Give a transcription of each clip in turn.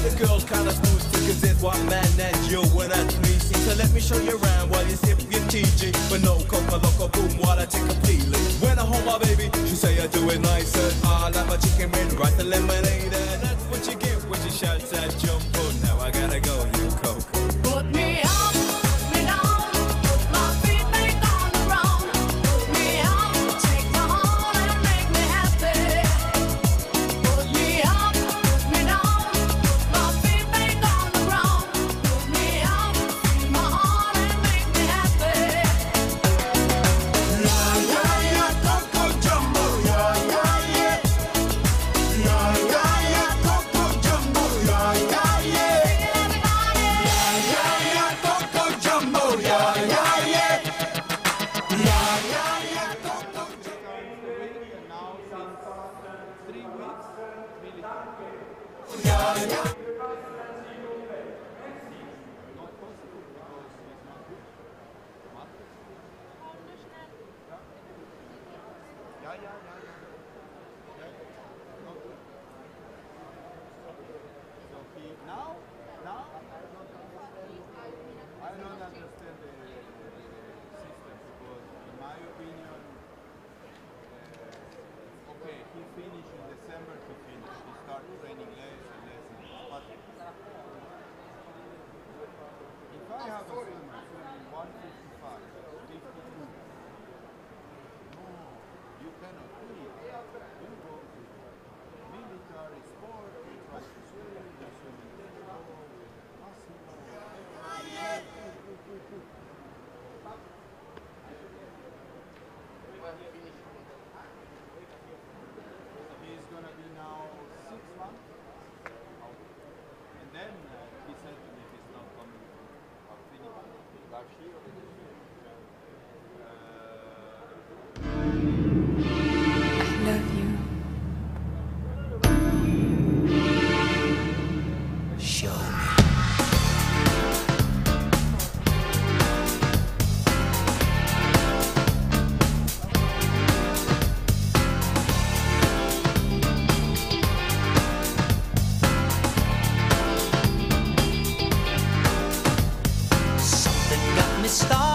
The girls kinda boosted, cause there's one man and you and that's me. See, so let me show you around while you sip your TG. But no coca loco boom while I take completely. When I hold my baby, she say I do it nice. And I like my chicken red, rice and lemonade. And that's what you get when you shout that jumbo. Now I gotta go, you coco. Put me up, put me down, put my feet back on the ground. Put me up, take my heart and make me happy. Put me up, put me down, put my feet back on the ground. Put me up, feel my heart and make me happy. Yeah, yeah, yeah, Coco Jumbo, yeah, yeah, yeah. Yeah, yeah, yeah, Coco Jumbo, yeah, yeah, yeah. Yeah, yeah, yeah, Coco Jumbo, yeah, yeah, yeah. Yeah, yeah, yeah, Coco Jumbo. And now since 3 weeks, military. Yeah, yeah. Not possible because it's not good. What? Yeah, yeah, yeah, yeah. Yeah, not good. So he now I don't understand the system because in my opinion okay, he finished in December, he started training less and less and less. But if I have a swimmer swimming 155, 52, no, you cannot do it. You go to military sport, you try to swim, you swim in the pool, he's gonna be now 6 months out. And then he said to me he's not coming to Affinity. Last year or this year. Love you. Show me. Something got me started.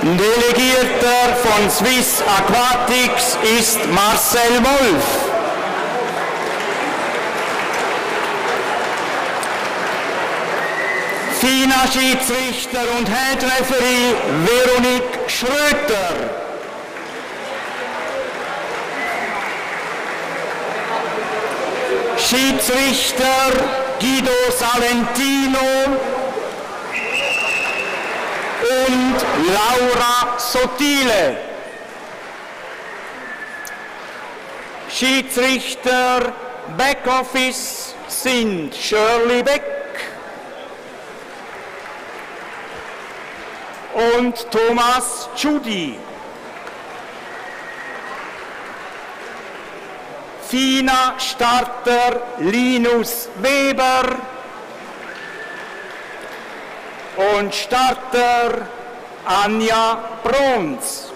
Delegierter von Swiss Aquatics ist Marcel Wolf. FINA-Schiedsrichter und Head-Referee Veronique Schröter. Schiedsrichter Guido Salentino und Laura Sottile. Schiedsrichter Backoffice sind Shirley Beck und Thomas Tschudi. FINA-Starter Linus Weber und Starter Anja Brons.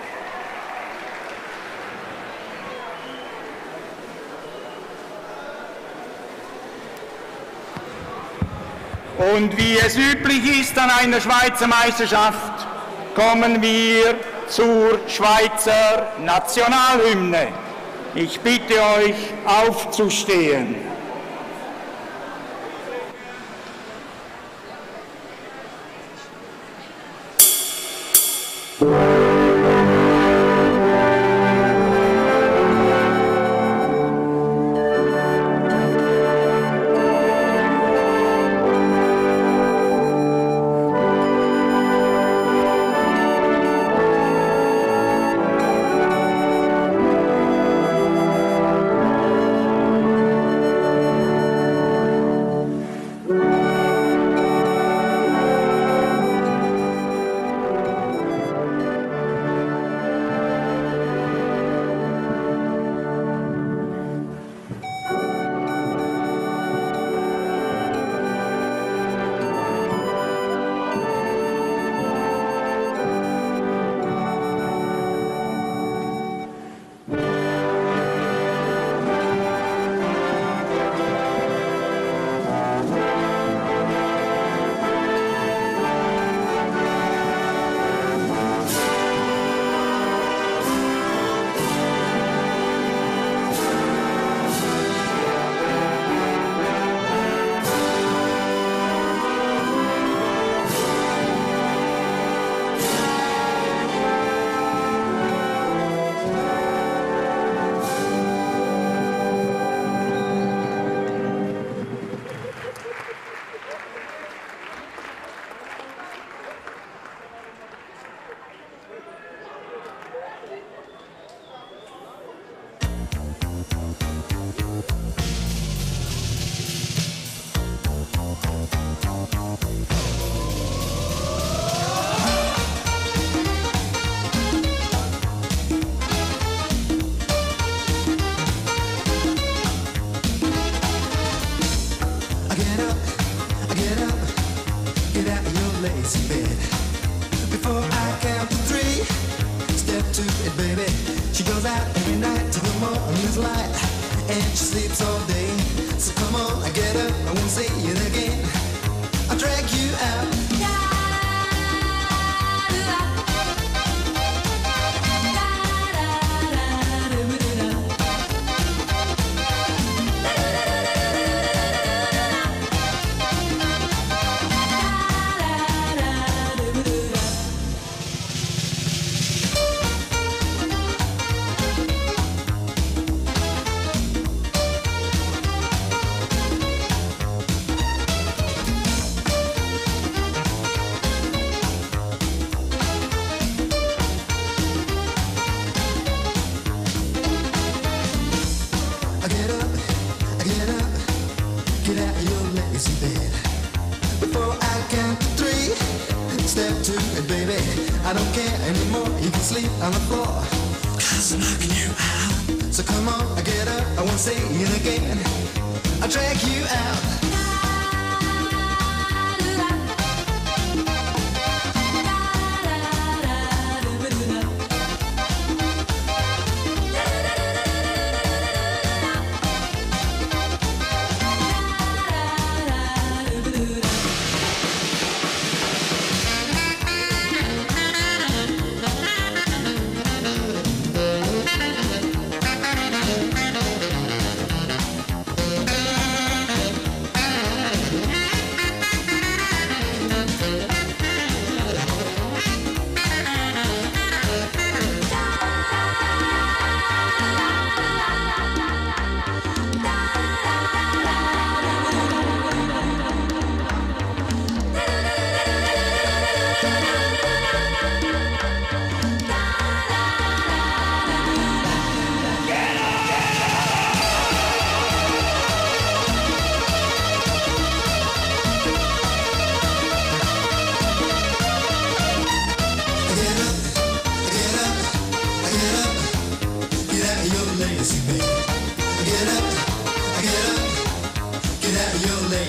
Und wie es üblich ist an einer Schweizer Meisterschaft, kommen wir zur Schweizer Nationalhymne. Ich bitte euch aufzustehen.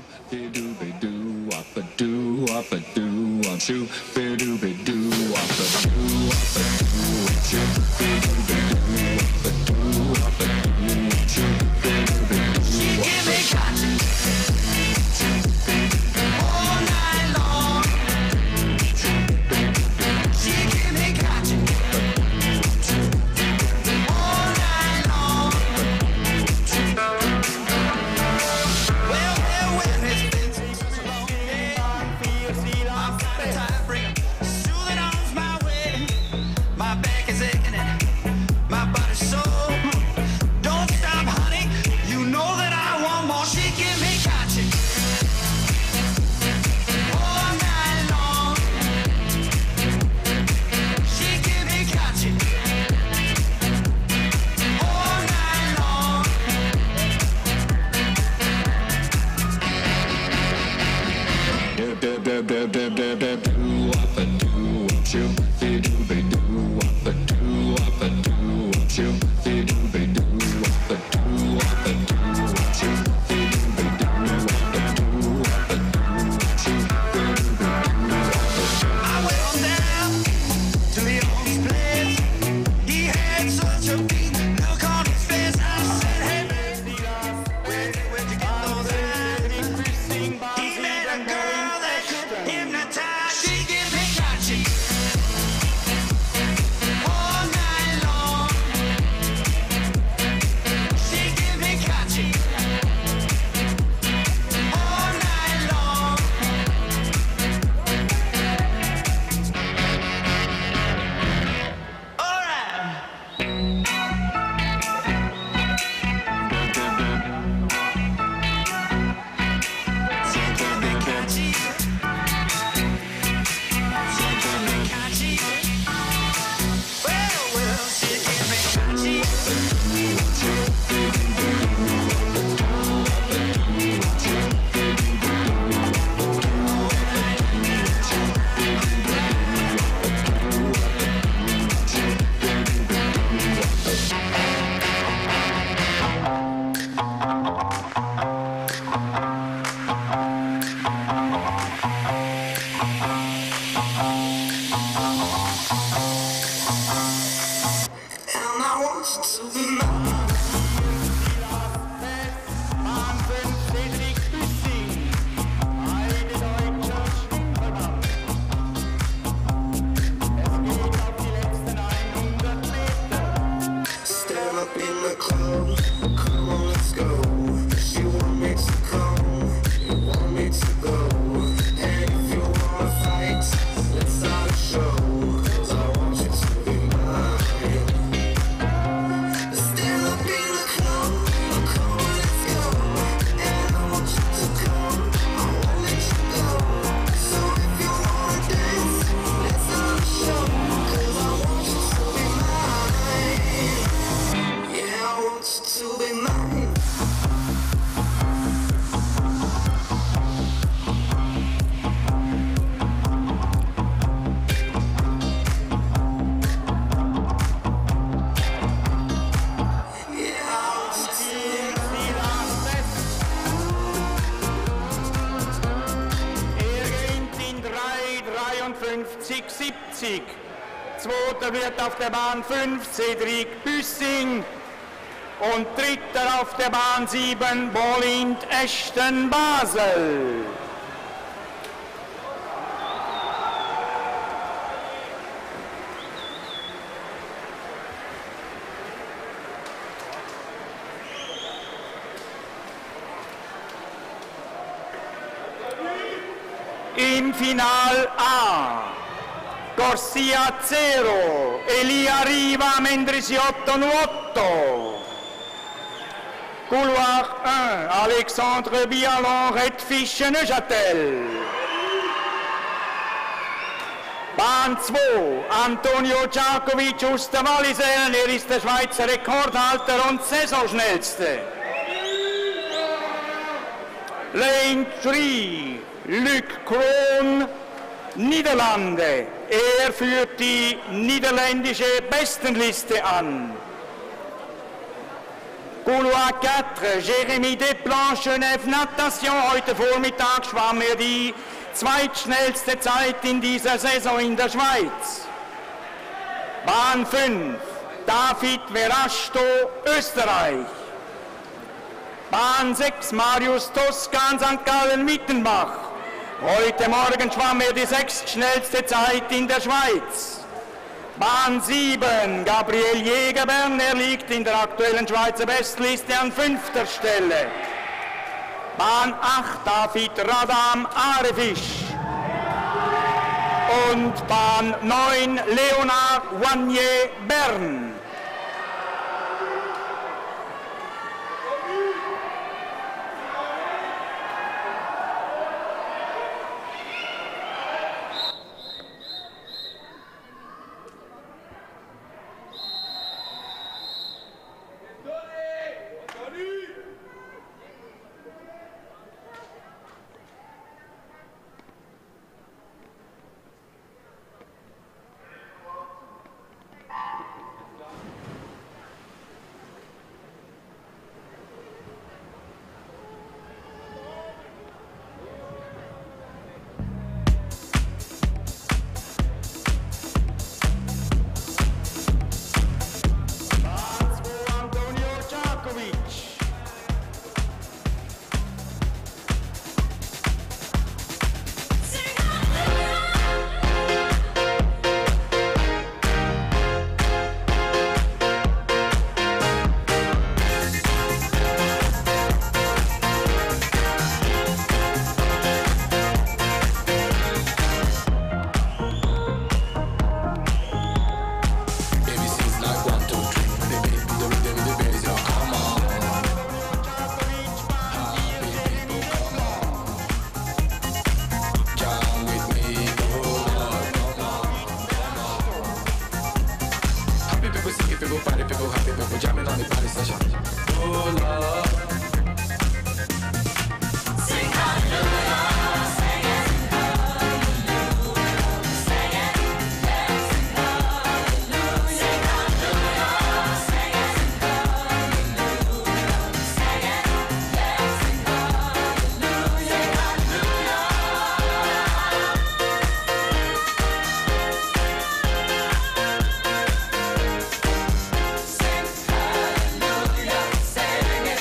be-doo, wop-a-doo, wop-a-doo, wop-shoo, be-doo, wop-a-doo, wop-a-doo, wop-shoo, be-doo, wop-a-doo, wop-a-doo, wop-shoo, be-doo, She give me cotton all night long. She give me cotton all night long. Well, it's been such a long day. I've got a time, bring 'em soothing arms my way. My back is aching and my body's sore. Don't stop, honey. You know that I want more. She give me cotton all night long. She give me cotton all night long. be-doo, wop-a-doo, wop-shoo, be-doo, wop-a-doo, wop-a-doo, wop-shoo, be-doo, wop-a-doo, wop-a-doo, wop-shoo, be-doo, wop-a-doo, wop-a-doo, wop-shoo, I went on down to the old place. He had such a big look on his face. I said, hey, baby, where'd you get those eyes? He met a girl that could hypnotize. She give me cotton all night long. She give me cotton all night long. All right. And I want you to be mine. Stand up in the club, come on, let's go. You want me to come, you want me to go. And if you wanna fight, let's start a show. 'Cause I want you to be mine. Stand up in the club, come on, let's go. And I want you to come, I won't let you go. So if you wanna dance, let's start a show. 'Cause I want you to be mine. Yeah, I want you to be mine. Er gewinnt in 3:53,70. Zweiter wird auf der Bahn 5 Cedric Büssing und dritter auf der Bahn 7 Bollind Ashton Basel. Im Final A, Corsia 0, Elia Riva Mendrisiotto Nuotto. Couloir 1, Alexandre Bialon Redfisch Neuchâtel. Bahn 2, Antonio Giacovic Osterwallisellen, er ist der Schweizer Rekordhalter und Saisonschnellste. Lane 3, Luc Kroon, Niederlande. Er führt die niederländische Bestenliste an. Couloir 4, Jérémy Desplanches, Genève Natation. Heute Vormittag schwamm er die zweitschnellste Zeit in dieser Saison in der Schweiz. Bahn 5, David Verasto, Österreich. Bahn 6, Marius Toscan, St. Gallen-Mittenbach. Heute Morgen schwamm er die sechstschnellste Zeit in der Schweiz. Bahn 7, Gabriel Jägerbern, er liegt in der aktuellen Schweizer Bestliste an 5. Stelle. Bahn 8, David Radam, Arefisch. Und Bahn 9, Leonard Wagnier, Bern. Sing hallelujah,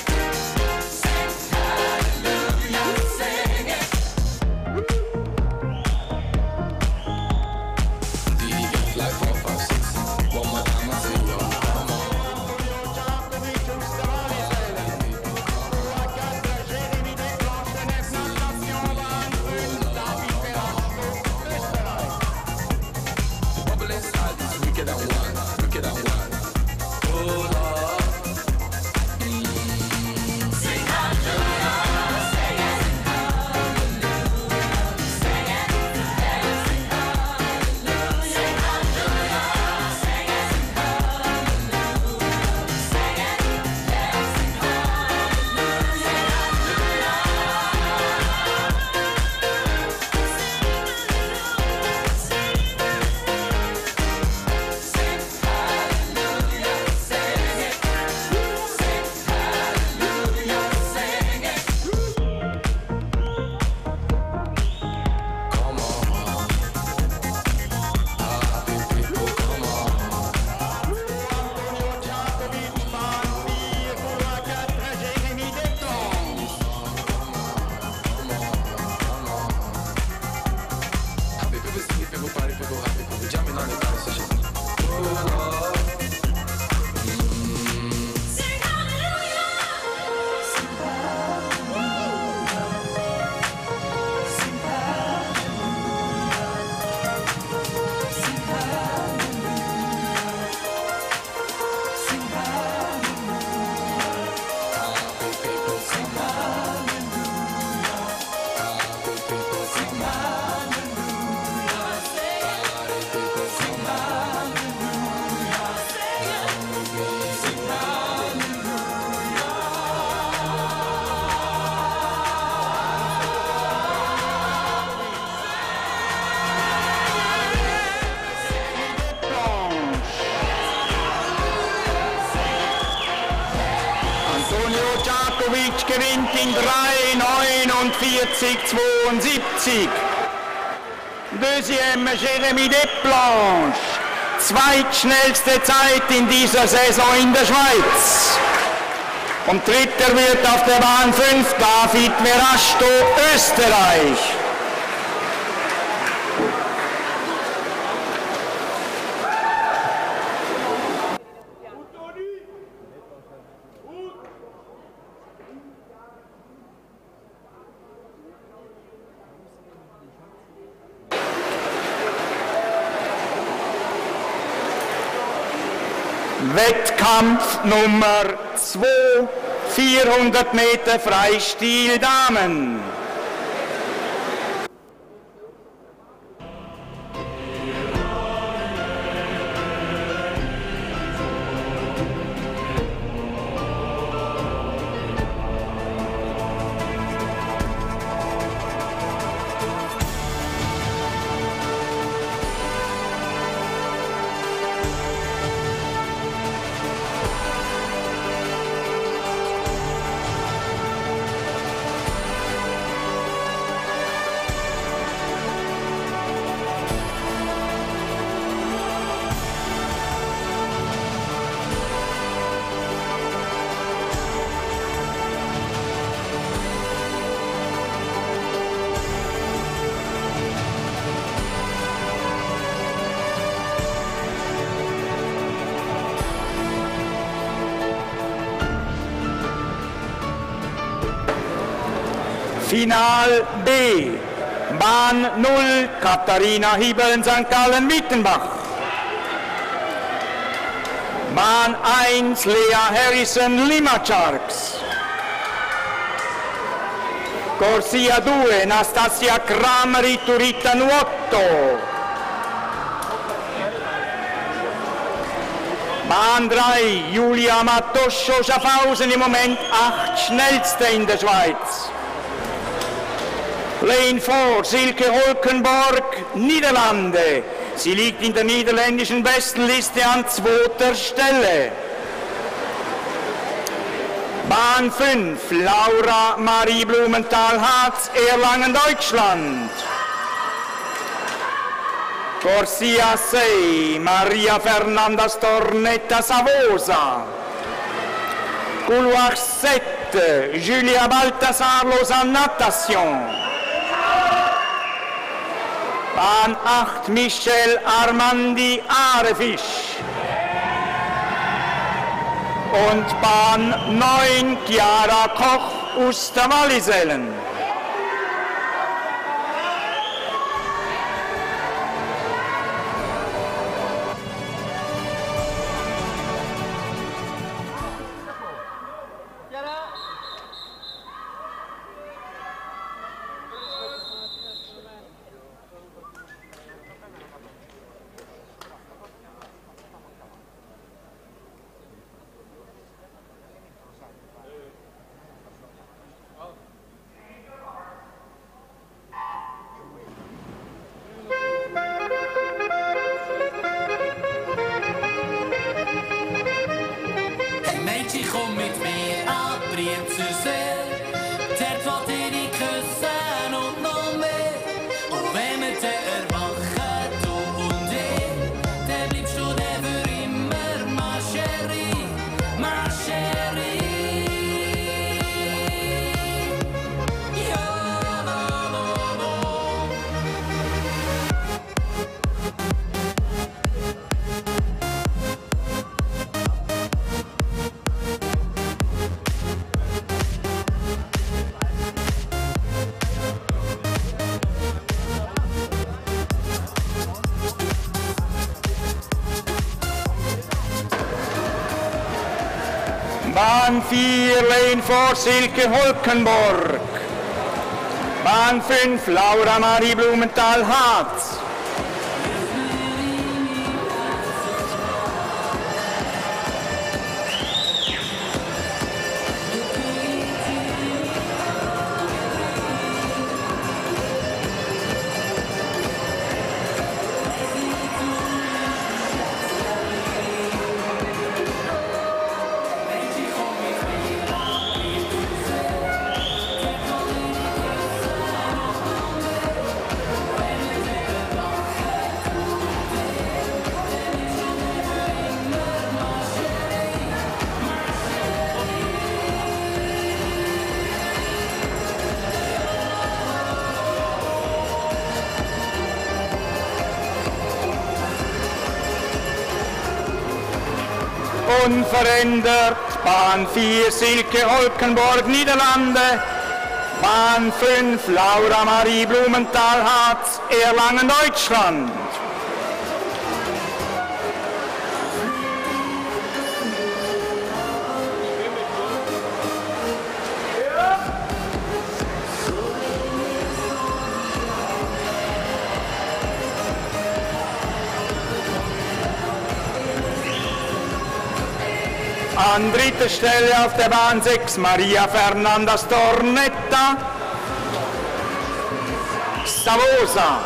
Djakovic gewinnt in 3:49,72. Deuxième, Jérémy Desplanches. Zweitschnellste Zeit in dieser Saison in der Schweiz. Und dritter wird auf der Bahn 5 David Verasto, Österreich. Wettkampf Nummer 2, 400 Meter Freistil Damen. Final B, Bahn 0, Katharina Hibeln, St. Gallen-Wittenbach. Bahn 1, Lea Harrison, Limacharks. Corsia 2, Nastasia Kramer, Iturrita Nuotto. Bahn 3, Julia Matoscho, Schaffhausen, im Moment 8 schnellste in der Schweiz. Lane 4, Silke Holkenborg, Niederlande. Sie liegt in der niederländischen Bestenliste an 2. Stelle. Bahn 5, Laura Marie Blumenthal-Harz, Erlangen, Deutschland. Corsia 6, Maria Fernanda Stornetta, Savosa. Couloir 7, Julia Balthasar, Lausanne, Natation. Bahn 8, Michel Armandi, Arefisch. Und Bahn 9, Chiara Koch, Uster-Wallisellen. Mädchen, komm mit mir an Brienzersee. Dort wollt ich dich küssen und noch mehr. Und wenn wir dann erwachen, du und ich, dann bleibst du dann für immer, ma chérie, ma chérie. Ja, la, la, la. Bahn 4, Lane 4, Silke Holkenborg. Bahn 5, Laura Marie Blumenthal-Harz. unverändert. Bahn 4 Silke Holkenborg Niederlande. Bahn 5 Laura Marie Blumenthal Harz Erlangen Deutschland. An dritter Stelle auf der Bahn 6 Maria Fernanda Stornetta, Savosa.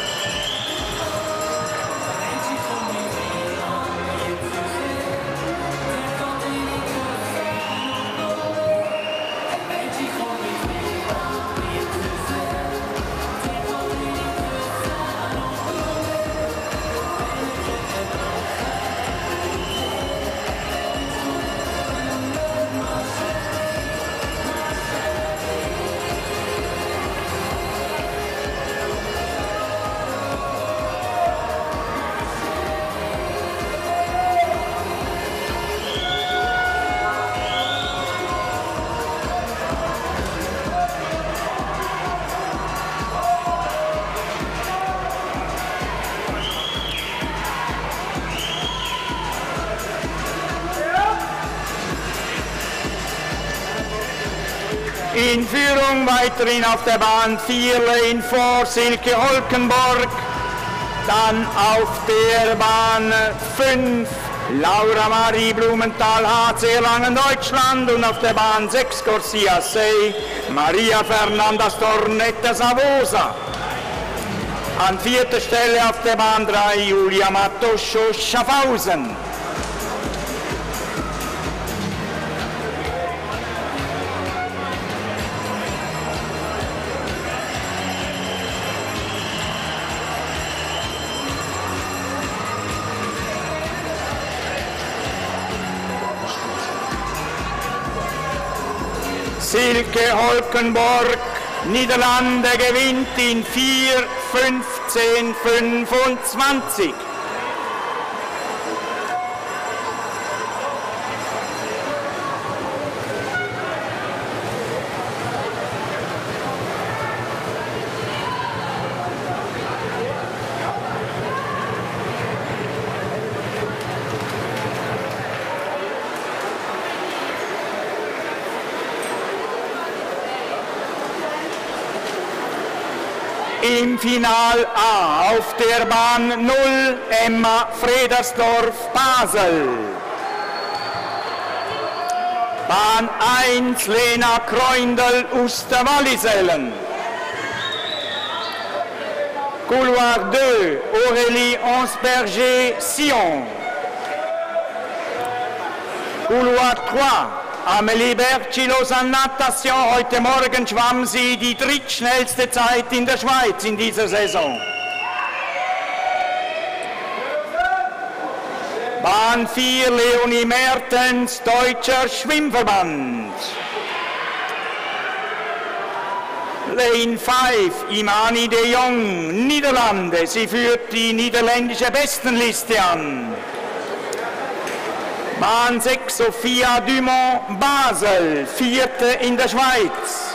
In Führung weiterhin auf der Bahn 4 Lane 4 Silke Holkenborg, dann auf der Bahn 5 Laura Marie Blumenthal Harz Erlangen Deutschland und auf der Bahn 6 Corsia 6 Maria Fernanda Stornetta Savosa. An vierter Stelle auf der Bahn 3 Julia Matoscho Schaffhausen. Silke Holkenborg, Niederlande gewinnt in 4:15:25. Im Final A auf der Bahn 0 Emma Fredersdorf Basel. Bahn 1 Lena Kreundel Uster-Wallisellen. Couloir 2 Aurélie Ansberger Sion. Couloir 3 Amélie Bertschi Lausanne Natation. Heute Morgen schwamm sie die drittschnellste Zeit in der Schweiz in dieser Saison. Bahn 4 Leonie Mertens, Deutscher Schwimmverband. Lane 5 Imani de Jong, Niederlande. Sie führt die niederländische Bestenliste an. Bahn 6 Sophia Dumont, Basel, vierte in der Schweiz.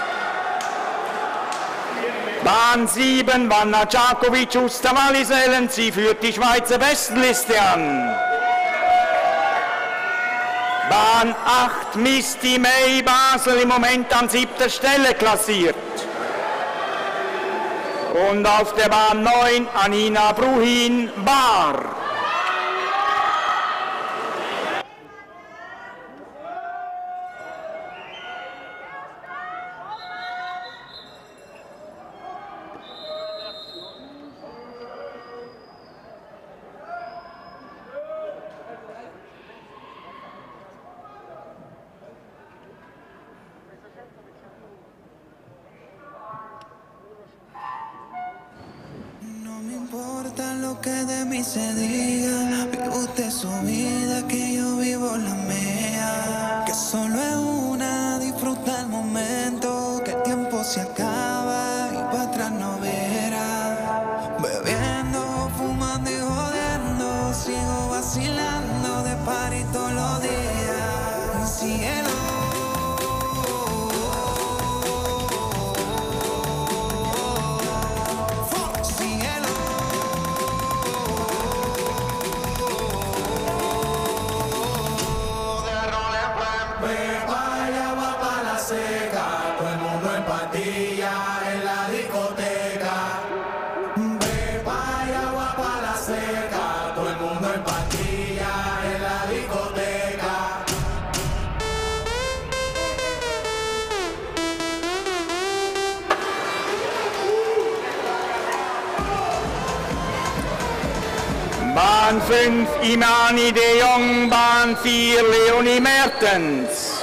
Bahn 7 Vanna Djakovic, Uster-Wallisellen, sie führt die Schweizer Bestenliste an. Bahn 8 Misty May, Basel, im Moment an 7. Stelle klassiert. Und auf der Bahn 9 Anina Bruhin, Bar. No me importa lo que de mí se diga, vive usted su vida, que yo vivo la mía. Que solo es una, disfruta el momento, que el tiempo se acaba y para atrás no verá. Bebiendo, fumando y jodiendo, sigo vacilando de party todos los días. cielo. Cielo. Beba y agua para la seca, todo el mundo en patilla en la discoteca. Beba y agua para la seca, todo el mundo en patilla en la discoteca. Bahn 5 Imani de Jong, Bahn 4 Leonie Mertens.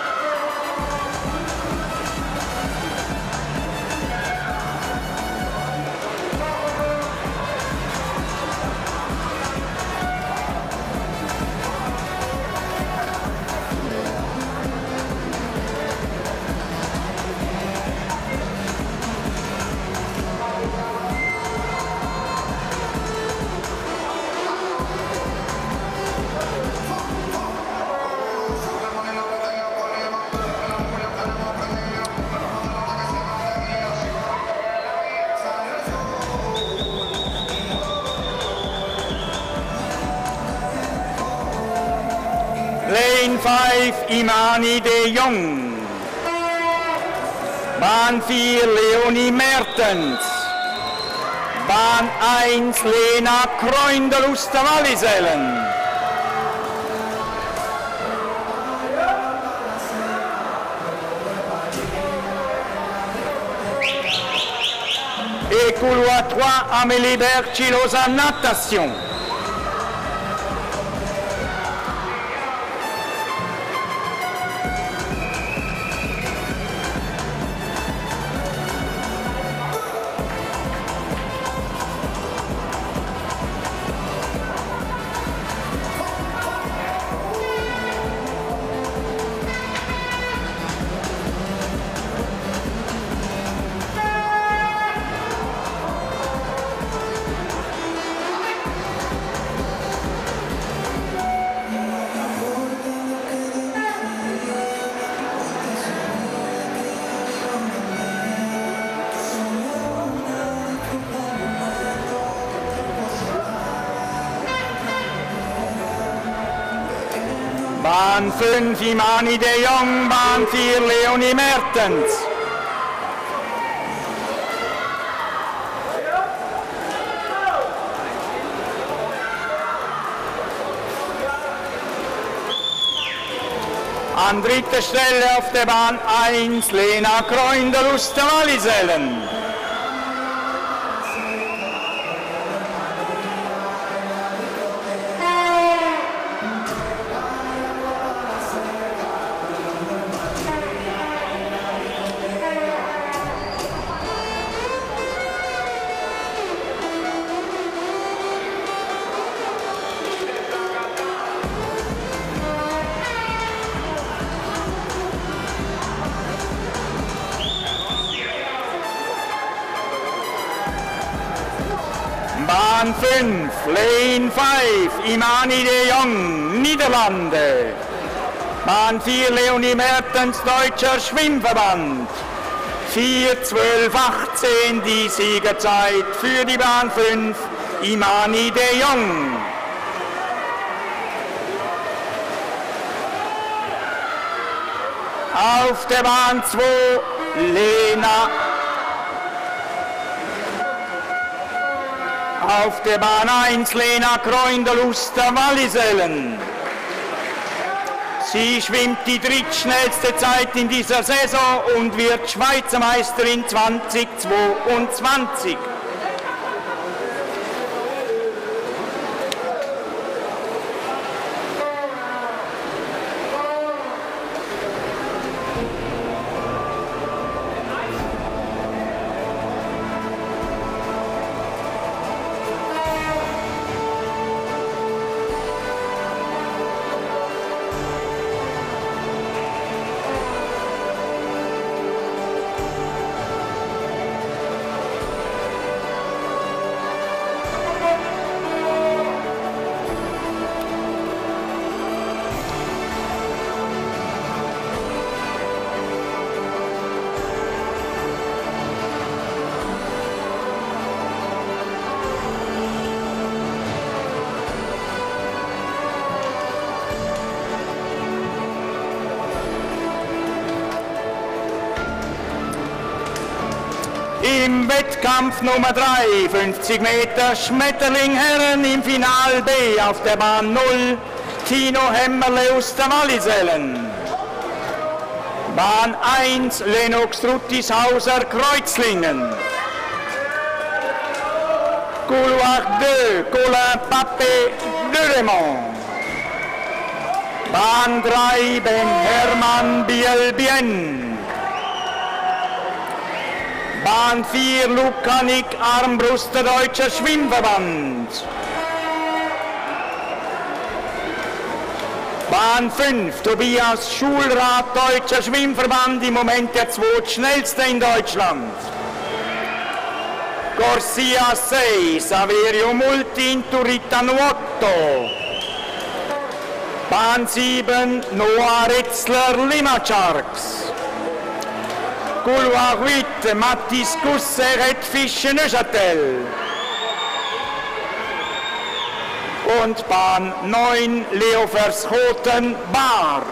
Lane 5 Imani de Jong. Bahn 4 Leonie Mertens. Bahn 1 Lena Kreundel-Osterwallisellen. Et couloir 3 Amélie Berchilosa Natation. Bahn 5 Imani de Jong, Bahn 4 Leonie Mertens. An dritter Stelle auf der Bahn 1 Lena Kreundel-Osterwallisellen. Bahn 5, Lane 5, Imani de Jong, Niederlande. Bahn 4, Leonie Mertens, Deutscher Schwimmverband. 4:12:18 die Siegerzeit für die Bahn 5, Imani de Jong. Auf der Bahn 2, Lena. Auf der Bahn 1 Lena Kreundel-Osterwallisellen. Sie schwimmt die drittschnellste Zeit in dieser Saison und wird Schweizer Meisterin 2022. Im Wettkampf Nummer 3, 50 Meter Schmetterling Herren im Final B auf der Bahn 0, Tino Hemmerle aus der Wallisellen. Bahn 1, Lennox Ruttishauser Kreuzlingen. Couloir 2, Colin Pape de Raymond. Bahn 3, Ben Hermann Biel-Bien. Bahn 4, Luca Nick Armbruster Deutscher Schwimmverband. Bahn 5, Tobias Schulrat Deutscher Schwimmverband, im Moment der zweitschnellste in Deutschland. Corsia 6, Saverio Multi Inturita Nuotto. Bahn 7, Noah Retzler Limacharks. Couloir 8, Mathis Gusse Redfische Neuchâtel. Und Bahn 9, Leo Verschoten Bar.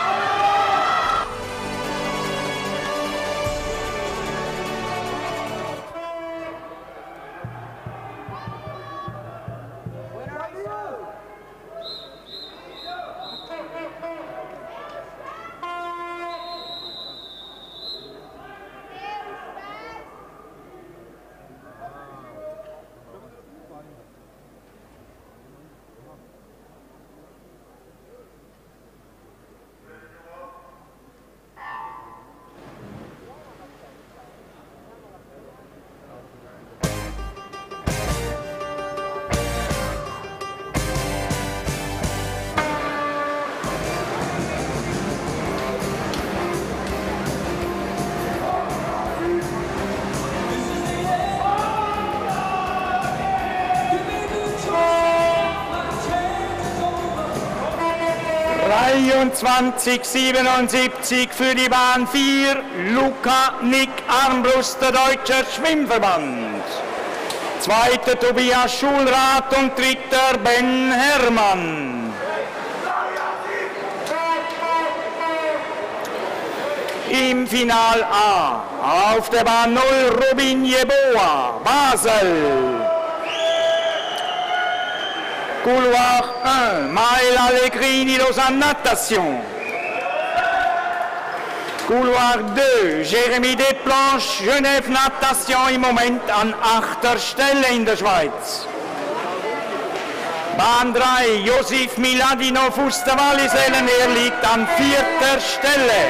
Und 2077 für die Bahn 4, Luca Nick Armbruster Deutscher Schwimmverband. Zweiter Tobias Schulrat und dritter Ben Hermann. Im Final A, auf der Bahn 0, Robin Jeboa, Basel. Couloir 1, Maël Allegrini, Lausanne Natation. Couloir 2, Jérémy Desplanches, Genève Natation, im Moment an 8. Stelle in der Schweiz. Bahn 3, Josif Miladinov aus der Wallisellen, er liegt an 4. Stelle.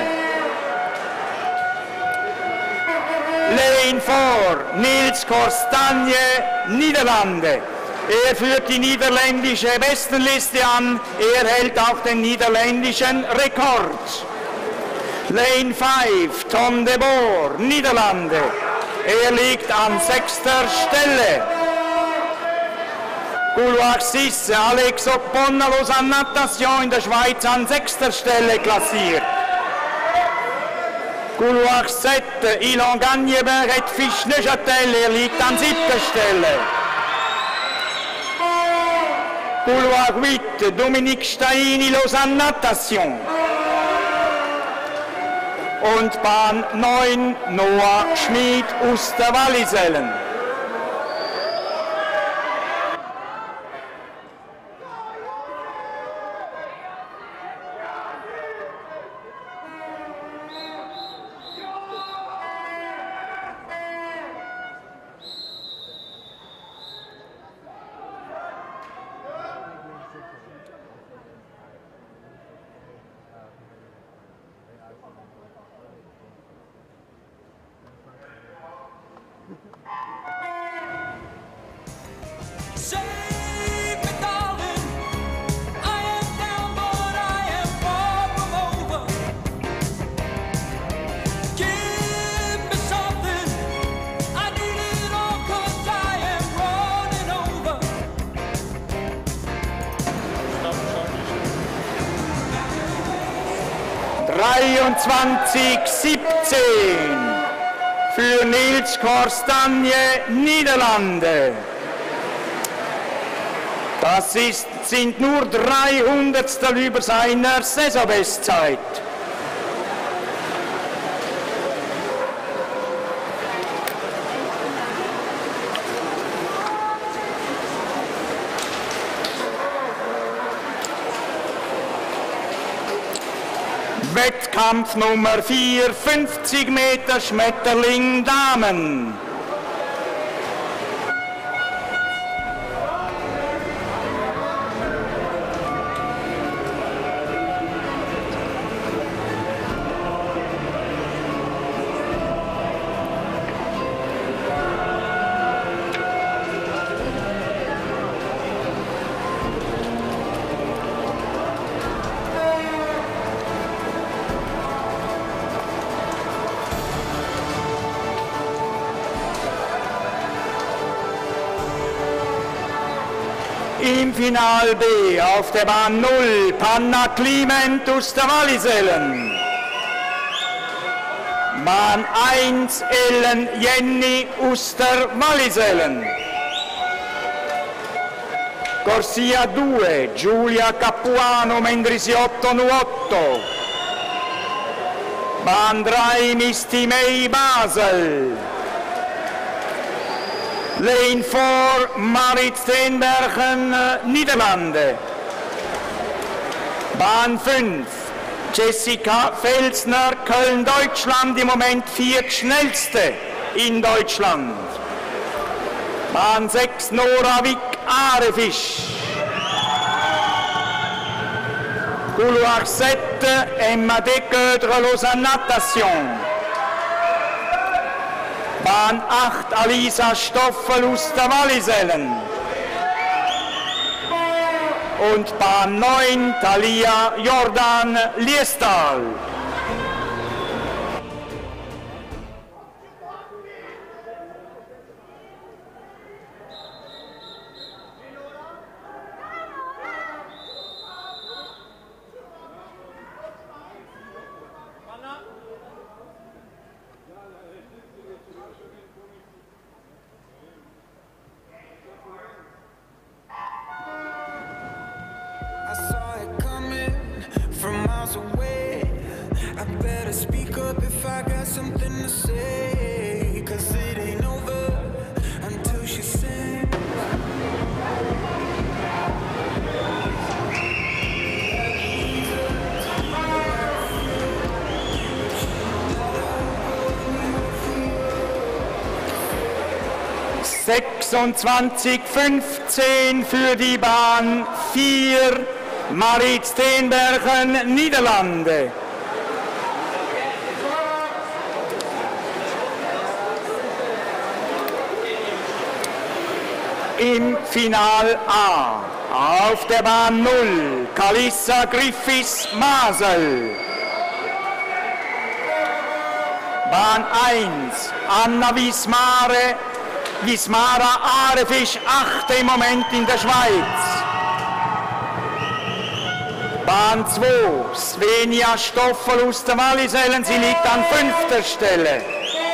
Lane 4, Nils Korstanje, Niederlande. Er führt die niederländische Bestenliste an, er hält auch den niederländischen Rekord. Lane 5, Tom de Boer, Niederlande. Er liegt an 6. Stelle. Couloir 6, Alex Opponna, Lausanne Natation, in der Schweiz an 6. Stelle klassiert. Couloir 7, Ilan Gagnebin, Redfisch Neuchâtel, er liegt an 7. Stelle. Couloir 8, Dominique Staini, Lausanne Natation. Und Bahn 9, Noah Schmid aus der Wallisellen. Für Nils Korstanje, Niederlande. Das sind nur 300stel über seiner Saisonbestzeit. Wettkampf Nummer 4, 50 Meter Schmetterling Damen. Im Final B auf der Bahn 0 Panna Kliment aus der Wallisellen. Bahn 1 Ellen Jenny aus der Wallisellen. Corsia 2 Giulia Capuano Mendrisiotto Nuotto. Bahn 3 Misty May Basel. Lane 4, Marit Steenbergen, Niederlande. Bahn 5, Jessica Felsner, Köln, Deutschland, im Moment 4. schnellste in Deutschland. Bahn 6, Nora Wick, Arefisch. Couloir 7, Emma Decoeudre, Lausanne Natation. Bahn 8, Alisa Stoffel aus der Wallisellen. Und Bahn 9, Thalia Jordan Liestal. I saw it coming from miles away. I better speak up if I got something to say. 'Cause it ain't over until she sings. (26:15) für die Bahn 4, Marit Steenbergen, Niederlande. Im Final A auf der Bahn 0, Kalissa Griffiths, Basel. Bahn 1, Anna Wismara Arefisch, 8. im Moment in der Schweiz. Bahn 2, Svenja Stoffel aus der Wallisellen, sie liegt an 5. Stelle.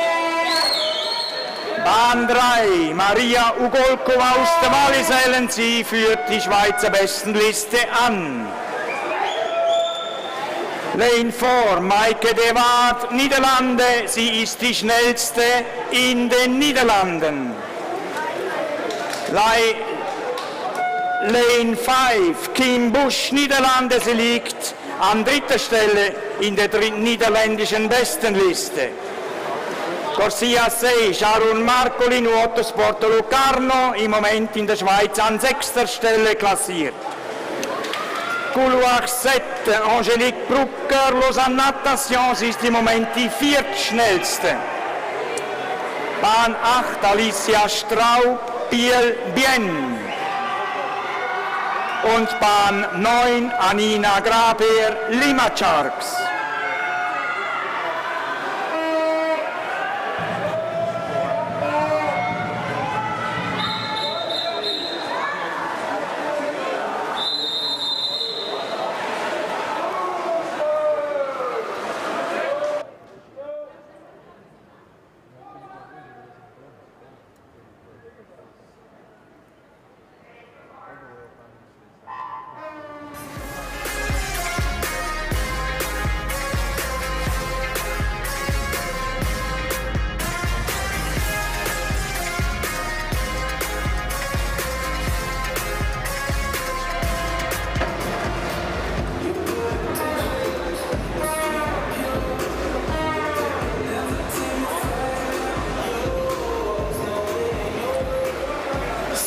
Bahn 3, Maria Ugolkova aus der Wallisellen, sie führt die Schweizer Bestenliste an. Lane 4, Maike de Waard, Niederlande, sie ist die schnellste in den Niederlanden. Lane 5, Kim Busch, Niederlande, sie liegt an 3. Stelle in der niederländischen Bestenliste. Corsia 6, Sharon Marcolin, Nuotosport Locarno, im Moment in der Schweiz an 6. Stelle klassiert. Couloir 7, Angelique Brucker, Lausanne Natation, sie ist im Moment die 4. schnellste. Bahn 8, Alicia Straub, Biel-Bien. Und Bahn 9, Anina Graber, Limacharks.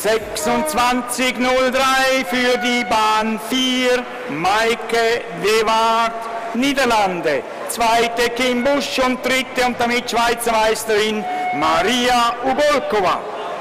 26:03 für die Bahn 4, Maike de Waard, Niederlande. Zweite Kim Busch und dritte und damit Schweizer Meisterin Maria Ubolkova.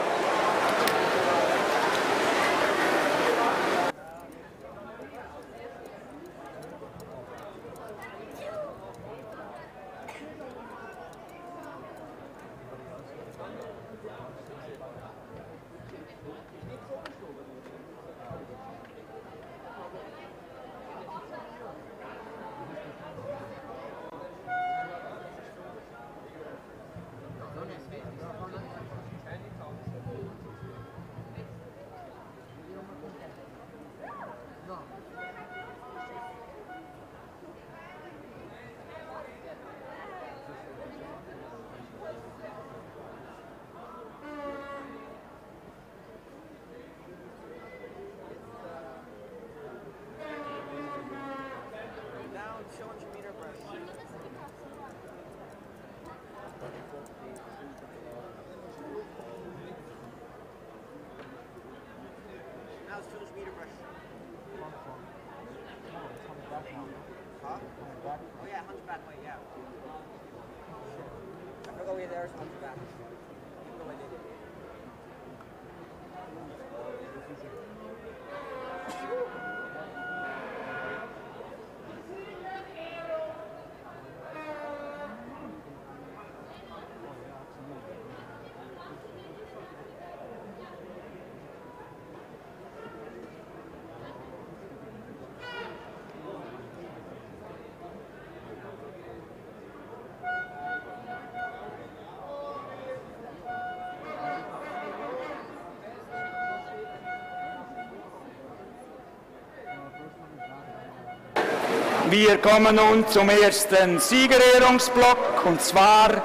Wir kommen nun zum ersten Siegerehrungsblock, und zwar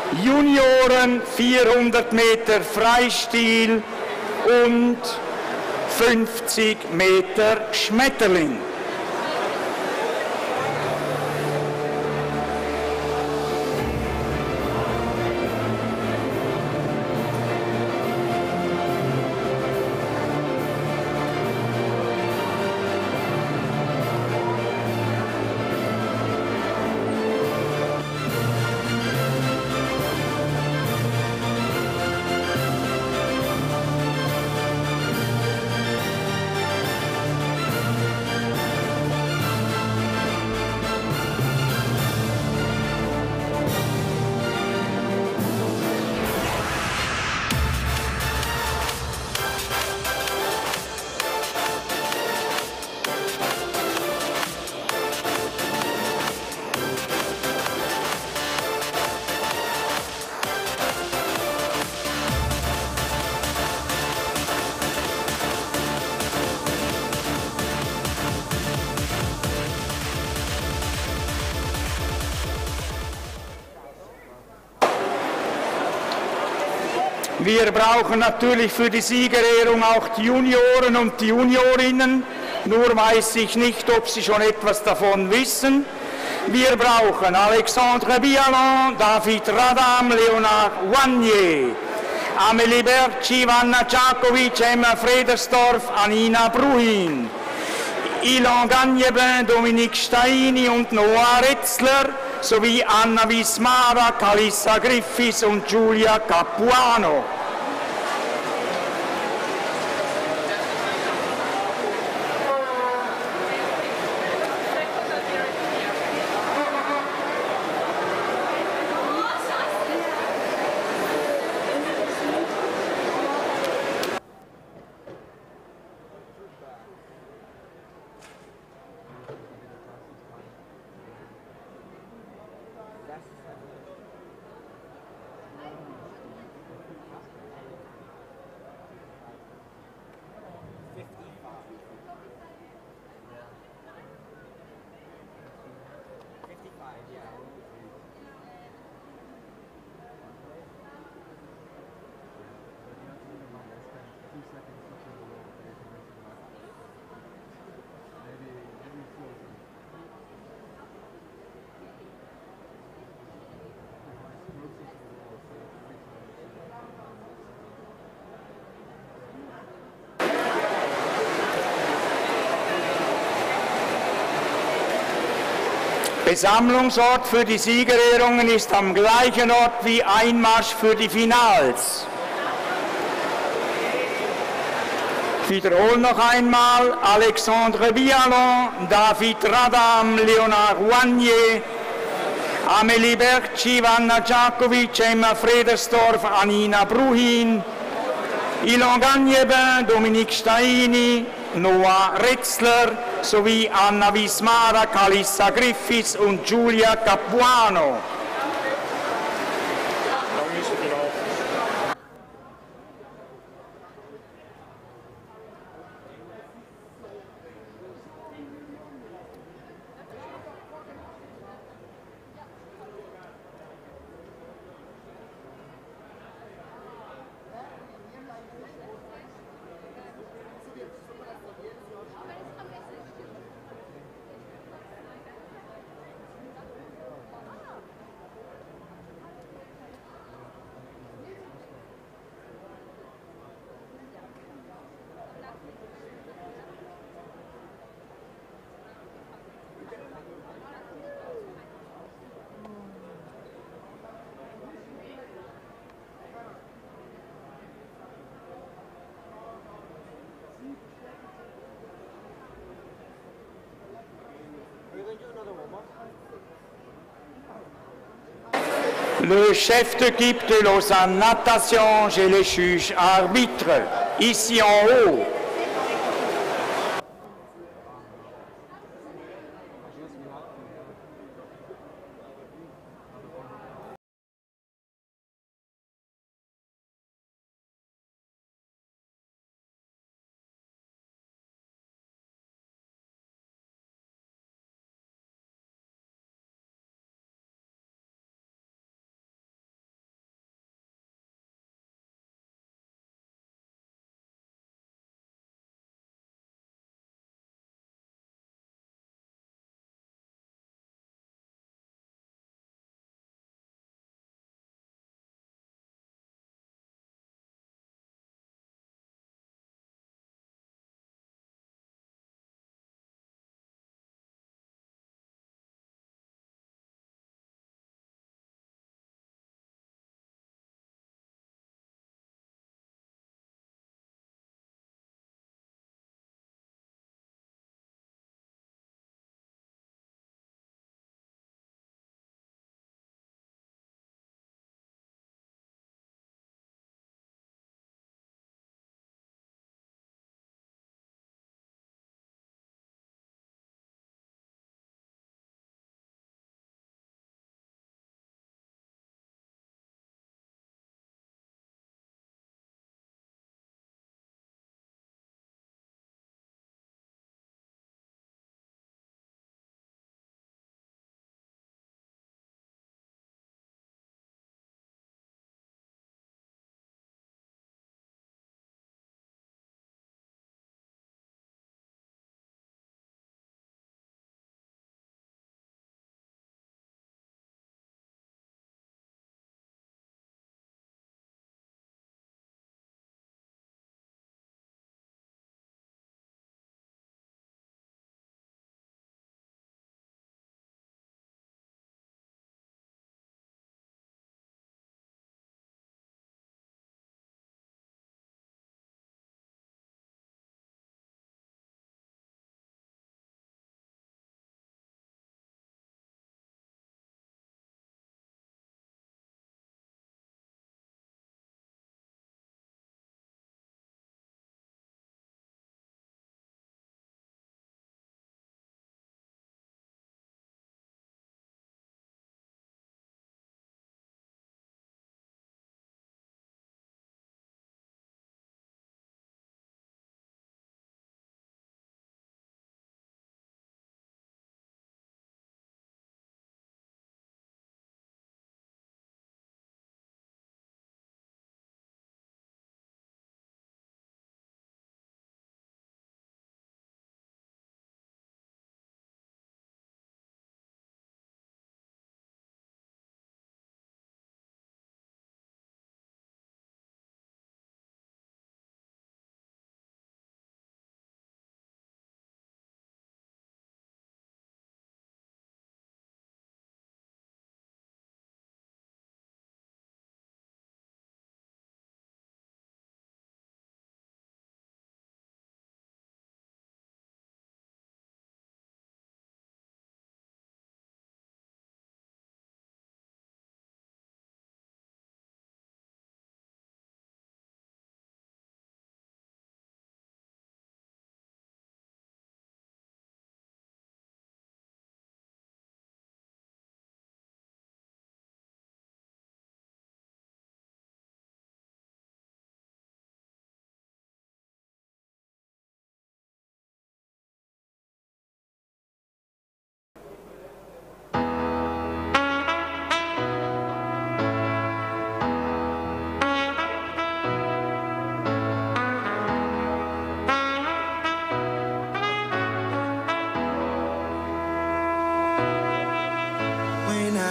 Junioren 400 Meter Freistil und 50 Meter Schmetterling. Wir brauchen natürlich für die Siegerehrung auch die Junioren und die Juniorinnen. Nur weiß ich nicht, ob Sie schon etwas davon wissen. Wir brauchen Alexandre Bialon, David Radam, Leonard Wagnier, Amelie Berci, Vanna Čakovič, Emma Fredersdorf, Anina Bruhin, Ilan Gagnebin, Dominique Staini und Noah Retzler sowie Anna Wismara, Kalissa Griffis und Giulia Capuano. Versammlungsort für die Siegerehrungen ist am gleichen Ort wie Einmarsch für die Finals. Ich wiederhole noch einmal: Alexandre Vialon, David Radam, Leonard Wagnier, Amélie Berci, Vanna Giacovic, Emma Fredersdorf, Anina Bruhin, Ilan Gagnebin, Dominique Staini, Noah Retzler sowie Anna Wismara, Calissa Griffiths und Giulia Capuano. Le chef d'équipe de Lausanne Natation et le juge arbitre, ici en haut.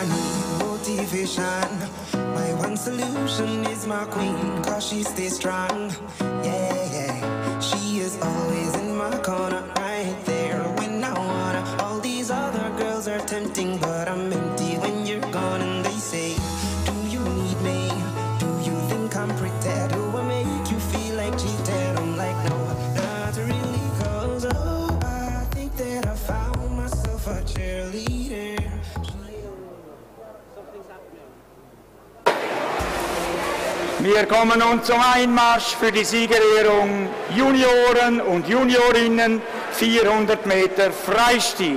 I need motivation. My one solution is my queen, cause she stays strong. Yeah, yeah. She is always in my corner, right there when I wanna. All these other girls are tempting, but I'm empty when you're gone. And they say, do you need me? Do you think I'm pretty? Do I make you feel like cheating? I'm like, no, not really, cause oh, I think that I found myself a cheerleader. Wir kommen nun zum Einmarsch für die Siegerehrung Junioren und Juniorinnen 400 Meter Freistil.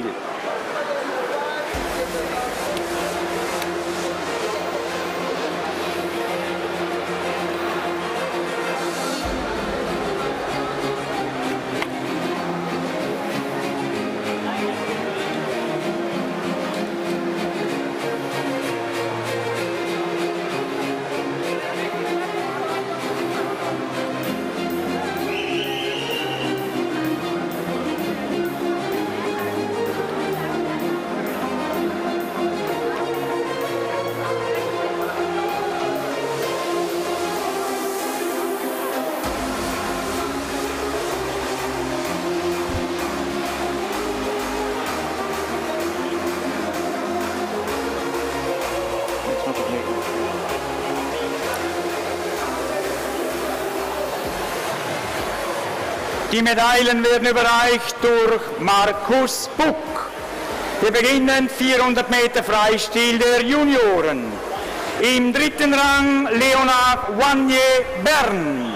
Die Medaillen werden überreicht durch Markus Buck. Wir beginnen 400 Meter Freistil der Junioren. Im dritten Rang Leonard Wagnier Bern.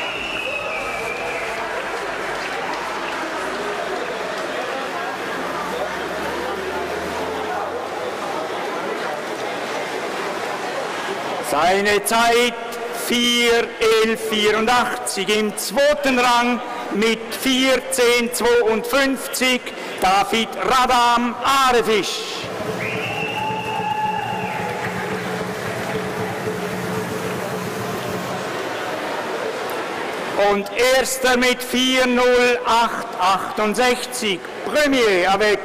Seine Zeit 4:11:84. Im zweiten Rang mit 4:10:52 David Radam Arefisch. Und erster mit 4:08:68. Premier avec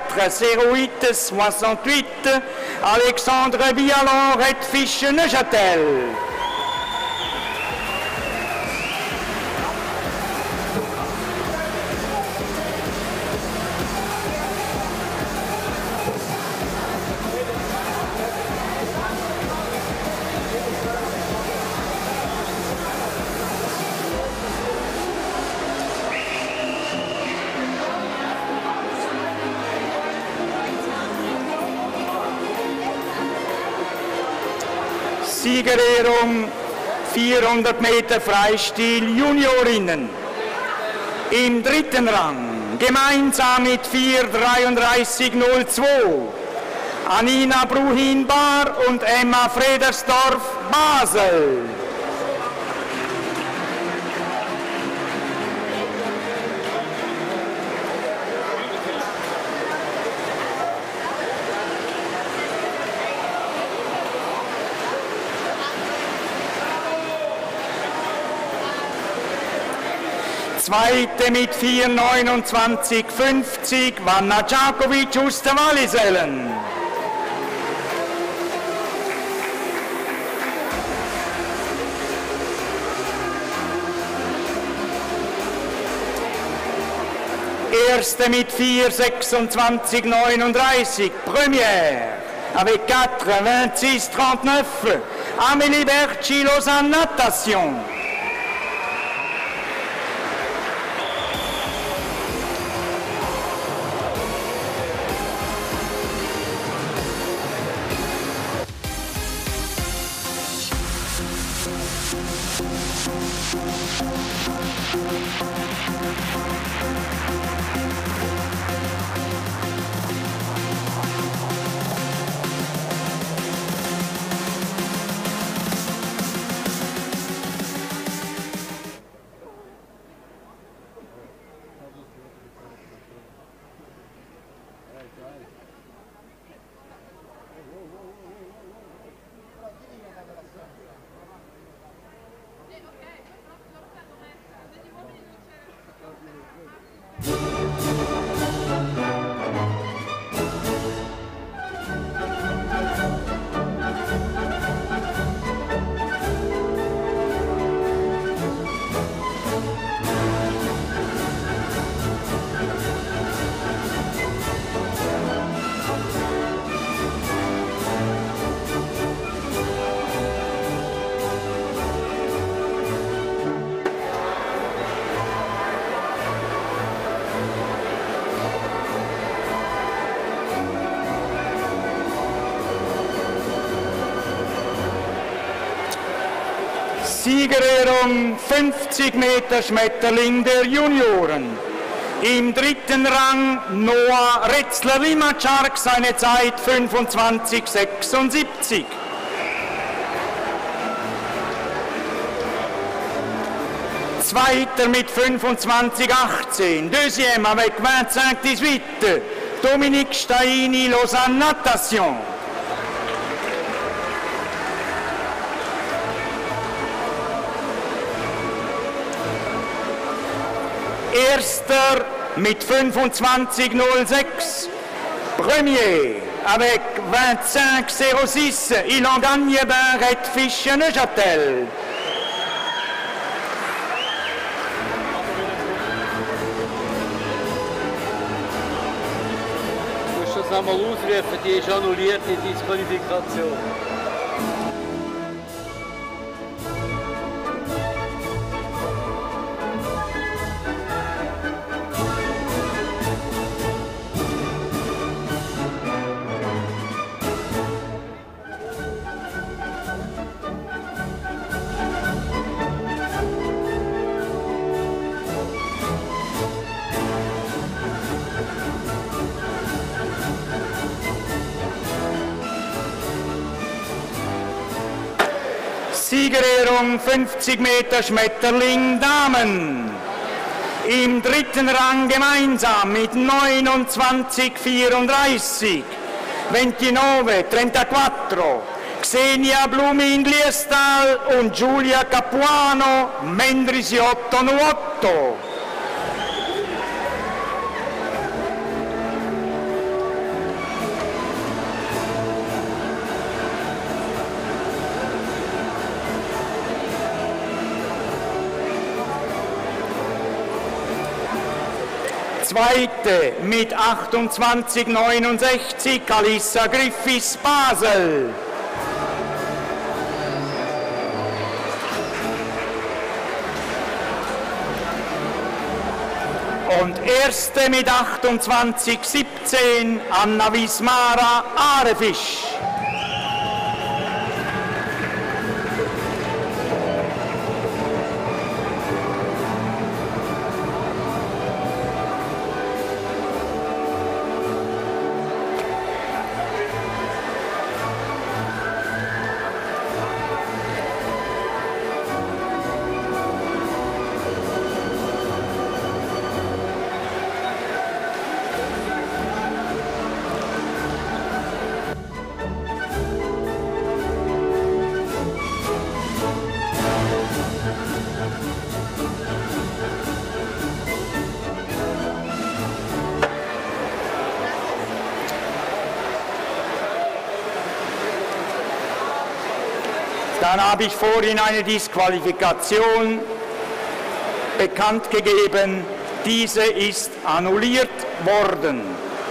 4:08:68 Alexandre Bialon Redfisch Neuchâtel. Siegerehrung 400 Meter Freistil Juniorinnen. Im dritten Rang, gemeinsam mit 4:33:02, Anina Bruhin-Bar und Emma Fredersdorf Basel. Zweite mit 4:29:50 Vanna Djakovic aus der Wallisellen. Erste mit 4:26:39 Première avec 4:26:39 Amélie Berchi Lausanne Natation. Siegerehrung 50 Meter Schmetterling der Junioren. Im dritten Rang Noah Retzler-Limachark, seine Zeit 25,76. Zweiter mit 25,18. Deuxième avec 25,18. Dominique Staini, Lausanne Natation. Erster mit 25,06. Premier avec 25,06. Il en gagne ben Redfish Neuchâtel. Du musst das einmal ausrufen, die ist annulliert, die Disqualifikation. Siegerehrung 50 Meter Schmetterling Damen. Im dritten Rang gemeinsam mit 29,34. 29,34. Xenia Blumin Liestal und Giulia Capuano, Mendrisiotto Nuotto. Zweite mit 28,69 Kalissa Griffiths Basel. Und erste mit 28,17 Anna Wismara Arefisch. Dann habe ich vorhin eine Disqualifikation bekannt gegeben. Diese ist annulliert worden.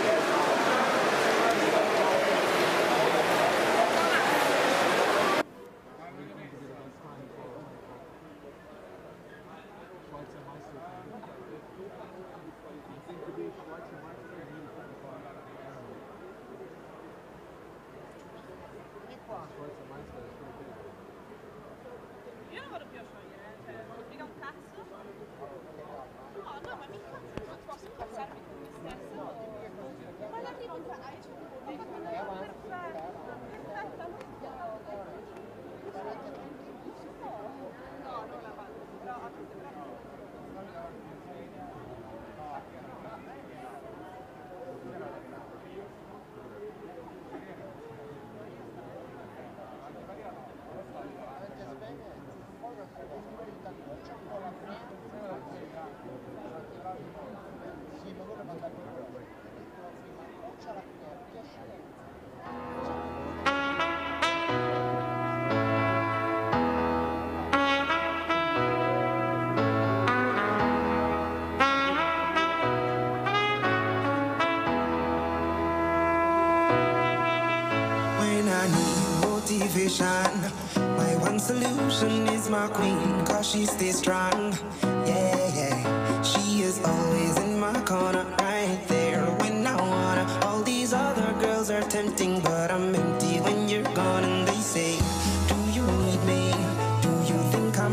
My one solution is my queen, cause she stays strong. Yeah, yeah. She is always in my corner, right there when I wanna. All these other girls are tempting, but I'm empty when you're gone. And they say, do you need me? Do you think I'm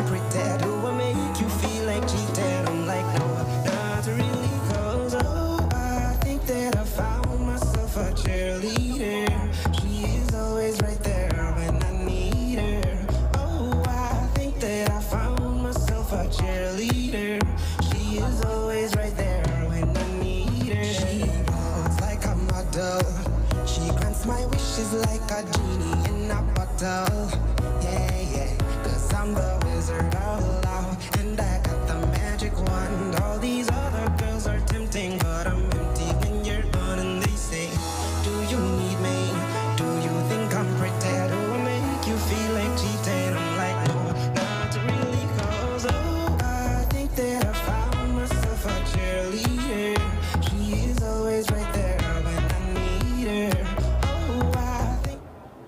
genie in a bottle. Yeah, yeah. 'Cause I'm the wizard of love. And I got the magic wand. All these other girls are tempting, but I'm empty when you're gone. And they say, do you need me? Do you think I'm pretty? Do I make you feel like cheating? I'm like, no, not really. 'Cause oh, I think that I found myself a cheerleader. She is always right there when I need her. Oh, I think.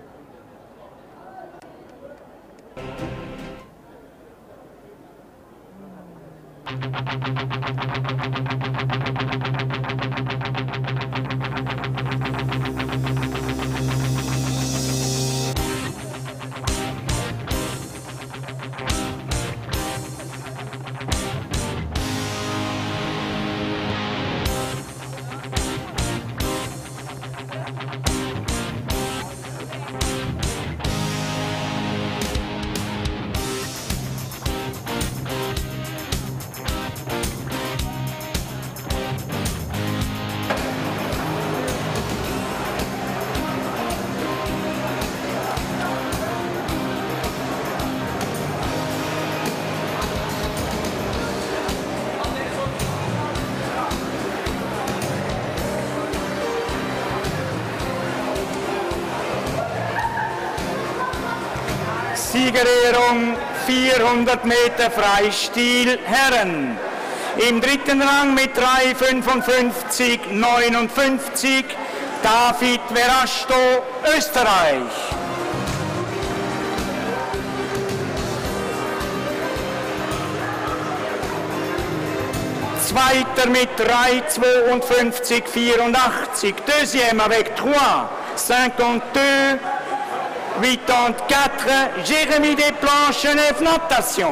Siegerehrung 400 Meter Freistil Herren. Im dritten Rang mit 3,55,59 David Verasto, Österreich. Zweiter mit 3,52,84. Deuxième avec 3,52. 84, Jérémy Desplanches, Genève Natation.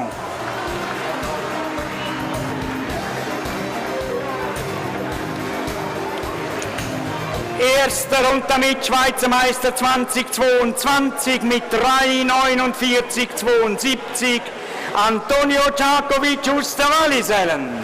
Erster und damit Schweizer Meister 2022 mit 3,49,72 Antonio Giacovic aus der Wallisellen.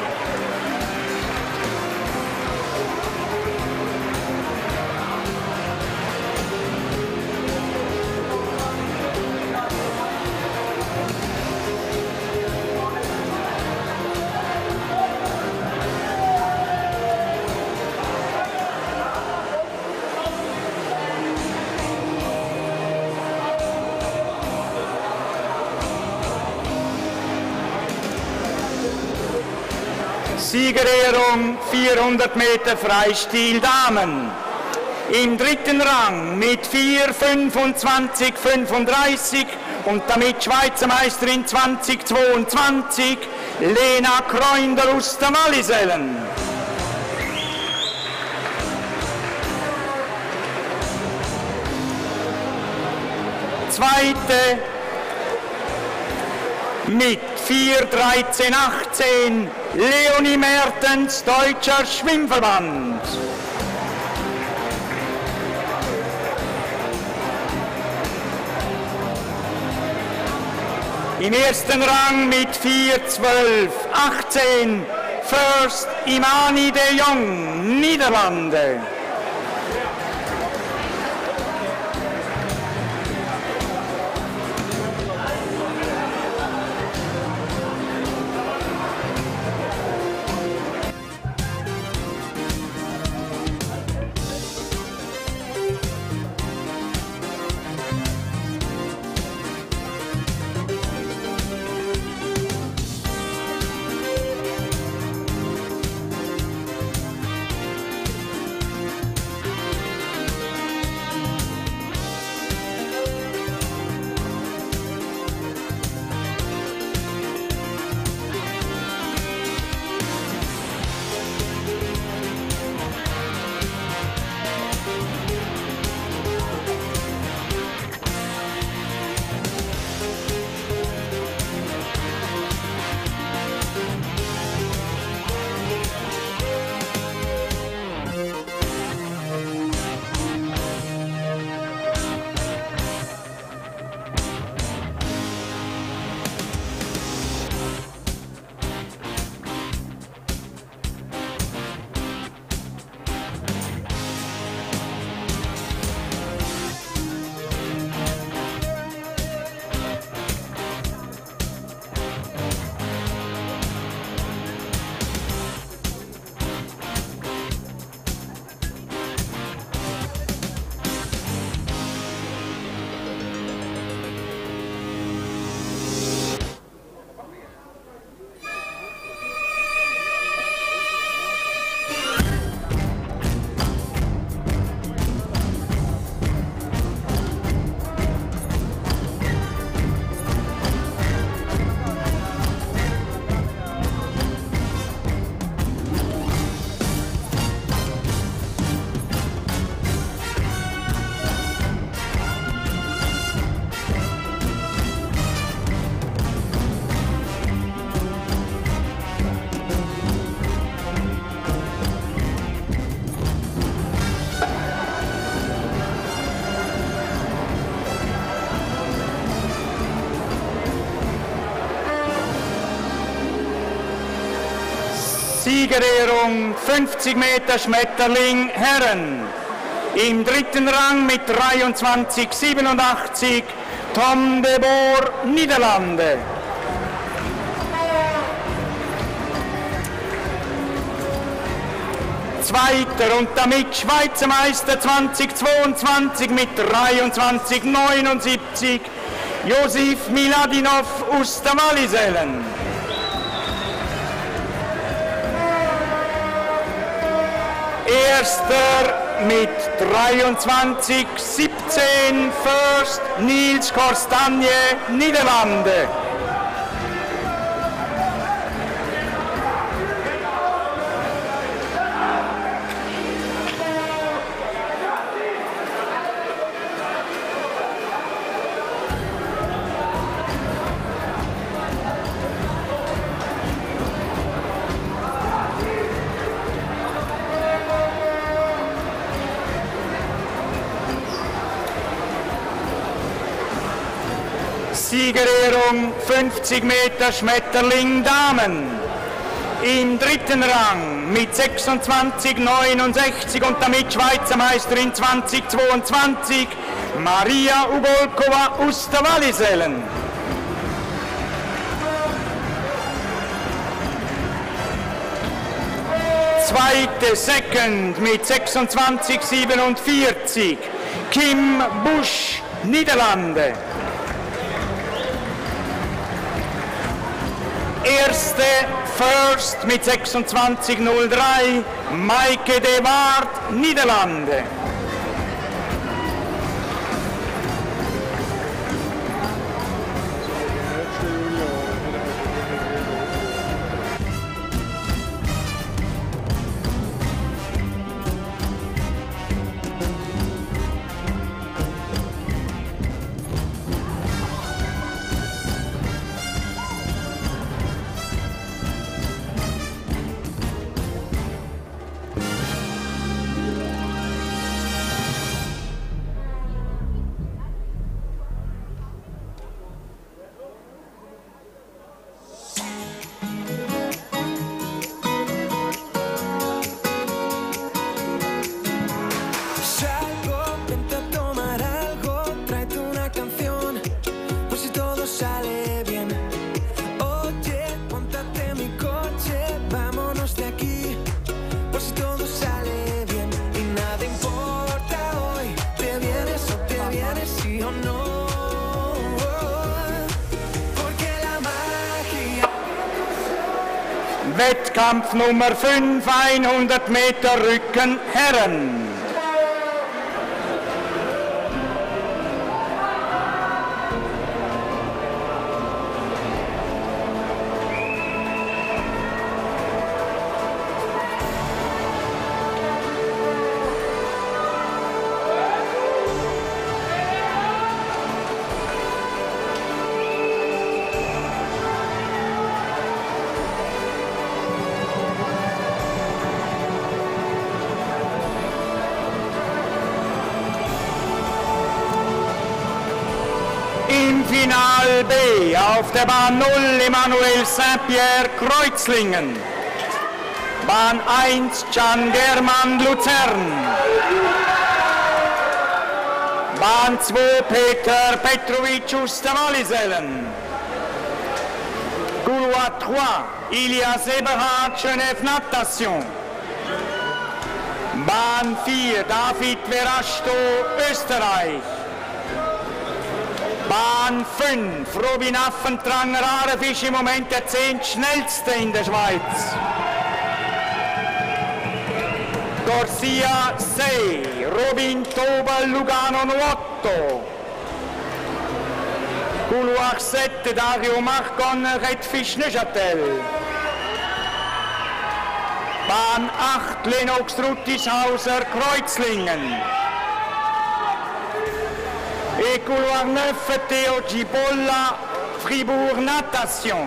Siegerehrung 400 Meter Freistil Damen. Im dritten Rang mit 4,25,35 und damit Schweizer Meisterin 2022 Lena Kreunder aus der Wallisellen. Zweite mit 4,13,18 Leonie Mertens, Deutscher Schwimmverband. Im ersten Rang mit 4,12,18 First Imani de Jong, Niederlande. Siegerehrung 50 Meter Schmetterling Herren. Im dritten Rang mit 23,87 Tom de Boer, Niederlande. Zweiter und damit Schweizer Meister 2022 mit 23,79 Josif Miladinov aus der Wallisellen. Erster mit 23,17 First Niels Korstanje, Niederlande. Siegerehrung 50 Meter Schmetterling Damen. Im dritten Rang mit 26,69 und damit Schweizer Meisterin 2022 Maria Ugolkova aus der Wallisellen. Zweite Second mit 26,47 Kim Busch, Niederlande. Erste First mit 26,03 Maike de Waard, Niederlande. Wettkampf Nummer 5, 100 Meter Rücken Herren. Im Final B auf der Bahn 0 Emmanuel Saint-Pierre Kreuzlingen. Bahn 1 Can German Luzern. Bahn 2 Peter Petrovic aus der Wallisellen. Couloir 3 Ilias Eberhard Genève Natation. Bahn 4 David Verasto Österreich. Bahn 5, Robin Affentranger Arefisch, im Moment der 10. schnellste in der Schweiz. Garcia 6, Robin Toba Lugano Nuotto. Couloir 7, Dario Marcon Redfisch Neuchâtel. Bahn 8, Lennox Rutishauser Kreuzlingen. Et couloir 9, Théo Gibolla, Fribourg Natation.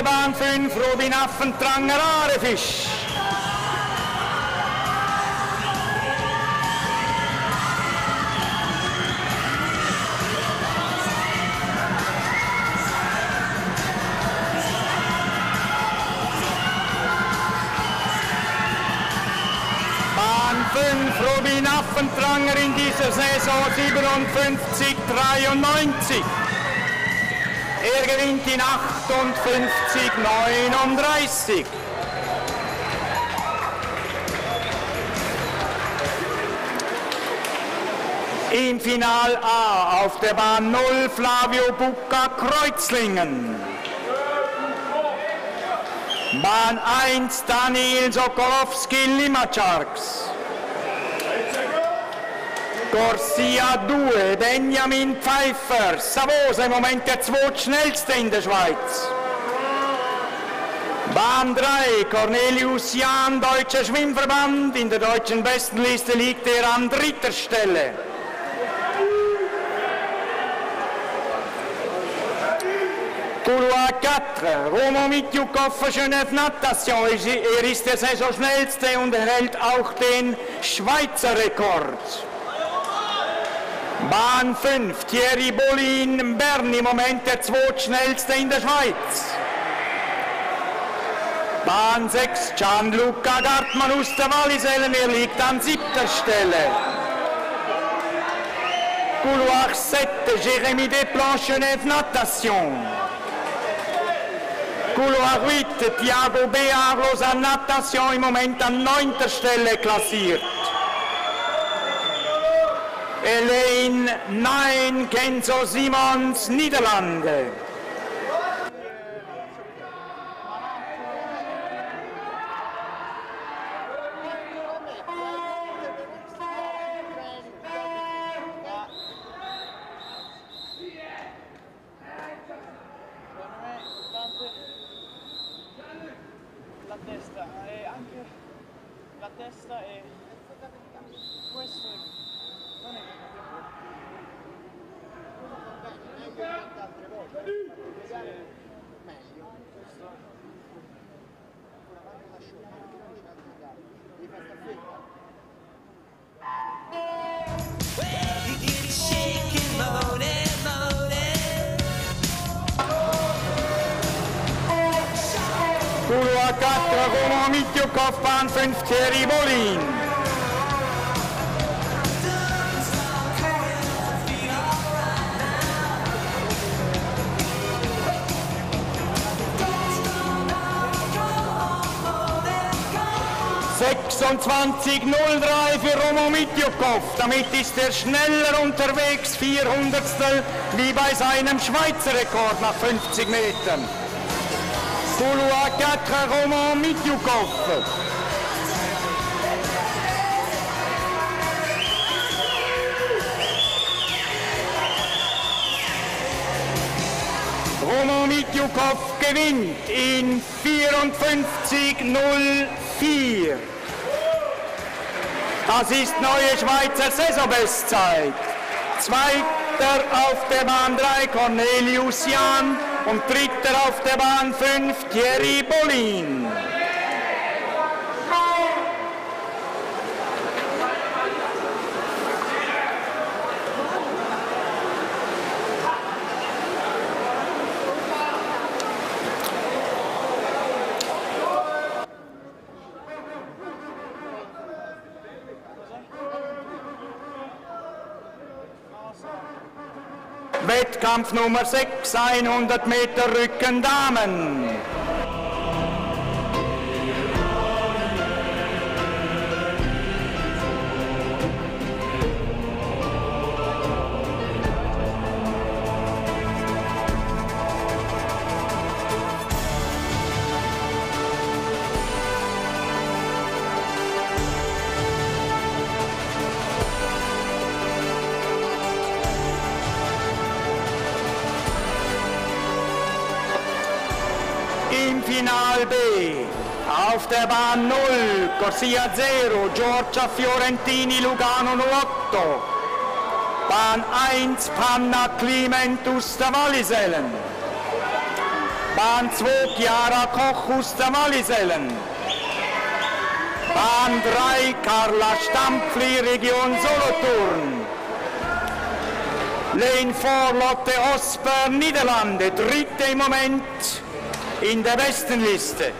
der Bahn 5 Robin Affentranger Arefisch. Bahn 5 Robin Affentranger in dieser Saison 57,93. Er gewinnt in 58,39. Im Final A auf der Bahn 0 Flavio Bucca Kreuzlingen. Bahn 1 Daniel Sokolowski Limacharks. Corsia 2 Benjamin Pfeiffer, Savosa im Moment der zweitschnellste in der Schweiz. Bahn 3 Cornelius Jahn, Deutscher Schwimmverband, in der deutschen Bestenliste liegt er an 3. Stelle. Couloir 4, Romo Mitjukov Genève Natation, er ist der Saisonschnellste und erhält auch den Schweizer Rekord. Bahn 5, Thierry Bollin, Bern, im Moment der zweitschnellste in der Schweiz. Bahn 6, Gianluca Gartmann aus der Wallisellen, er liegt an 7. Stelle. Couloir 7, Jérémy Desplanches, Genève Natation. Couloir 8, Thiago Béard, Lausanne Natation, im Moment an 9. Stelle klassiert. Elaine Nein, Kenzo Simons, Niederlande. La testa è questo non è altre volte meglio questo ancora quando la show devi fare sta fretta. Couloir 4, Roman Mitjukov, Bahn 5, Thierry Bollin. (26:03) für Roman Mitjukov. Damit ist er schneller unterwegs, 400stel, wie bei seinem Schweizer Rekord nach 50 Metern. Couloir 4, Roman Mitjukov. Roman Mitjukov gewinnt in 54:04. Das ist neue Schweizer Saisonbestzeit. Zweiter auf der Bahn 3 Cornelius Jahn und dritter auf der Bahn 5 Thierry Bollin. Wettkampf Nummer 6, 100 Meter Rücken Damen. Im Final B, auf der Bahn 0, Corsia 0, Giorgia Fiorentini, Lugano 8. Bahn 1, Panna Clement aus der Wallisellen. Bahn 2 Chiara Koch aus der Wallisellen. Bahn 3 Carla Stampfli, Region Solothurn. Lane 4 Lotte Osper, Niederlande, dritte im Moment in der Bestenliste.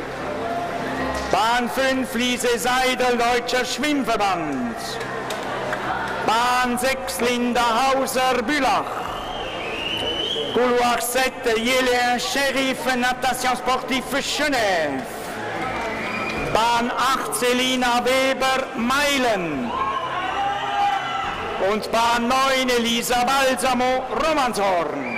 Bahn 5 Lise Seidel, Deutscher Schwimmverband. Bahn 6 Linda Hauser, Bülach. Couloir 7 Yélien Sheriff, Natation Sportive Genève. Bahn 8 Selina Weber, Meilen. Und Bahn 9 Elisa Balsamo, Romanshorn.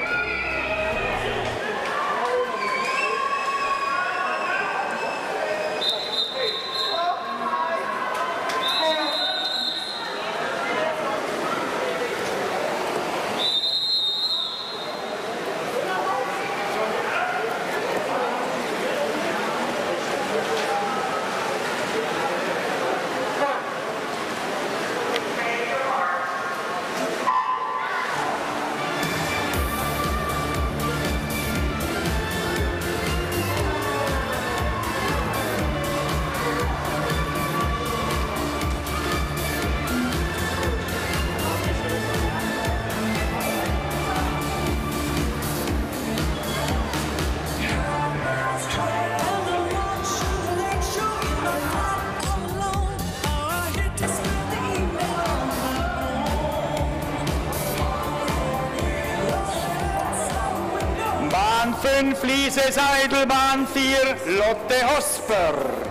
Bahn 5 Lise Seidel, Bahn 4 Lotte Hosper.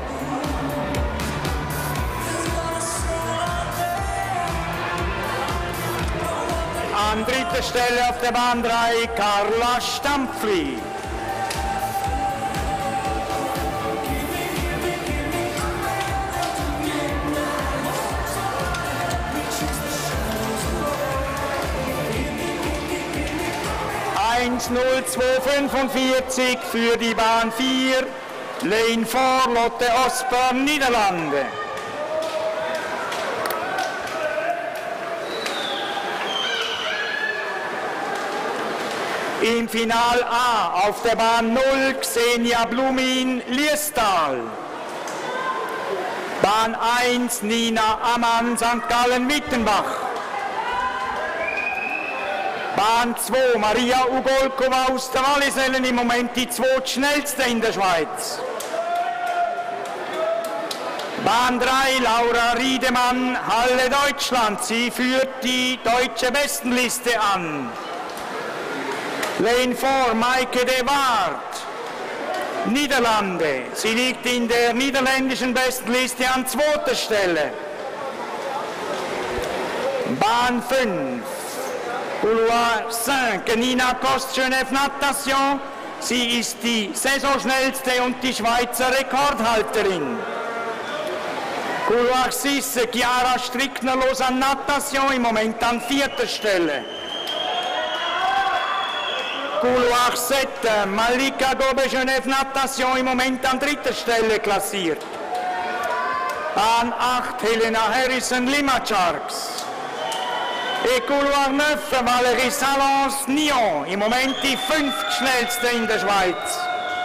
An dritter Stelle auf der Bahn 3 Carla Stampfli. Eins 0245 für die Bahn 4, Lane 4 Lotte Osper, Niederlande. Im Final A auf der Bahn 0 Xenia Blumin, Liestal. Bahn 1 Nina Ammann, St. Gallen-Mittenbach. Bahn 2 Maria Ugolkova aus der Wallisellen, im Moment die zweitschnellste in der Schweiz. Bahn 3 Laura Riedemann, Halle Deutschland, sie führt die deutsche Bestenliste an. Lane 4 Maike de Waard, Niederlande, sie liegt in der niederländischen Bestenliste an zweiter Stelle. Bahn 5 Couloir 5, Nina Kost, Genève Natation. Sie ist die Saisonschnellste und die Schweizer Rekordhalterin. Couloir 6, Chiara Strickner, Lausanne Natation, im Moment an vierter Stelle. Couloir 7, Malika Gobe, Genève Natation, im Moment an dritter Stelle klassiert. Bahn 8, Helena Harrison, Limacharks. Et Couloir 9, Valérie Salons, Nyon, im Moment die fünftschnellste in der Schweiz.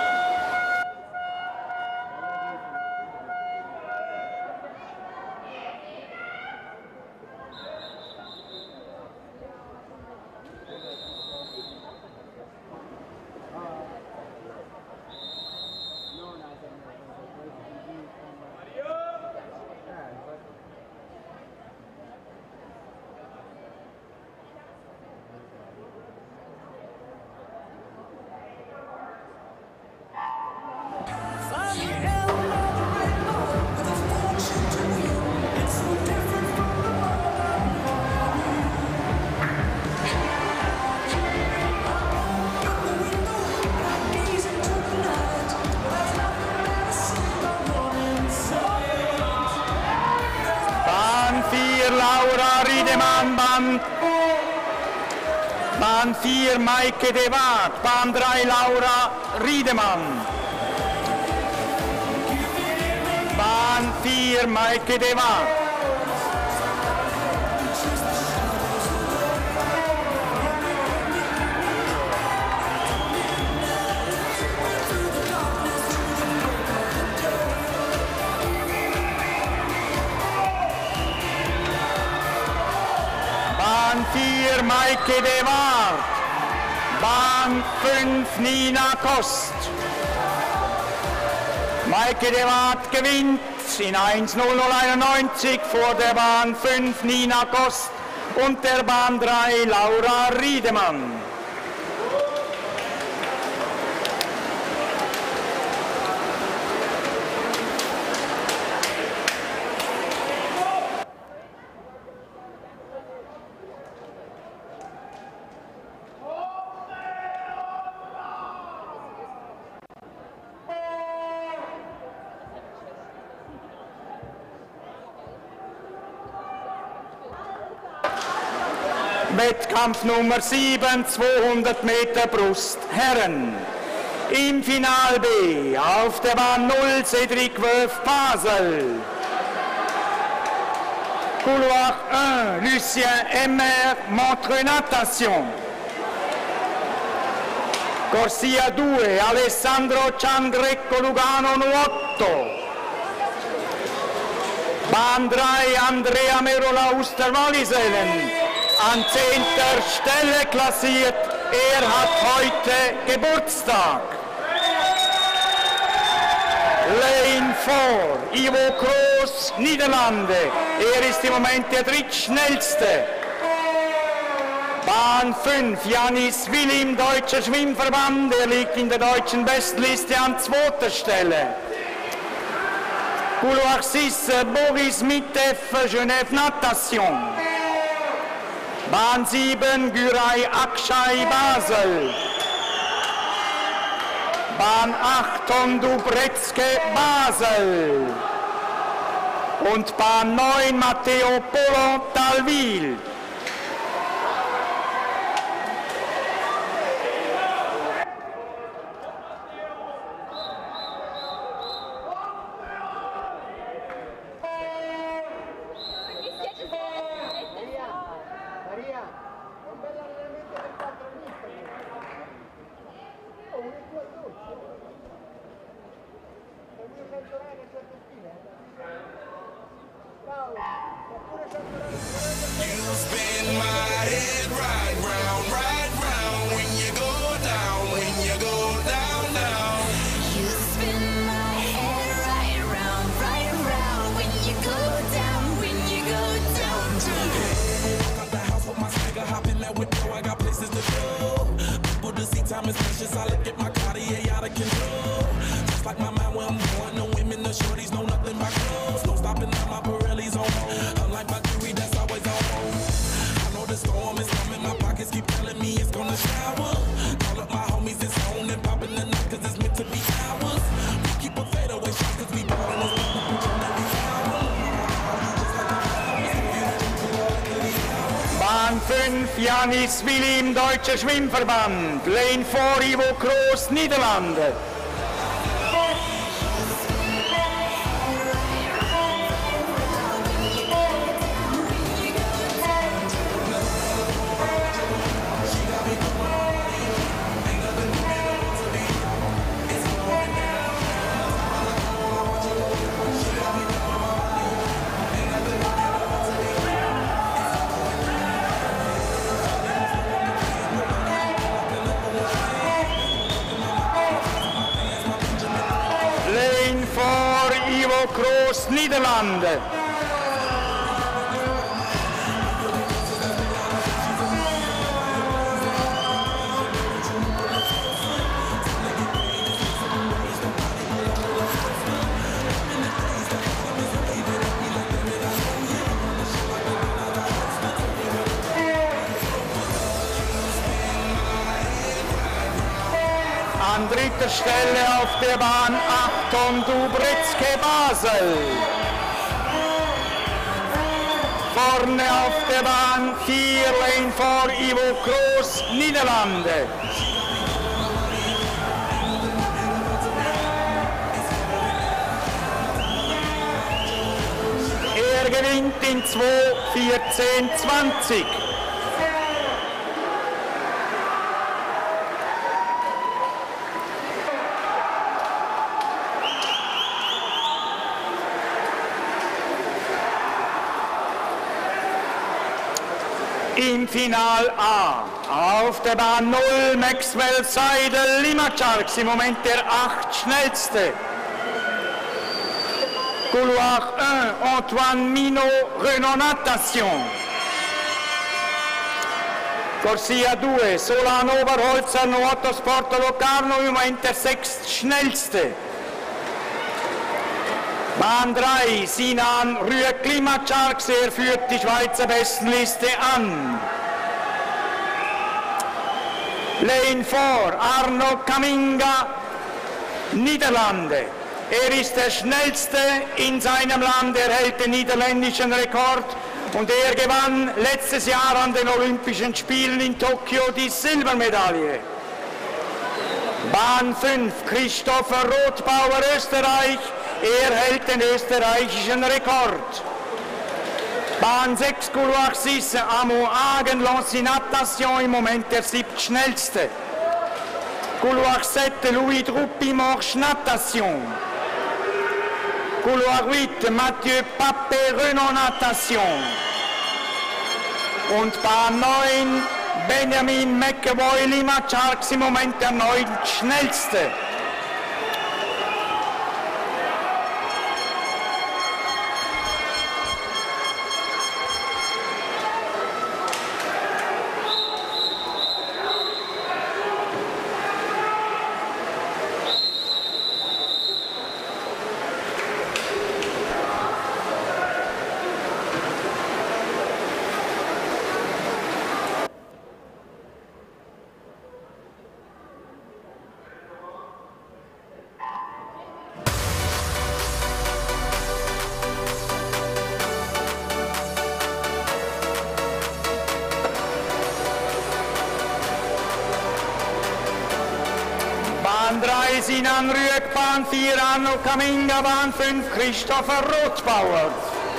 Laura Riedemann, Bahn 4 Maike de Waard, Bahn 3 Laura Riedemann. Bahn 4 Maike de Waard. 4 Maike de Waard. Bahn 5 Nina Kost. Maike de Waard gewinnt in 1:0091 vor der Bahn 5 Nina Kost und der Bahn 3 Laura Riedemann. Wettkampf Nummer 7, 200 Meter Brust, Herren. Im Final B, auf der Bahn 0, Cédric Wöf, Basel. Couloir 1, Lucien Emmer, Montreux Natation. Corsia 2, Alessandro Ciangrecco, Lugano Nuotto. Bahn 3, Andrea Merola, Uster-Wallisellen. An 10. Stelle klassiert. Er hat heute Geburtstag. Lane 4, Ivo Kroos, Niederlande. Er ist im Moment der drittschnellste. Bahn 5, Janis Willim, Deutscher Schwimmverband. Er liegt in der deutschen Bestliste an 2. Stelle. Couloir 6, Boris Mitev, Genève Natation. Bahn 7, Güray Akshay, Basel. Bahn 8, Tondu Bretzke, Basel. Und Bahn 9, Matteo Polo, Talwil. Bahn 5, Janis Willim, Deutscher Schwimmverband. Lane 4, Ivo Kroos, Niederlande. Ivo Kroos, Niederlande. An 3. Stelle auf der Bahn 8, Tondu Bretzke, Basel. Vorne auf der Bahn 4, Lane 4, Ivo Kroos, Niederlande. Er gewinnt in 2:14:20. Im Final A, auf der Bahn 0, Maxwell Seidel Limacharks, im Moment der 8 schnellste. Couloir 1, Antoine Minot, Renault Natation. Corsia 2, Solano Oberholzer, Nuotosport Locarno, im Moment der 6 schnellste. Bahn 3, Sinan Rüegg Limacharks, er führt die Schweizer Bestenliste an. Lane 4, Arno Kaminga, Niederlande. Er ist der schnellste in seinem Land, er hält den niederländischen Rekord und er gewann letztes Jahr an den Olympischen Spielen in Tokio die Silbermedaille. Bahn 5, Christopher Rothbauer, Österreich. Er hält den österreichischen Rekord. Bahn 6, Couloir 6, Amo Hagen, Lancy Natation, im Moment der 7. schnellste. Couloir 7, Louis Droupy-Morche Natation. Couloir 8, Mathieu Pape, Renault Natation. Und Bahn 9, Benjamin McEvoy, Limacharks, im Moment der 9. schnellste. Bahn 3, Sinan Rüegg, Bahn 4, Arno Kaminga, Bahn 5, Christopher Rothbauer.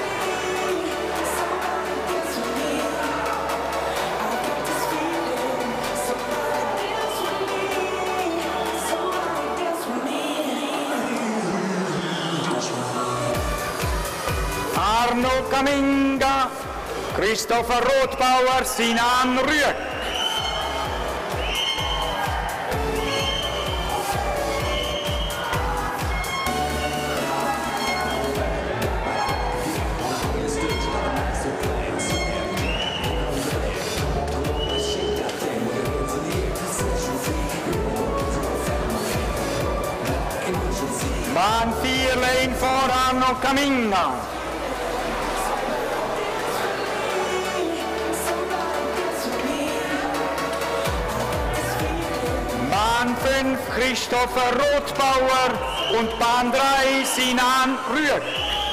Arno Kaminga, Christopher Rothbauer, Sinan Rüegg. Bahn 4, Lane 4, Arno Kaminga. Bahn 5, Christopher Rothbauer und Bahn 3, Sinan Rüegg.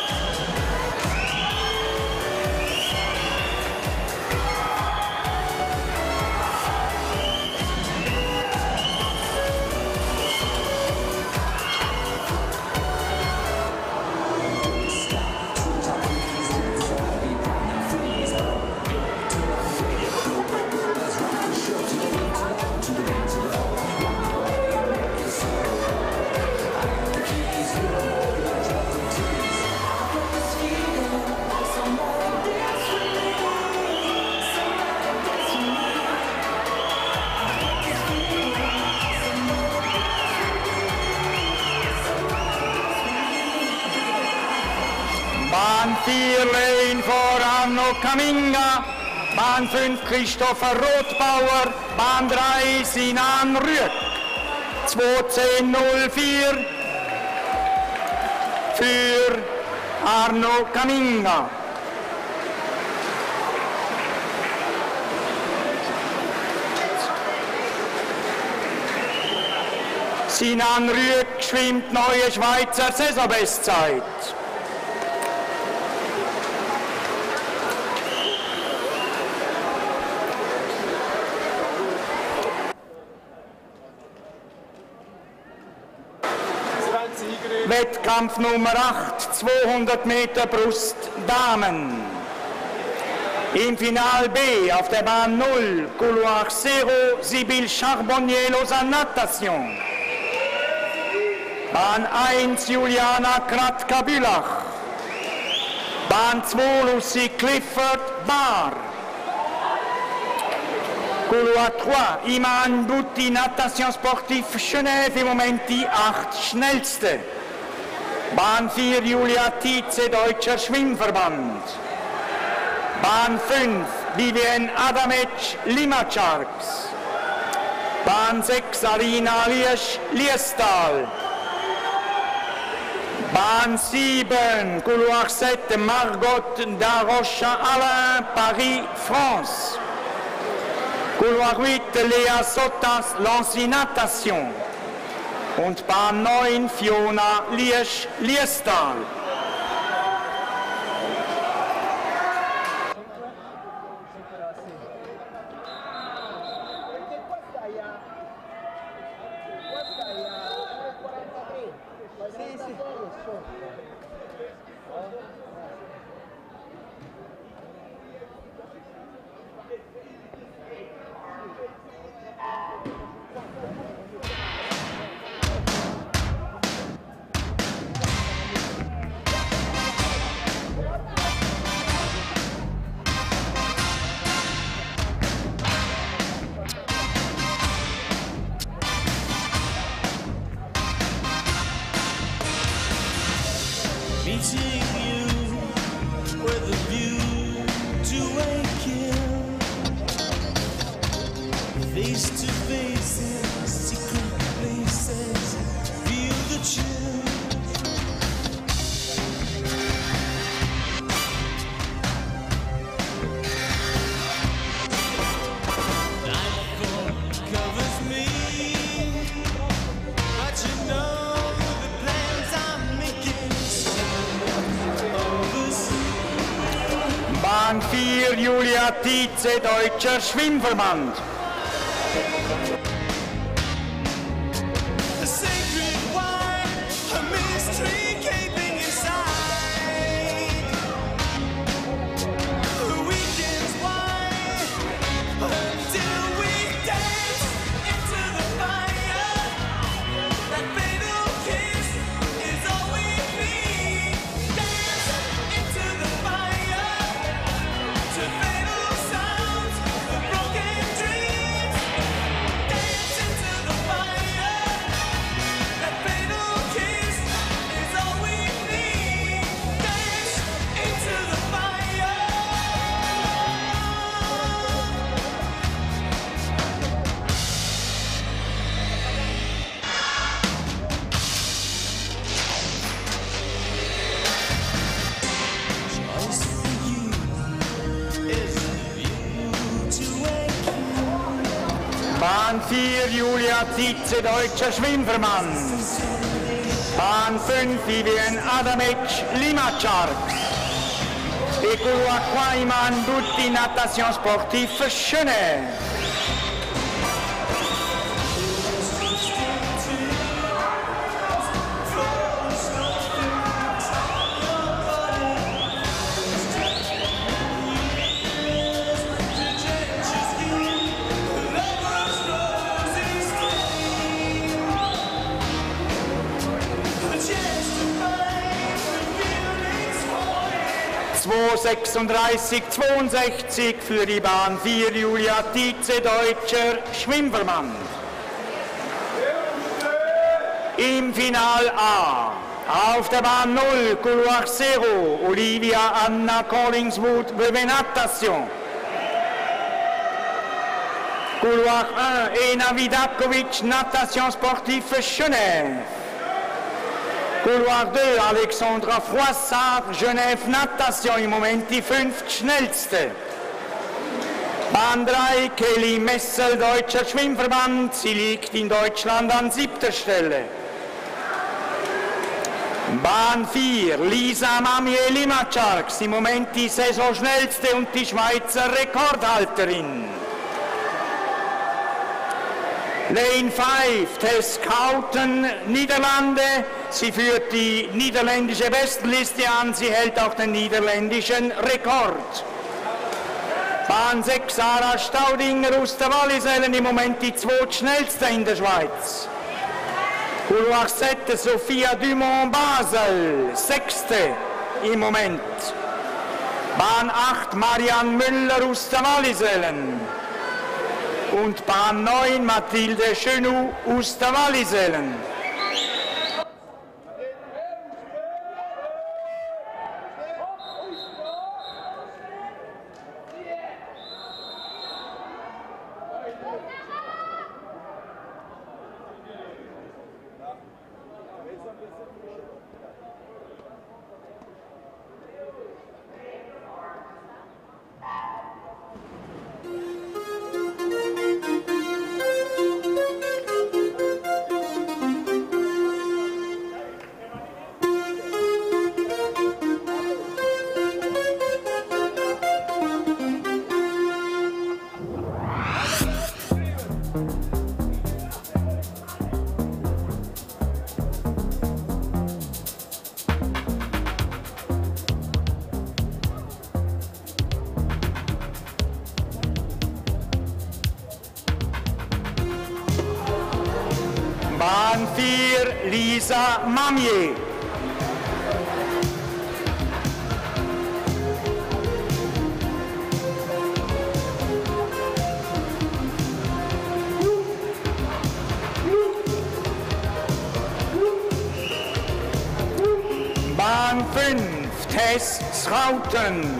Bahn 4, Lane 4, Arno Kaminga. Bahn 5, Christopher Rothbauer. Bahn 3, Sinan Rüegg. 2:10:04 für Arno Kaminga. Sinan Rüegg schwimmt neue Schweizer Saisonbestzeit. Wettkampf Nummer 8, 200 Meter Brust Damen. Im Final B auf der Bahn 0, Couloir 0, Sibylle Charbonnier, Lausanne Natation. Bahn 1, Juliana Kratka-Bülach. Bahn 2, Lucy Clifford, Bar. Couloir 3, Iman Bouti, Natation Sportif Genève, im Moment die 8 schnellste. Bahn 4, Julia Tietze, Deutscher Schwimmverband. Bahn 5, Vivienne Adamec, Limacharks. Bahn 6, Arina Liesch, Liestal. Bahn 7, Couloir 7, Margot Darocha Alain, Paris, France. Couloir 8, Léa Sotas, Lancy Natation. Und Bahn 9, Fiona Liesch, Liestal. Meeting you with a view to awaken, face to face in secret places, feel the chill. Nightfall covers me, but you know the plans I'm making. Bahn 4, Julia Tietze, Deutscher Schwimmverband. A sacred wine, a mystery gaping inside. The weekend's wine until we dance into the fire. That fatal kiss is all we need. Dance into the fire to fatal sounds of broken dreams. Dance into the fire. That fatal kiss is all we need. Dance into the fire. Choice for you is the view to awaken. Bahn 4, Julia Tietze, Deutscher Schwimmverband. Bahn 5, Vivienne Adamec, Limacharks. Et couloir 3, Iman Bouti, Natation Sportif Genève. The chance to find the feelings for it. 2:36, 62 für die Bahn 4, Julia Tietze, Deutscher Schwimmverband. Im Final A, auf der Bahn 0, Couloir 0, Olivia Anna Collingswood, Brevet Natation. Couloir 1, Ena Vidakovic, Natation Sportive Genève. Couloir 2, Alexandra Froissart, Genève Natation, im Moment die 5. schnellste. Bahn 3, Kelly Messel, Deutscher Schwimmverband, sie liegt in Deutschland an 7. Stelle. Bahn 4, Lisa Mamier Limacharks, im Moment die Saisonschnellste und die Schweizer Rekordhalterin. Lane 5, Tess Couten, Niederlande. Sie führt die niederländische Bestenliste an, sie hält auch den niederländischen Rekord. Bahn 6, Sarah Staudinger aus der Wallisellen, im Moment die 2. schnellste in der Schweiz. Couloir 7, Sophia Dumont Basel, 6. im Moment. Bahn 8, Marianne Müller aus der Wallisellen. und Bahn 9 Mathilde Chenou aus der Wallisellen. Bahn 4 Lisa Mamier. Bahn 5 Tess Schrauten.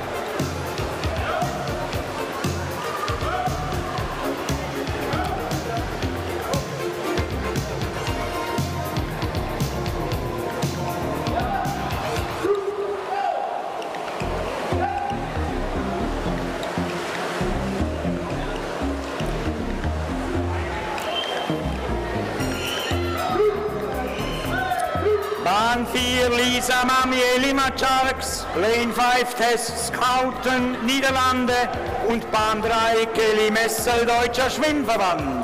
Bahn 4 Lisa Mamier Limacharks, Lane 5 Tess Scouten Niederlande und Bahn 3 Kelly Messel Deutscher Schwimmverband.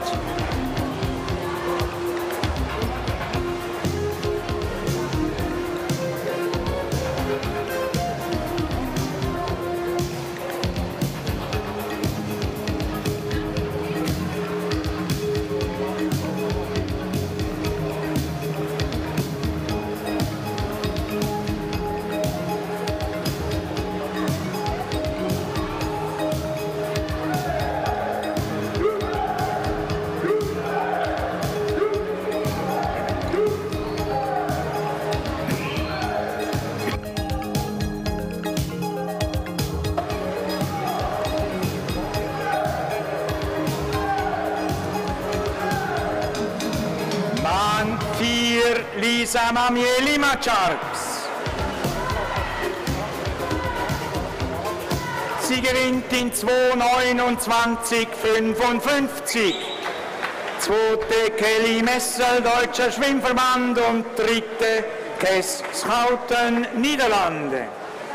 Bahn 4 Lisa Mamier Limacharks. Sie gewinnt in 2:29,55. Zweite Kelly Messel Deutscher Schwimmverband und dritte Tess Scouten Niederlande.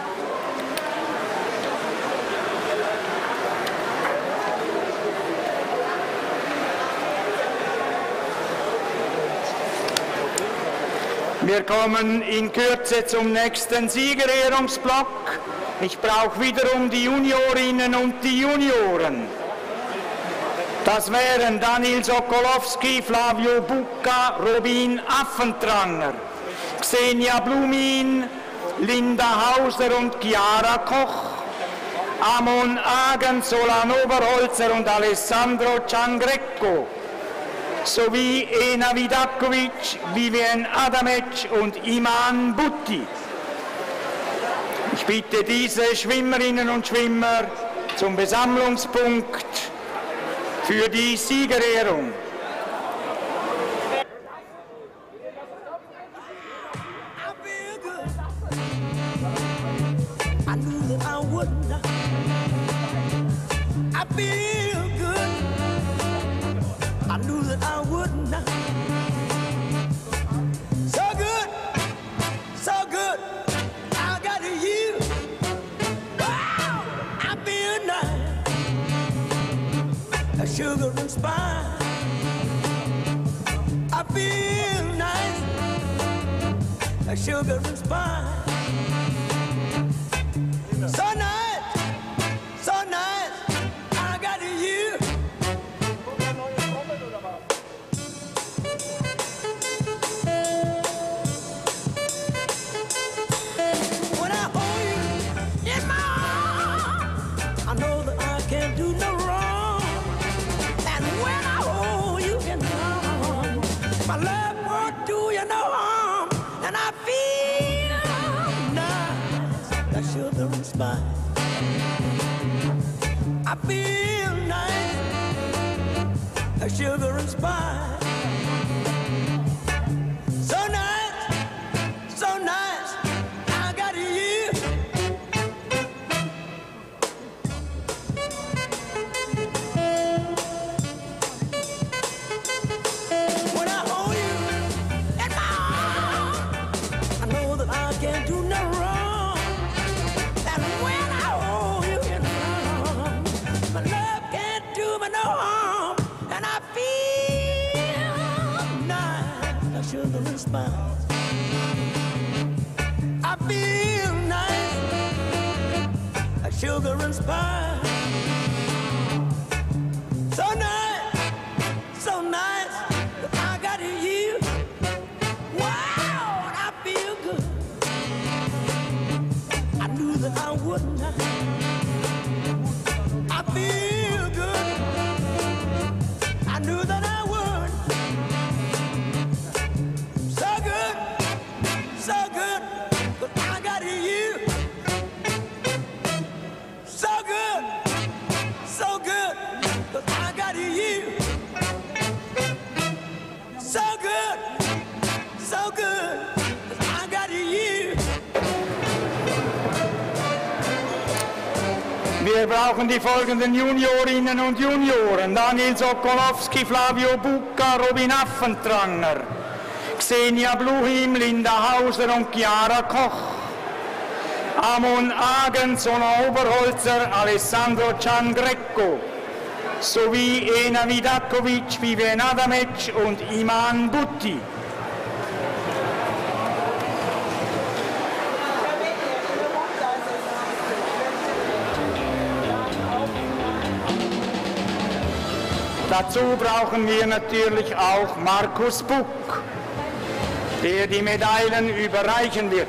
Wir kommen in Kürze zum nächsten Siegerehrungsblock. Ich brauche wiederum die Juniorinnen und die Junioren. Das wären Daniel Sokolowski, Flavio Bucca, Robin Affentranger, Xenia Blumin, Linda Hauser und Chiara Koch, Amon Agen, Solan Oberholzer und Alessandro Ciangrecco, sowie Ena Vidakovic, Vivian Adamec und Iman Butti. Ich bitte diese Schwimmerinnen und Schwimmer zum Besammlungspunkt für die Siegerehrung. I knew that I would not. I feel good. I knew that I would not. So good, so good. I got you. Wow, I feel nice. A sugar and spice. I feel nice. A sugar and spice. So nice, so nice, I got you. When I hold you in my arms, I know that I can't do no wrong. like sugar and spice. I feel nice like sugar and spice. So nice, I got you. When I hold you in my arms, I know that I can't do no wrong. And when I hold you in my arms, my love can't do me no harm. And I feel nice like sugar and spice. I feel nice like sugar and spice. So nice that I got you. Wow, and I feel good. I knew that I wouldn't. I feel good. I knew that I would. So good, but I got you. So good, but I got you. So good, but I got you. Wir brauchen die folgenden Juniorinnen und Junioren: Daniel Sokolowski, Flavio Bucca, Robin Affentranger, Xenia Bluhim, Linda Hauser und Chiara Koch, Amon Agen, Sona Oberholzer, Alessandro Ciangrecco, sowie Ena Vidakovic, Vivian Adamec und Iman Butti. Dazu brauchen wir natürlich auch Markus Buck, der die Medaillen überreichen wird.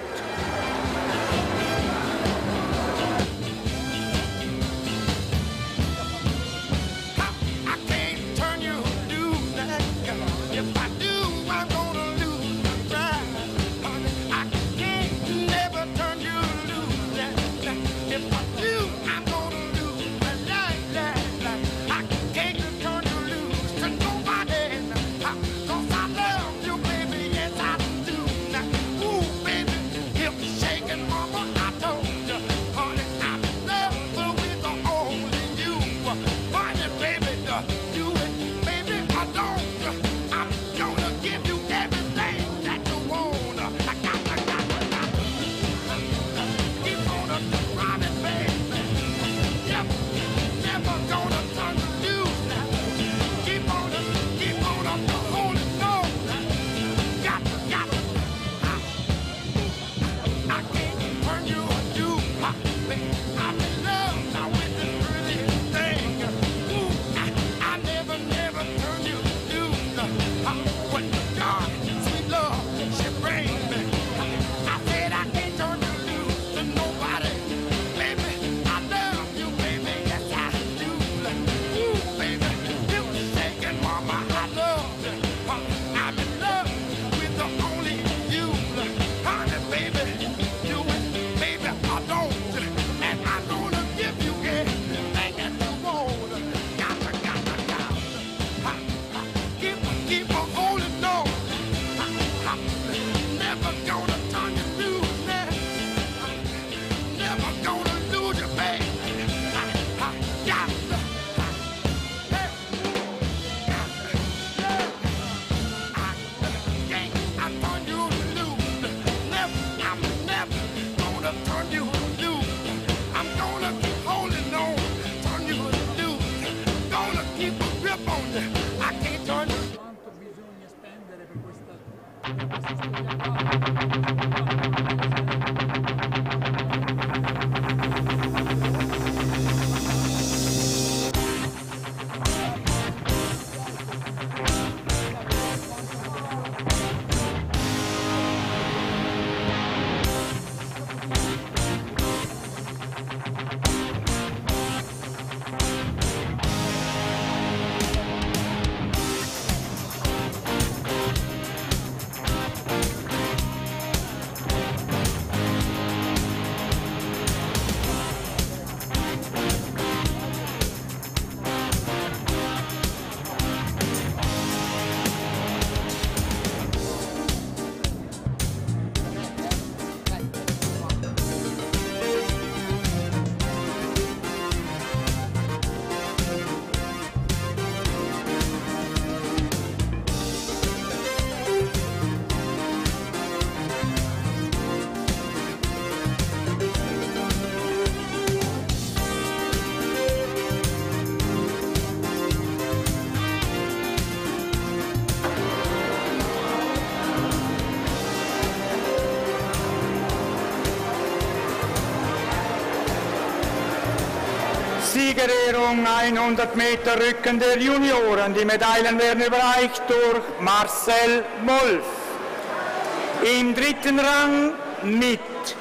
Siegerehrung 100 Meter Rücken der Junioren. Die Medaillen werden überreicht durch Marcel Wolf. Im dritten Rang mit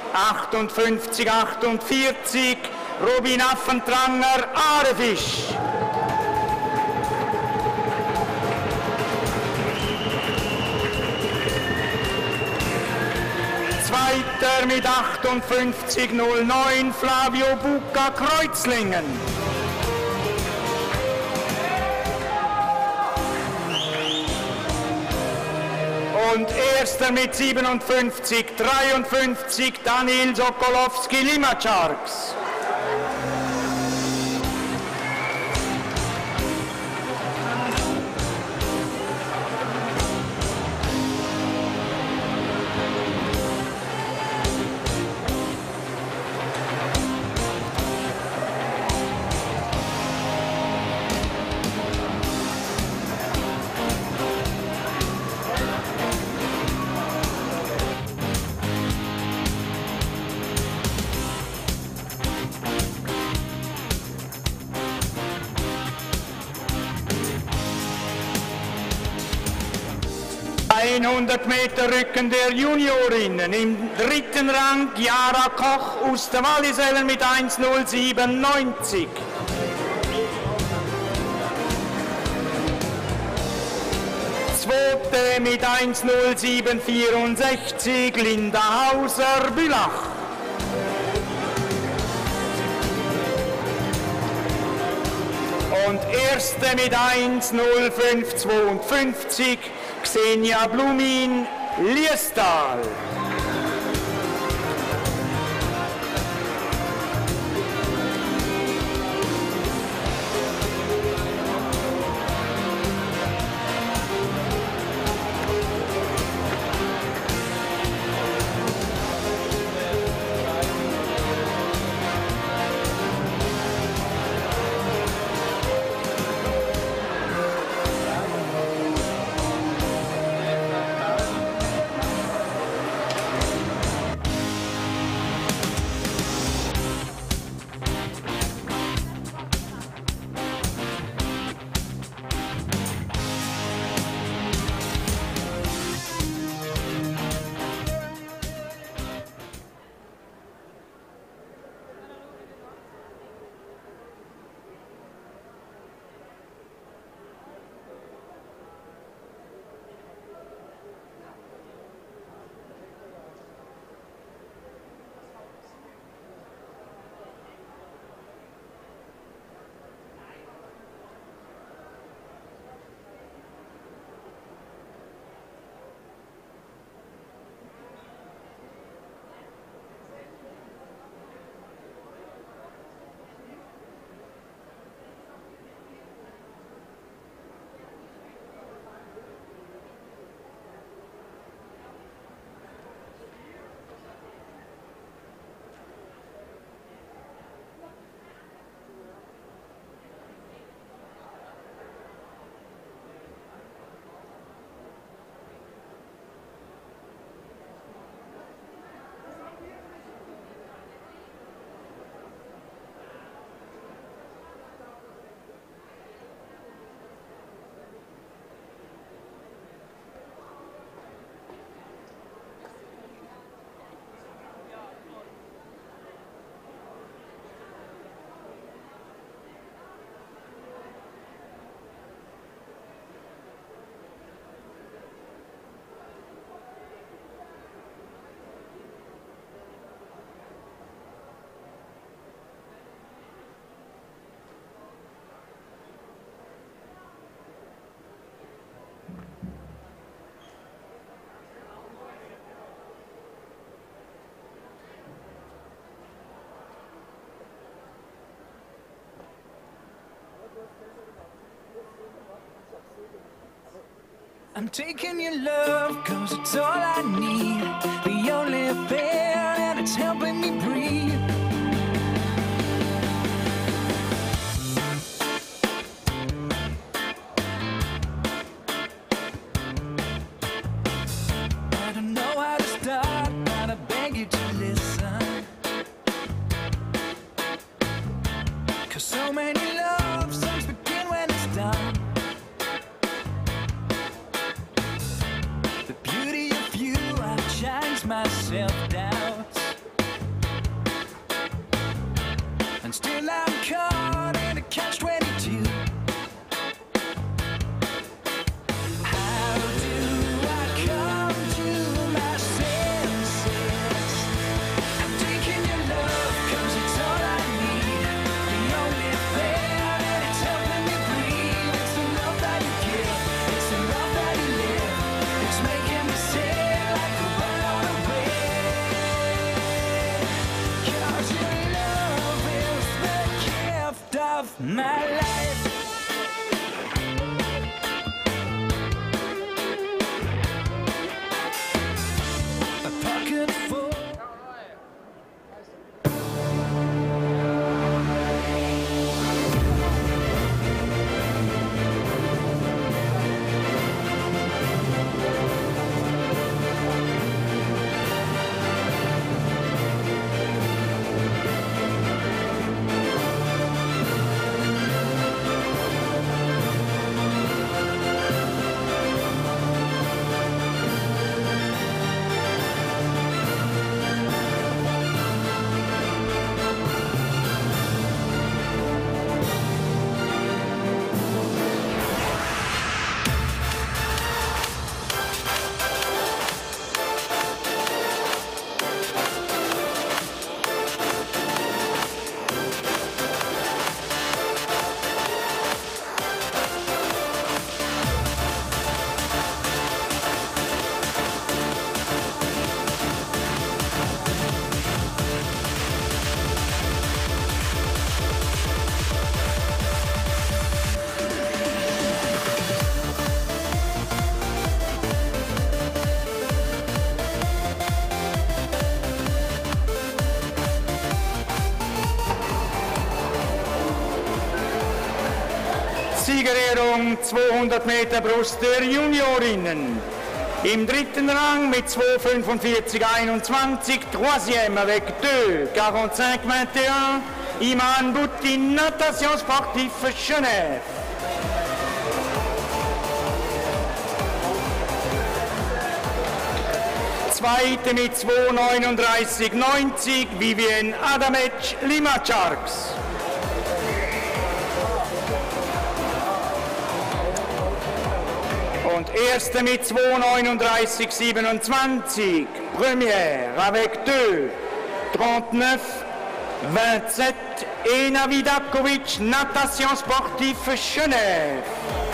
58,48 Robin Affentranger Arefisch. Zweiter mit 58,09 Flavio Bucca Kreuzlingen. Und erster mit 57,53 Daniel Sokolowski Limacharks. Meter Rücken der Juniorinnen. Im dritten Rang Chiara Koch aus der Wallisellen mit 1,07,90. Zweite mit 1,07,64 Linda Hauser-Bülach. Und erste mit 1,05,52 Xenia Blumin, Liestal. I'm taking your love, cause it's all I need. The only affair and it's helping me breathe. I don't know how to start, but I beg you to listen. Cause so and still I'm caught in a catch-22. How do I come to my senses? I'm taking your love 'cause it's all I need. The only thing that it's helping me breathe. It's the love that you give, it's the love that you live. It's making me sail like a bird on a wave. 'Cause your love is the gift of my life. A pocket full. Siegerehrung 200 Meter Brust der Juniorinnen. Im dritten Rang mit 2,45,21, troisième avec 2,45,21, Iman Bouti, Natation Sportive Genève. Zweite mit 2,39,90, Vivien Adamec, Limacharks. Und erste mit 2,39,27, première avec 2,39,27, Ena Vidakovic, Natation Sportive Genève.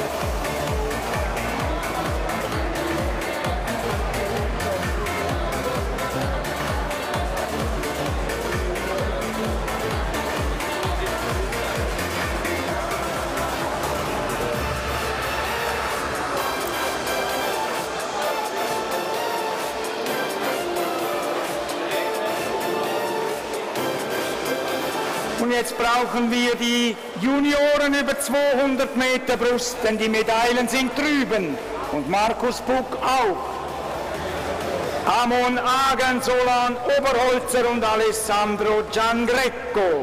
Und jetzt brauchen wir die Junioren über 200 Meter Brust, denn die Medaillen sind drüben. Und Markus Buck auch. Amon Agen, Solan Oberholzer und Alessandro Giangreco.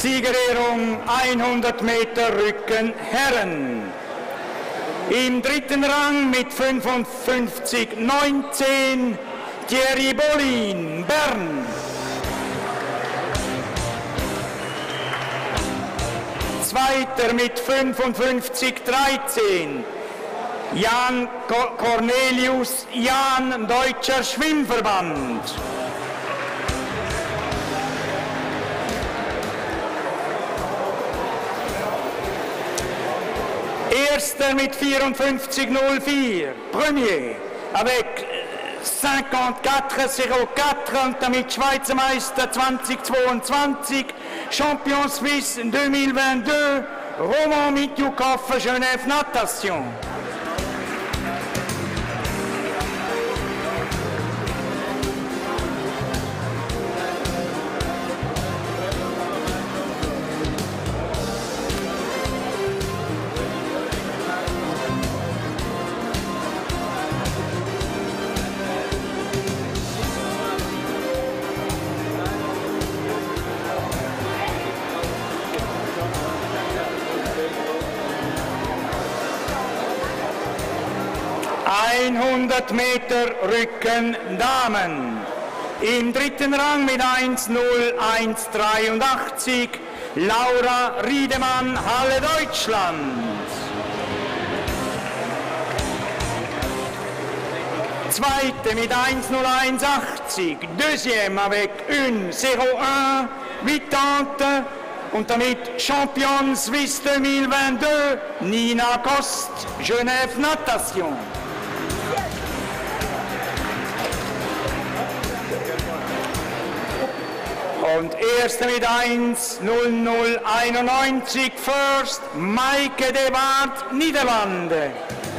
Siegerehrung 100 Meter Rücken Herren. Im dritten Rang mit 55,19 Thierry Bollin, Bern. Zweiter mit 55,13 Jan Cornelius Jahn, Deutscher Schwimmverband. Erster mit 54,04, Premier, avec 54,04 und damit Schweizer Meister 2022, Champion Suisse 2022, Roman Mitjoukov, Genève Natation. Meter Rücken Damen. Im dritten Rang mit 1,01,83 Laura Riedemann, Halle Deutschland. Zweite mit 1,01,80, deuxième avec 1,01,80 und damit Champion Suisse 2022, Nina Kost, Genève Natation. Und erste mit 1,0091 First, Maike de Waard, Niederlande.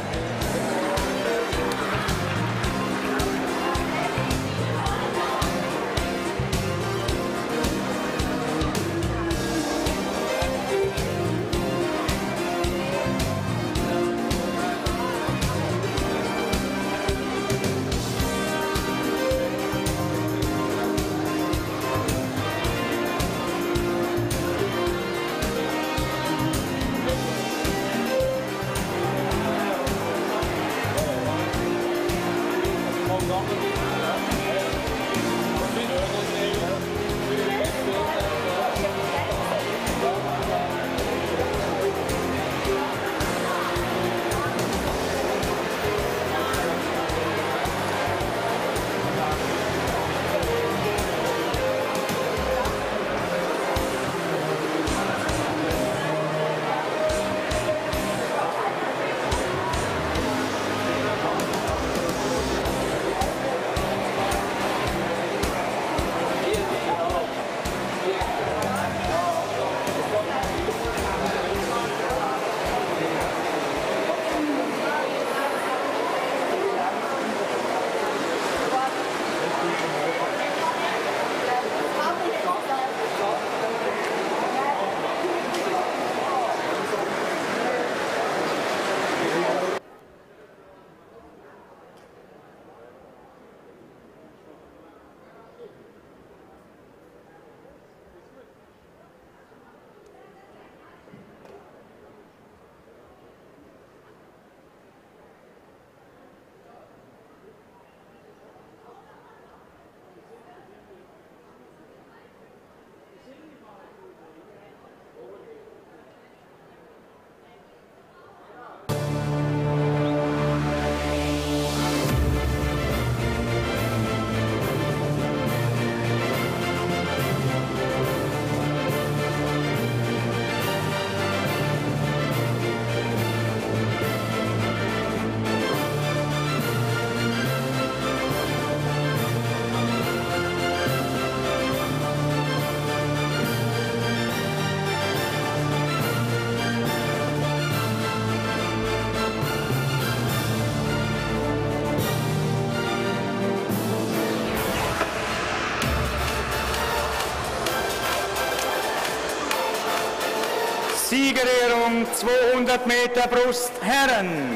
Siegerehrung 200 Meter Brust Herren.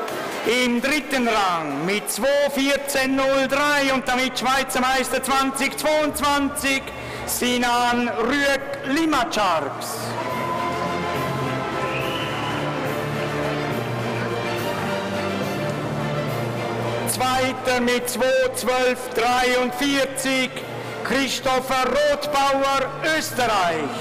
Im dritten Rang mit 2,14,03 und damit Schweizer Meister 2022 Sinan Rüeg Limacharks. Zweiter mit 2:12:43 Christopher Rothbauer, Österreich.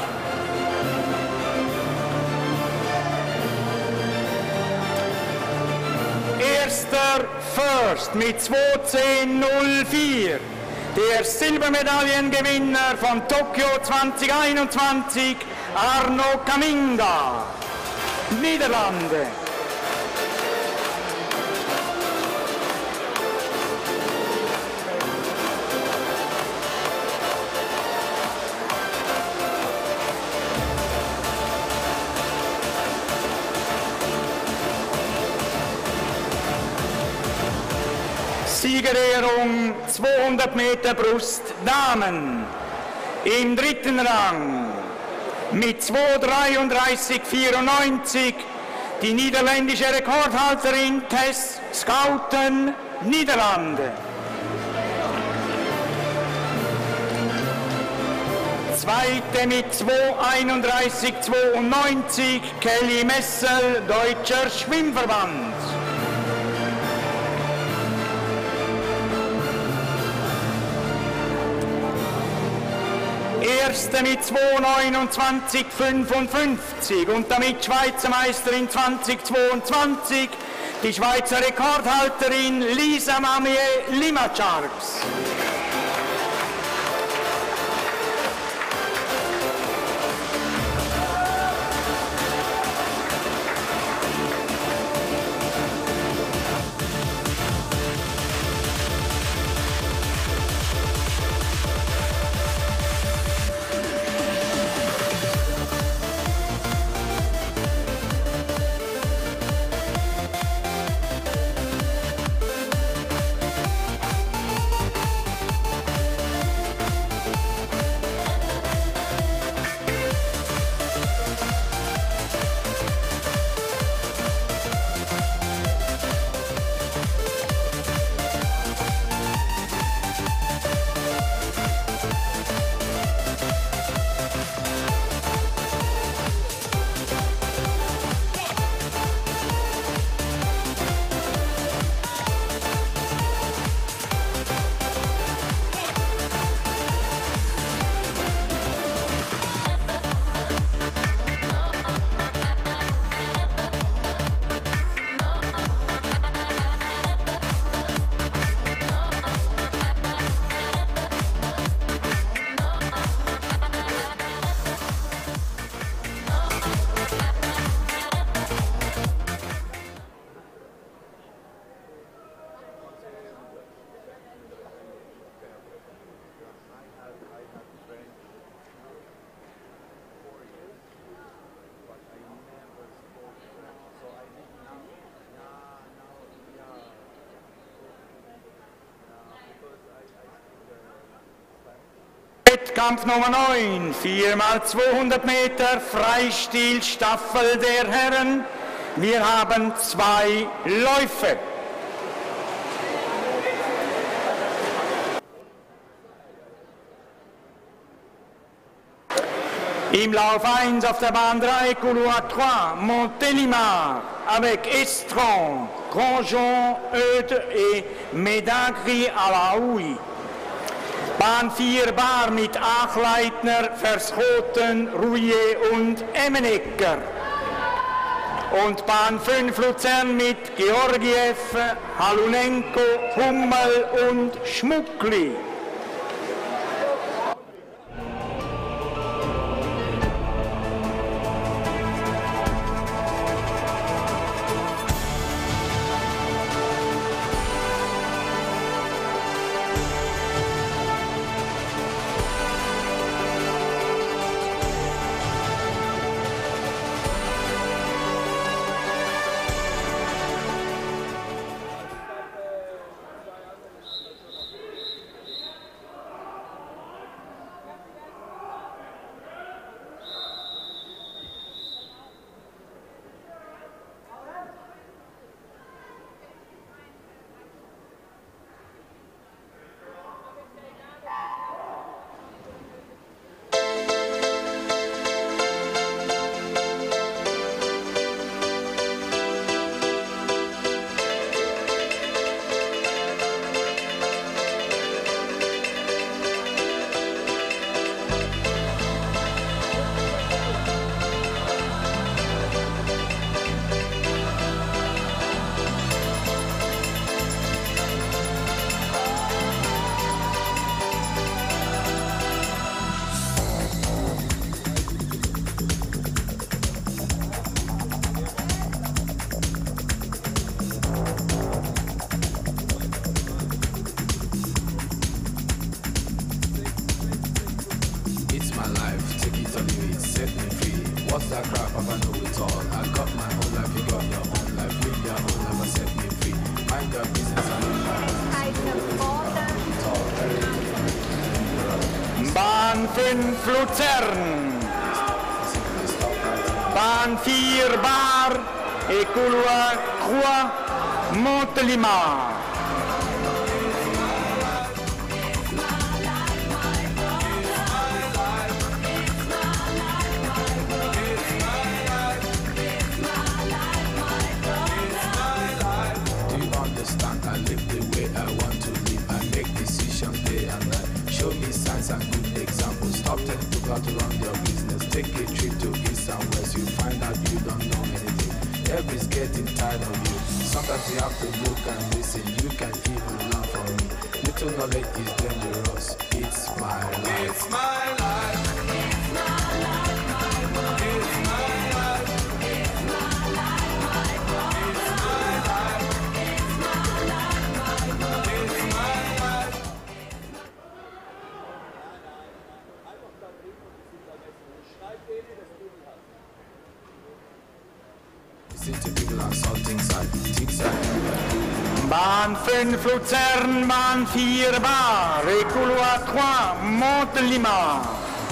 Erster First mit 2:10:04. Der Silbermedaillengewinner von Tokio 2021, Arno Kaminga, Niederlande. Siegerehrung 200 Meter Brust Damen. Im dritten Rang mit 2:33:94 die niederländische Rekordhalterin Tess Schouten, Niederlande. Zweite mit 2:31:92 Kelly Messel, Deutscher Schwimmverband. Erste mit 2:29:55 und damit Schweizer Meisterin 2022, die Schweizer Rekordhalterin Lisa Mamier Limacharks. Wettkampf Nummer 9, 4x200 Meter Freistil-Staffel der Herren. Wir haben 2 Läufe. Im Lauf 1 auf der Bahn 3, Couloir 3, Montélimar, avec Estron, Grandjean, Eudes et Médagri à la Houille. Bahn 4 Bar mit Achleitner, Verschoten, Rouillet und Emmenecker. Und Bahn 5 Luzern mit Georgiev, Halunenko, Hummel und Schmuckli. What's that crap? I know it all. I got my own life, you got your own life. Live your own life and set me free. Mind your business and live my own. Bahn 5 Luzern. Bahn 4 Bar et couloir 3 Montélimar. Do you understand? I live the way I want to live. I make decisions day and night. Show me signs and good examples. Stop telling people how to run their business. Take a trip to east and west. You find out you don't know anything. Everybody's getting tired of you. Sometimes you have to look and listen. You can even learn from me. Little knowledge is dangerous. It's my life. It's my life. It's my life. It's my life. It's my life. It's my life. It's my life. Listen to people on salting side. Bahn 5 Luzern, Bahn 4 Bar et couloir 3 Montélimar.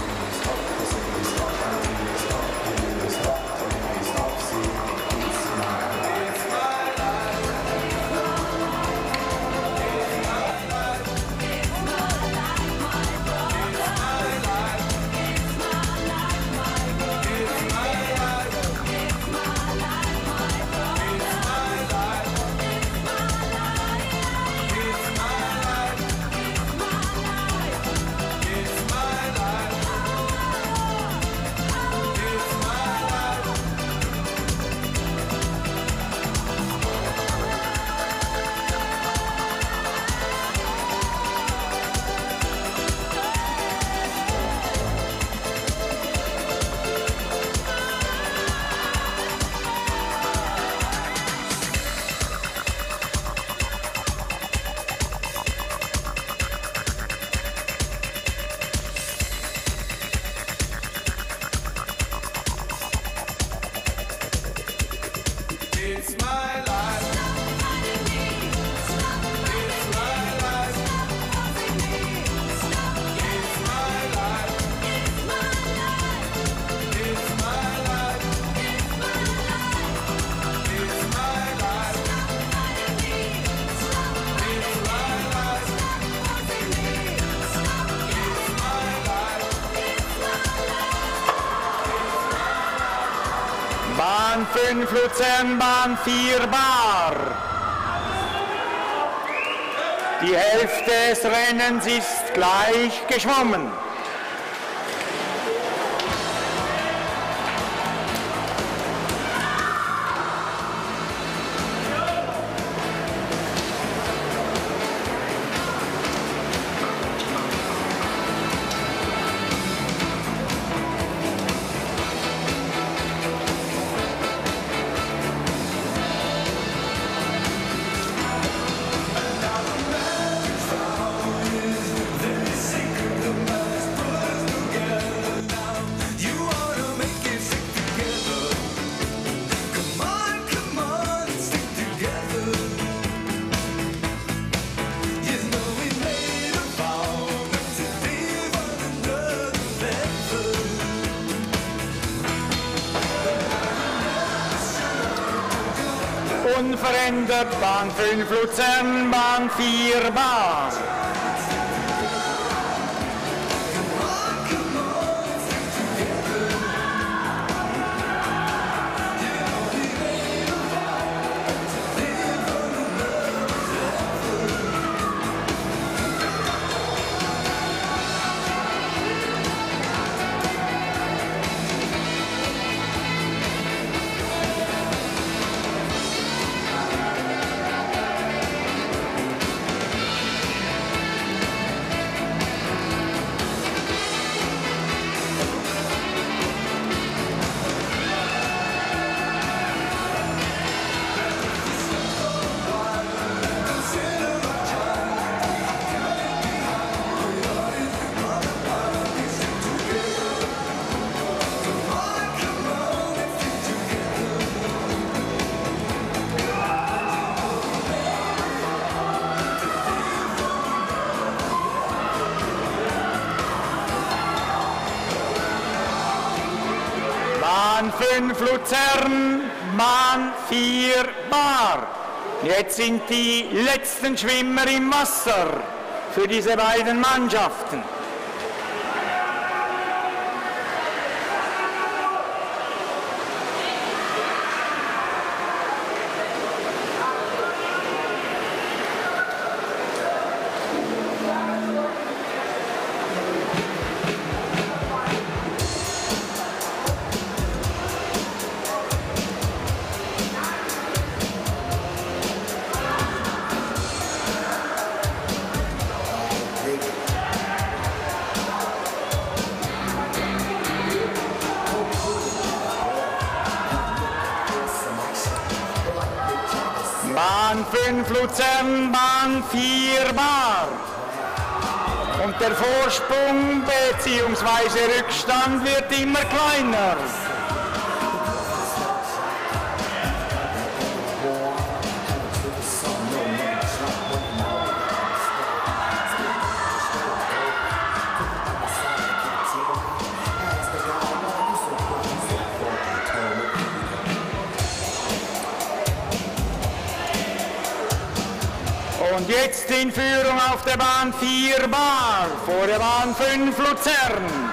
It's my life. It's my life. It's my life. It's my life. It's my life. It's my life. Bahn 5 Luzern, Bahn 4 Bar. Die Hälfte des Rennens ist gleich geschwommen. Unverändert Bahn 5 Luzern, Bahn 4 Bar. Bahn 5 Luzern, Bahn 4 Bar. Jetzt sind die letzten Schwimmer im Wasser für diese beiden Mannschaften. Bahn 5 Luzern, Bahn 4 Bar. Und der Vorsprung bzw. Rückstand wird immer kleiner. Und jetzt in Führung auf der Bahn 4 Bar, vor der Bahn 5 Luzern.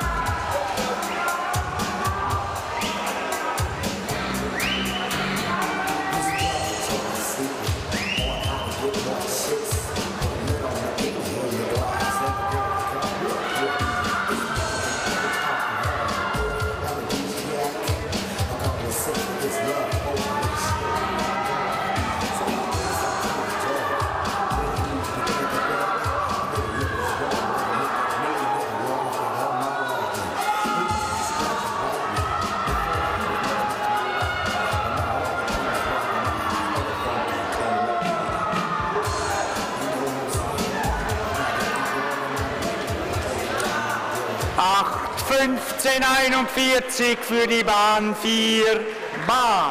Acht 15:41 für die Bahn 4 Bar.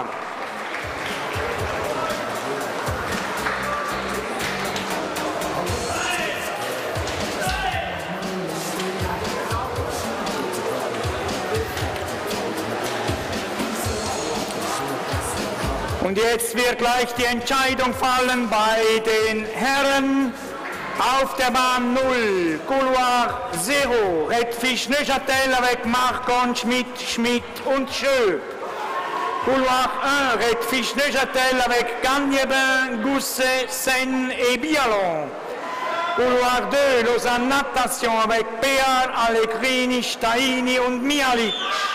Und jetzt wird gleich die Entscheidung fallen bei den Herren. Auf der Bahn 0, Couloir 0, Redfisch Neuchâtel avec Marcon, Schmidt, Schmidt und Schö. Couloir 1, Redfisch Neuchâtel avec Gagnebin, Gousset, Seine et Bialon. Couloir 2, Lausanne Natation avec Pear, Allegrini, Staini und Mialic.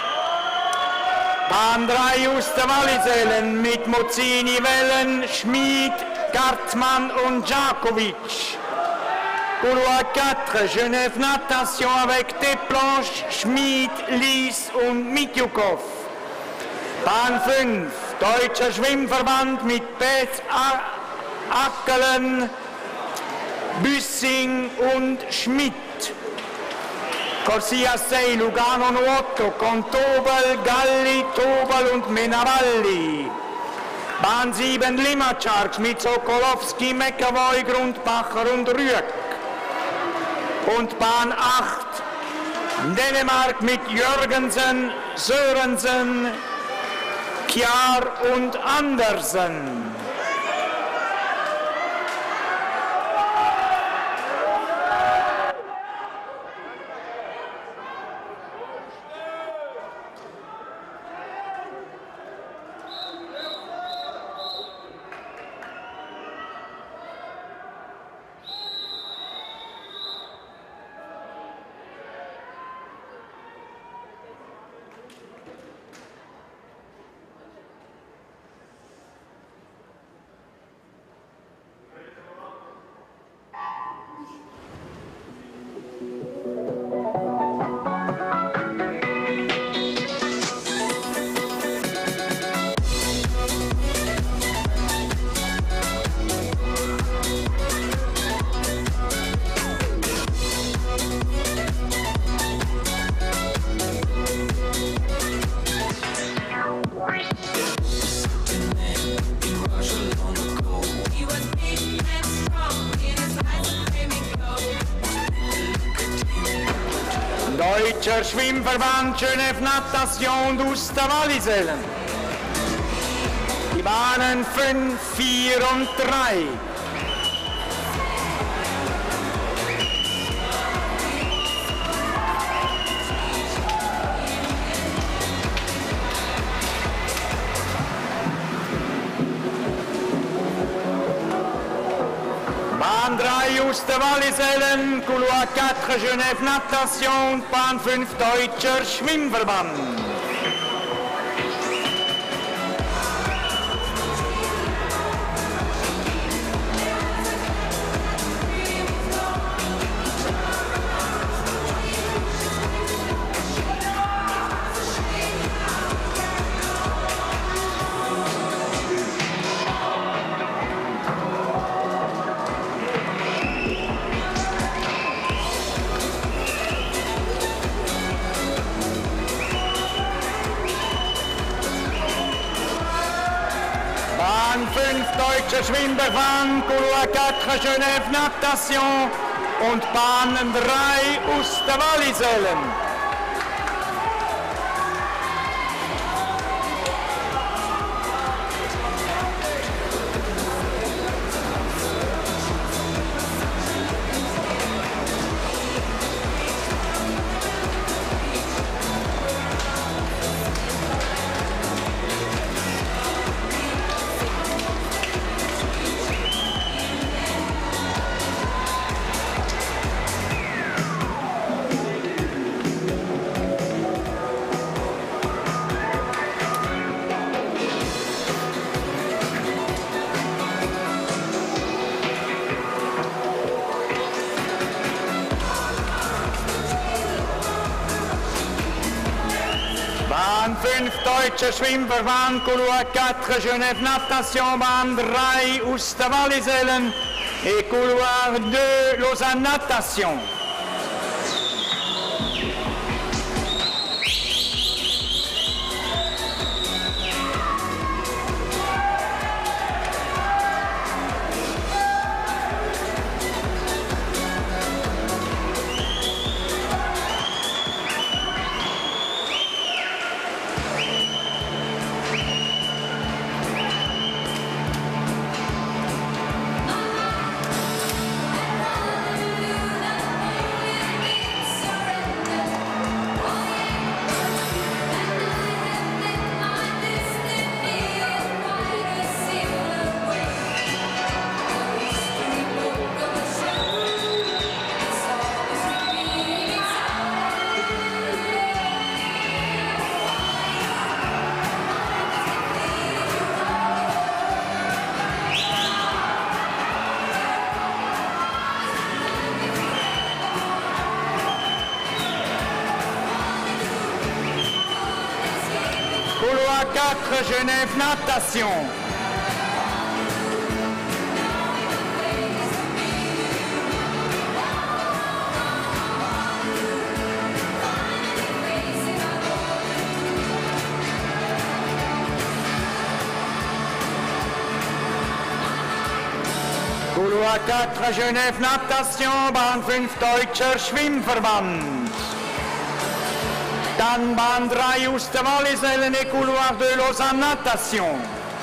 Bahn 3, Uster-Wallisellen mit Mozzini, Wellen, Schmid, Gartmann und Djakovic. Couloir 4, Genève Natation avec Desplanches, Schmid, Lies und Mitjukow. Bahn 5, Deutscher Schwimmverband mit Petz, Ackelen, Büssing und Schmidt. Corsia 6, Lugano Nuoto, Contobel, Galli, Tobel und Menavalli. Bahn 7, Limacharks mit Sokolowski, McAvoy, Grundbacher und Rüegg. Und Bahn 8, Dänemark mit Jürgensen, Sörensen, Kjaer und Andersen. Deutscher Schwimmverband Genève Natation aus der Wallisellen. Die Bahnen 5, 4 und 3. Bahn 3 aus der Wallisellen, Couloir 4 Genève Natation, Bahn 5 Deutscher Schwimmverband. Bahn 5 Deutscher Schwimmverband, Couloir 4 Genève Natation und Bahn 3 aus der Wallisellen. Bahn 5 Deutscher Schwimmverband, Couloir 4 Genève Natation, Bahn 3 aus der Wallisellen et Couloir 2 Lausanne Natation. Couloir 4 Genève Natation. Couloir 4 Genève Natation, Bahn 5 Deutscher Schwimmverband. Dann Bahn 3 aus der Wallisellen et Couloir 2 Lausanne Natation.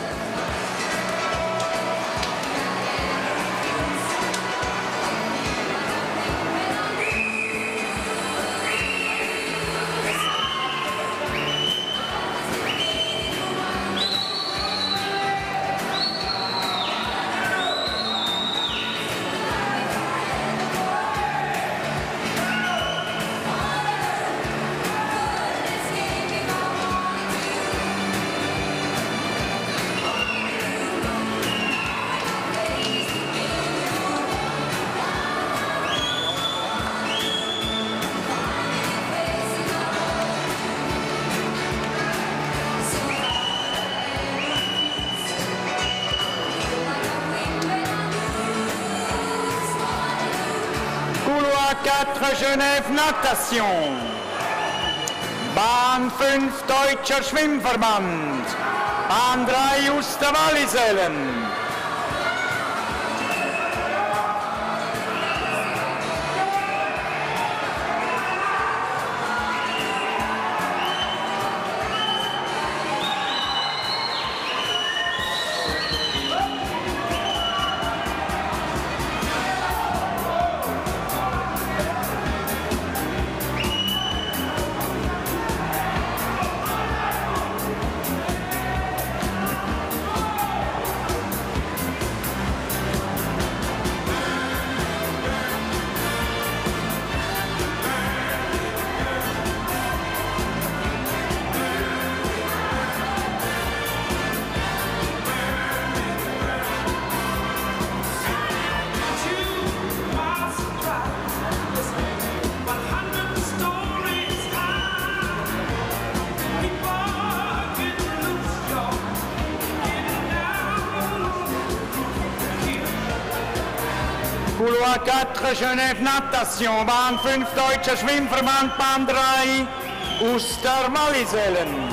Couloir 4 Genève Natation. Bahn 5 Deutscher Schwimmverband. Bahn 3 aus der Wallisellen. Couloir 4, Genève Natation, Bahn 5, Deutscher Schwimmverband, Bahn 3, Uster-Wallisellen.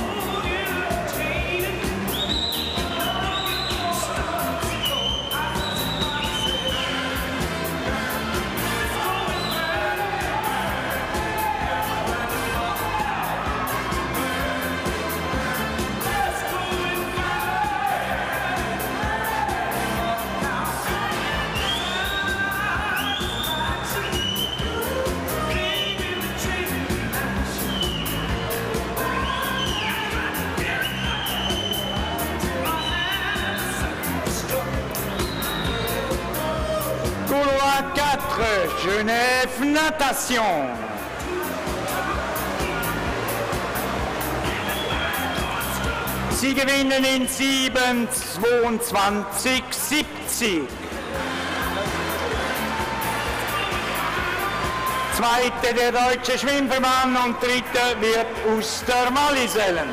Couloir 4, Genève Natation. Sie gewinnen in 7:22:70. Zweite der Deutsche Schwimmverband und dritte wird Uster-Wallisellen.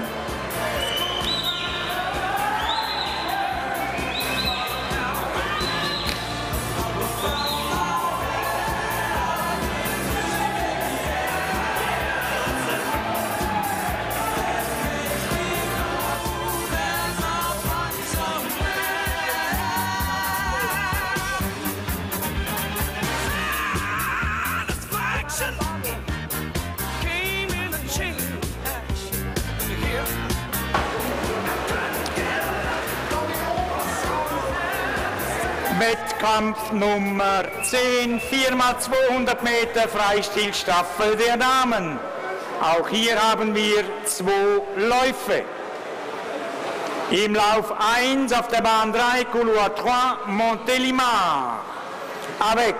Wettkampf Nummer 10, 4x200 Meter Freistilstaffel der Damen. Auch hier haben wir 2 Läufe. Im Lauf 1 auf der Bahn 3, Couloir 3, Montélimar. Avec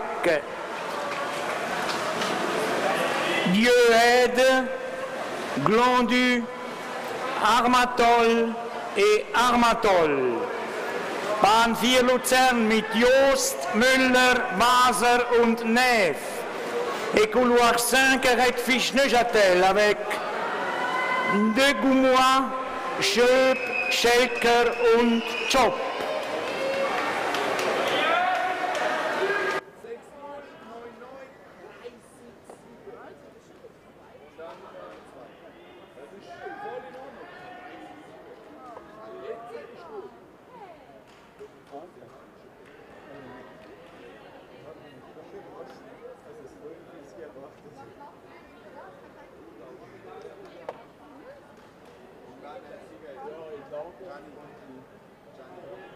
Dieuede, Glandu, Armatol et Armatol. Bahn 4 Luzern mit Jost, Müller, Waser und Neff. Et couloir 5 Redfisch-Neuchâtel avec De Goumois, Schöp, Schelker und Chop. Gianni.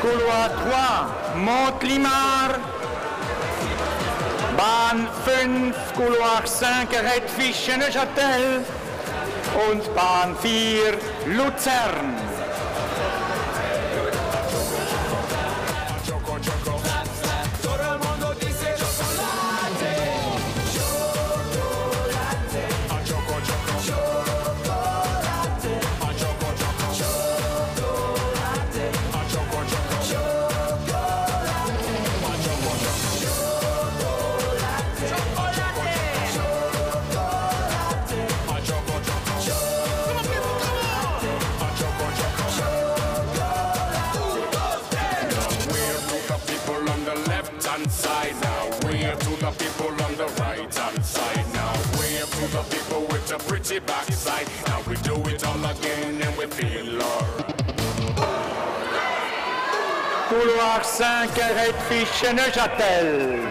Couloir 3, Montélimar. Bahn 5, Couloir 5, Redfische-Neuchâtel. Und Bahn 4, Luzern. Side now, wave to the people on the right hand side now, wave to the people with a pretty backside. Now we do it all again and we feel alright. Couloir 5, Redfische-Neuchâtel.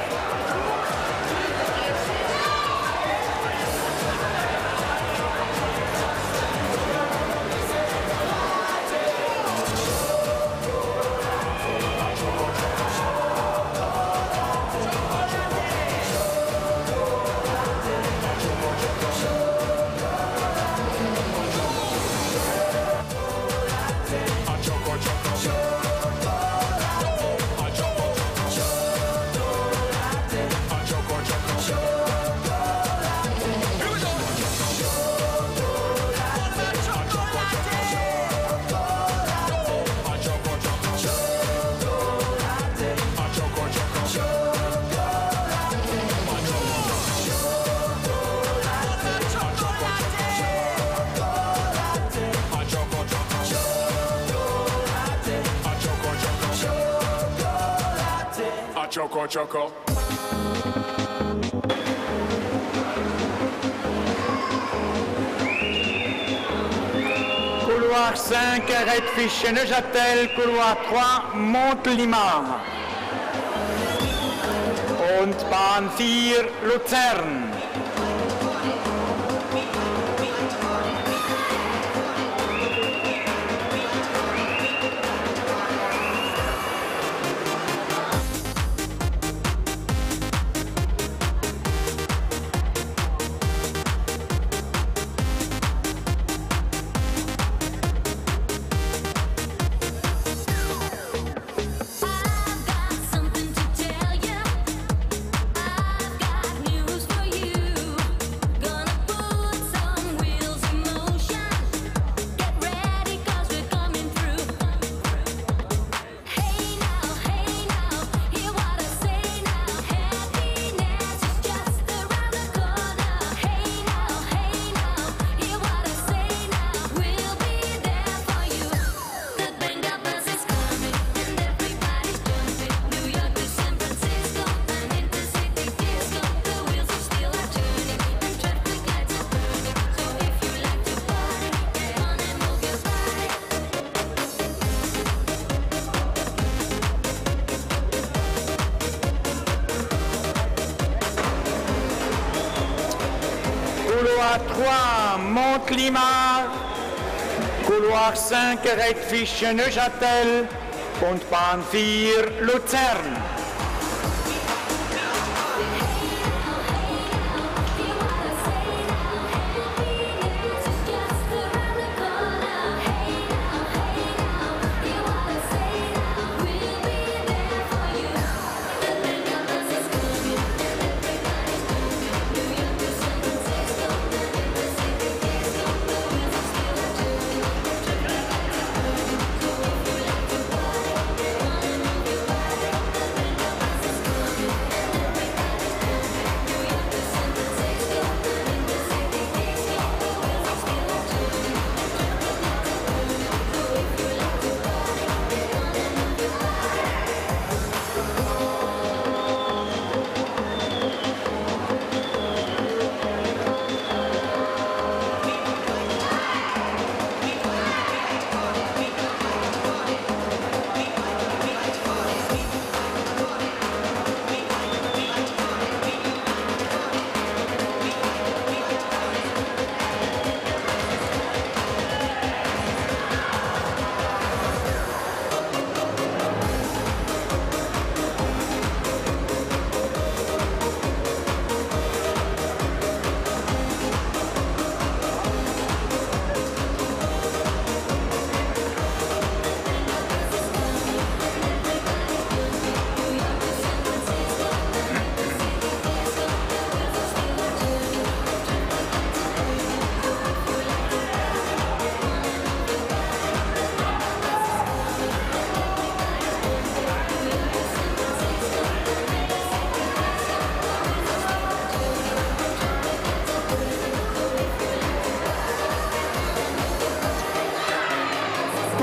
Choco, choco. Couloir 5, Redfische-Neuchâtel. Couloir 3, Montélimar. Und Bahn 4, Luzern. Couloir 3, Montélimar. Couloir 5, Redfische-Neuchâtel. Und Bahn 4, Luzern.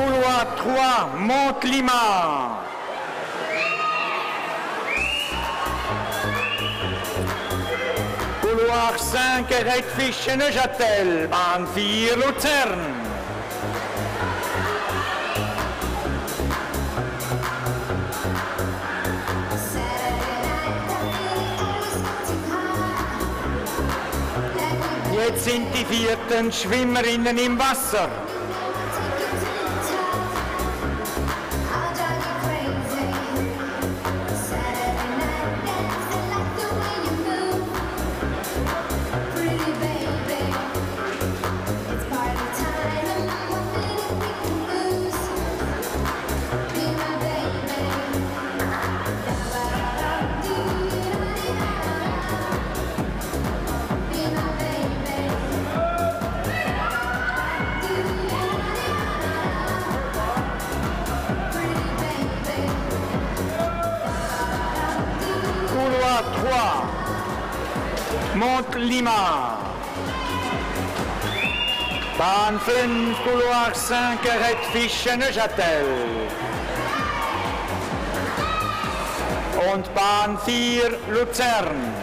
Couloir 3, Mont-Lima. Couloir 5, Redfisch-Neuchâtel, Bahn 4, Luzern. Jetzt sind die vierten Schwimmerinnen im Wasser. Couloir 3, Mont-Lima. Bahn 5, Couloir 5, Redfisch-Neuchâtel. Und Bahn 4, Luzern.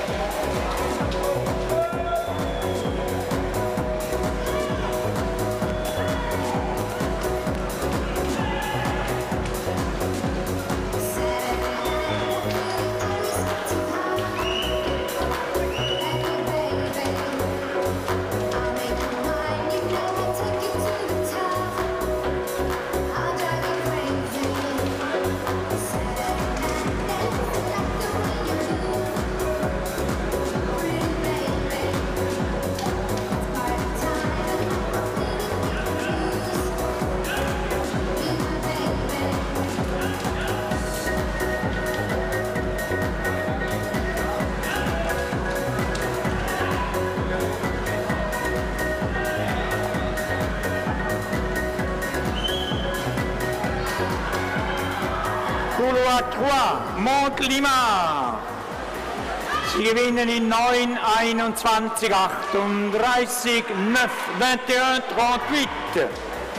Couloir 3, Mont-Lima. Sie gewinnen in 9, 21, 38, 9, 21, 38.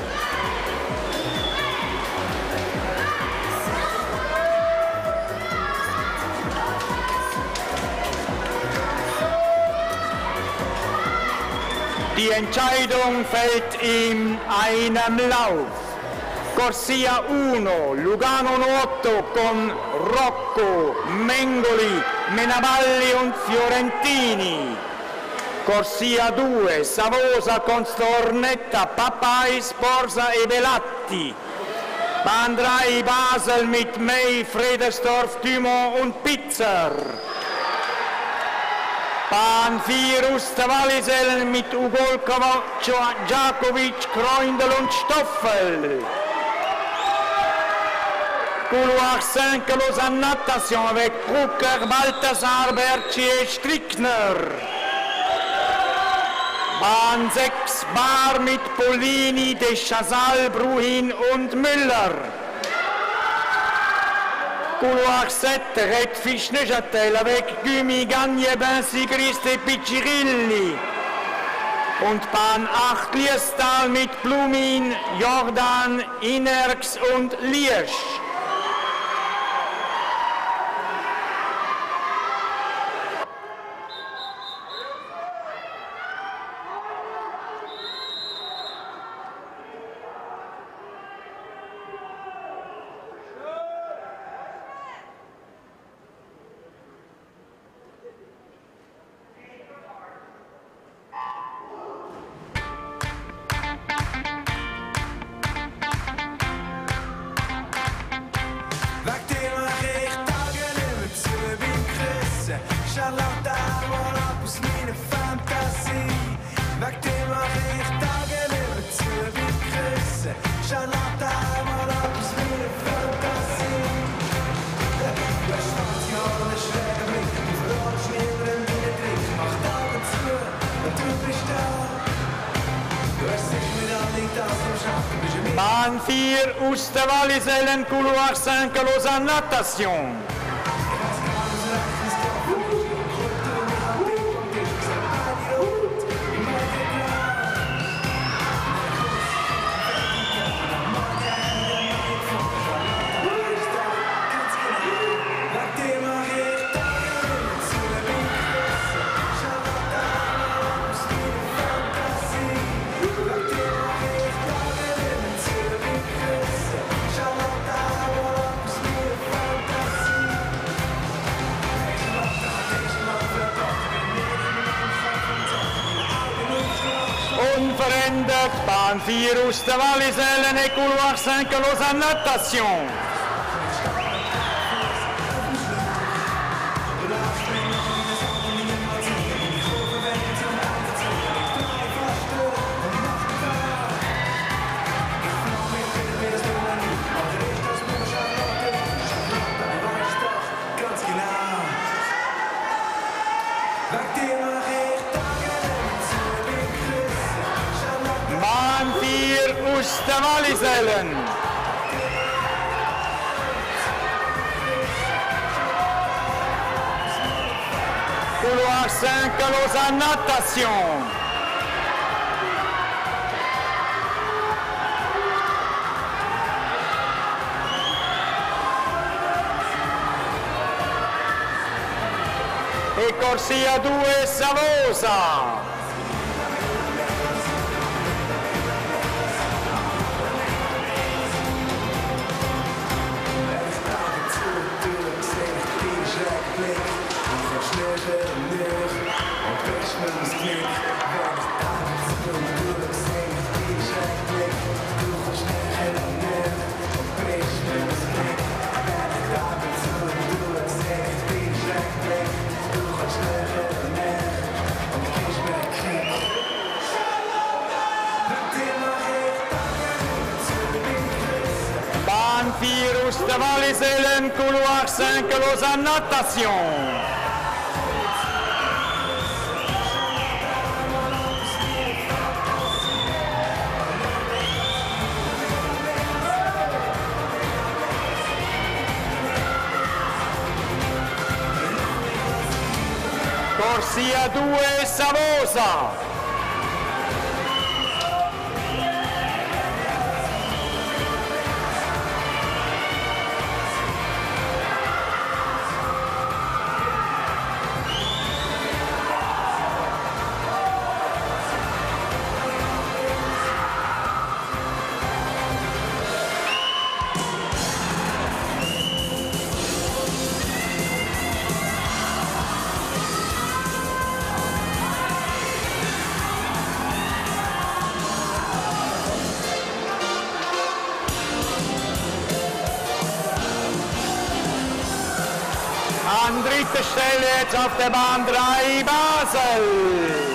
Die Entscheidung fällt in einem Lauf. Corsia 1, Lugano 8 con Rocco, Mengoli, Menavalli und Fiorentini. Corsia 2, Savosa con Stornetta, Papais, Borsa e Belatti. Bahn 3, Basel mit May, Fredersdorf, Dumont und Pizzer. Bahn 4, Usta-Wallisellen mit Ugolkova, Djakovic, Kreundel und Stoffel. Couloir 5, Lausanne Natation avec Brucker, Balthasar, Berthier, Strickner. Bahn 6, Bar mit Polini, Deschazal, Bruhin und Müller. Couloir 7, Redfisch-Neuchâtel avec Gumi, Gagne, Bincy, Griste, Piccirilli. Und Bahn 8, Liestal mit Blumin, Jordan, Inerx und Liesch. Charlotte einmal ab aus meiner Fantasie. Weg dir mach ich Tage nicht zu wie Küsse. Charlotte einmal ab aus meiner Fantasie. Du hast nachts ja einen schweren Blick, du verlorst niemanden deinen Trick. Mach die Augen zu und du bist da. Du hast sicher mit all die das am Schaffen, bist du mit. Bahn 4, Usta-Wallisellen, Couloir 5, Lausanne Natation. Bahn 4 aus der Wallisellen et couloir 5 Lausanne Natation. Bahn 4 aus der Wallisellen. Couloir 5 Lausanne Natation. E corsia 2 Savosa. Bahn 4 aus der Wallisellen, couloir 5 Lausanne Natation. Corsia 2 Savosa. An dritter Stelle jetzt auf der Bahn 3 Basel.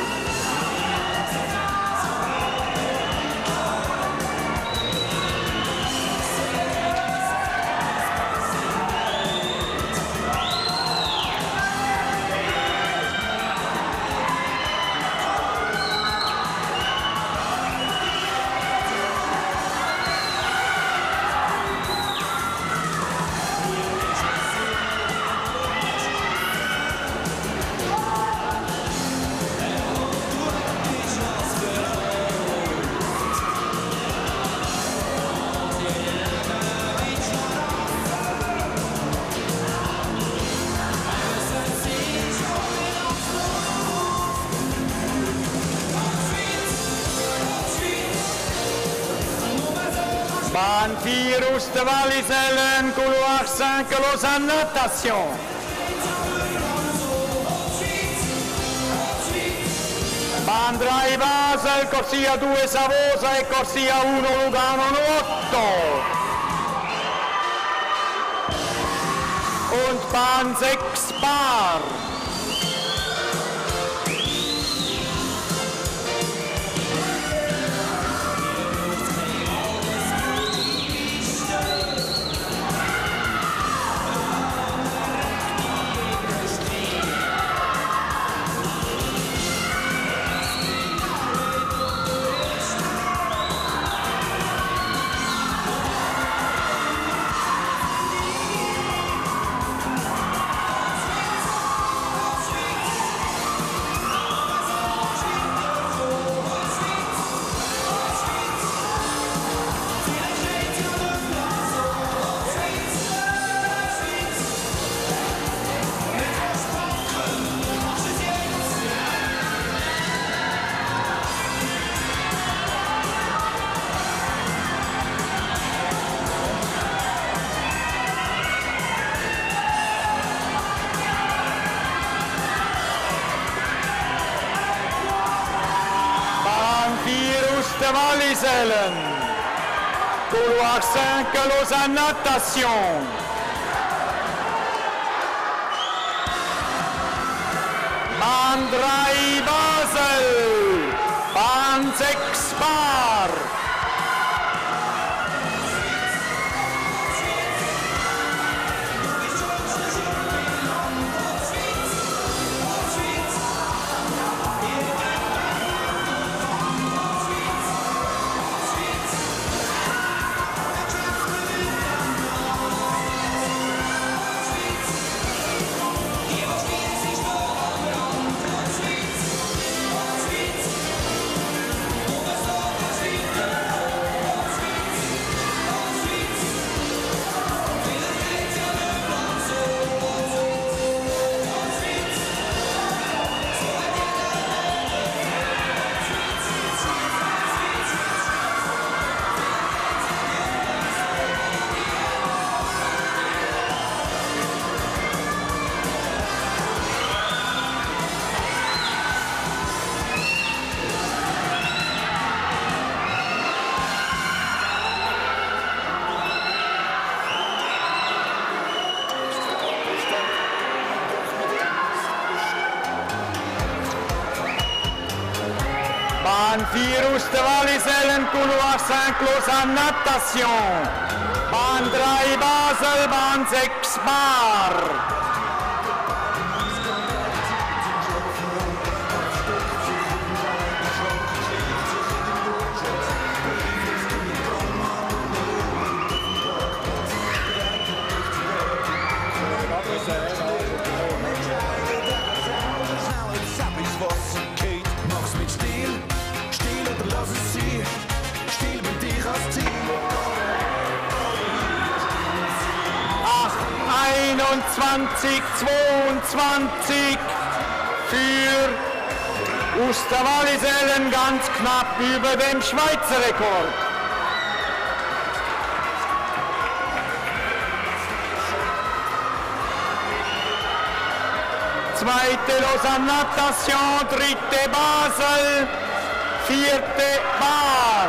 Bahn 4 aus der Wallisellen, couloir 5 Lausanne Natation. Bahn 3 Basel, corsia 2 Savosa e corsia 1 Lugano 8. Und Bahn 6 Bar. Wallisellen. Couloir 5, Lausanne Natation. Bahn 3 Basel. Bahn 6 Bar. Bahn 4 Osterwallisellen, Couloir 5 Lausanne Natation. Bahn 3 Basel, Bahn 6 Bar. Mach's mit Stil, Stil oder lass es sein. Stil mit dich als Ziel. 21, 22 für Osterwallisellen, ganz knapp über dem Schweizer Rekord. Zweite Lausanne Natation, dritte Basel, vierte Bar.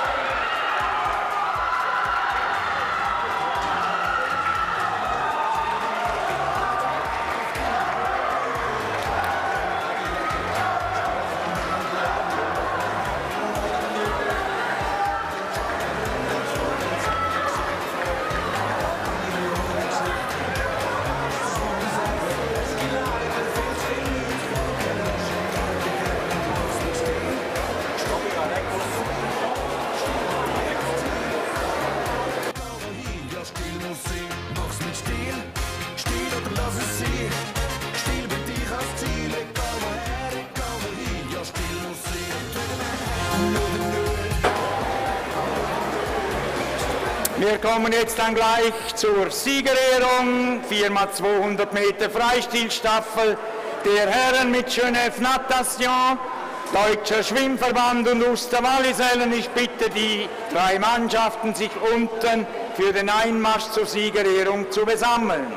Mach's mit Stil, Stil oder lass es sein. Stil mit dich als Ziel. Egal woher, egal wohin, ja Stil muss sein. Wir kommen jetzt dann gleich zur Siegerehrung. 4x200 Meter Freistilstaffel der Herren mit Genève Natation. Deutscher Schwimmverband und Osterwallisellen. Ich bitte die drei Mannschaften, sich unten für den Einmarsch zur Siegerehrung zu versammeln.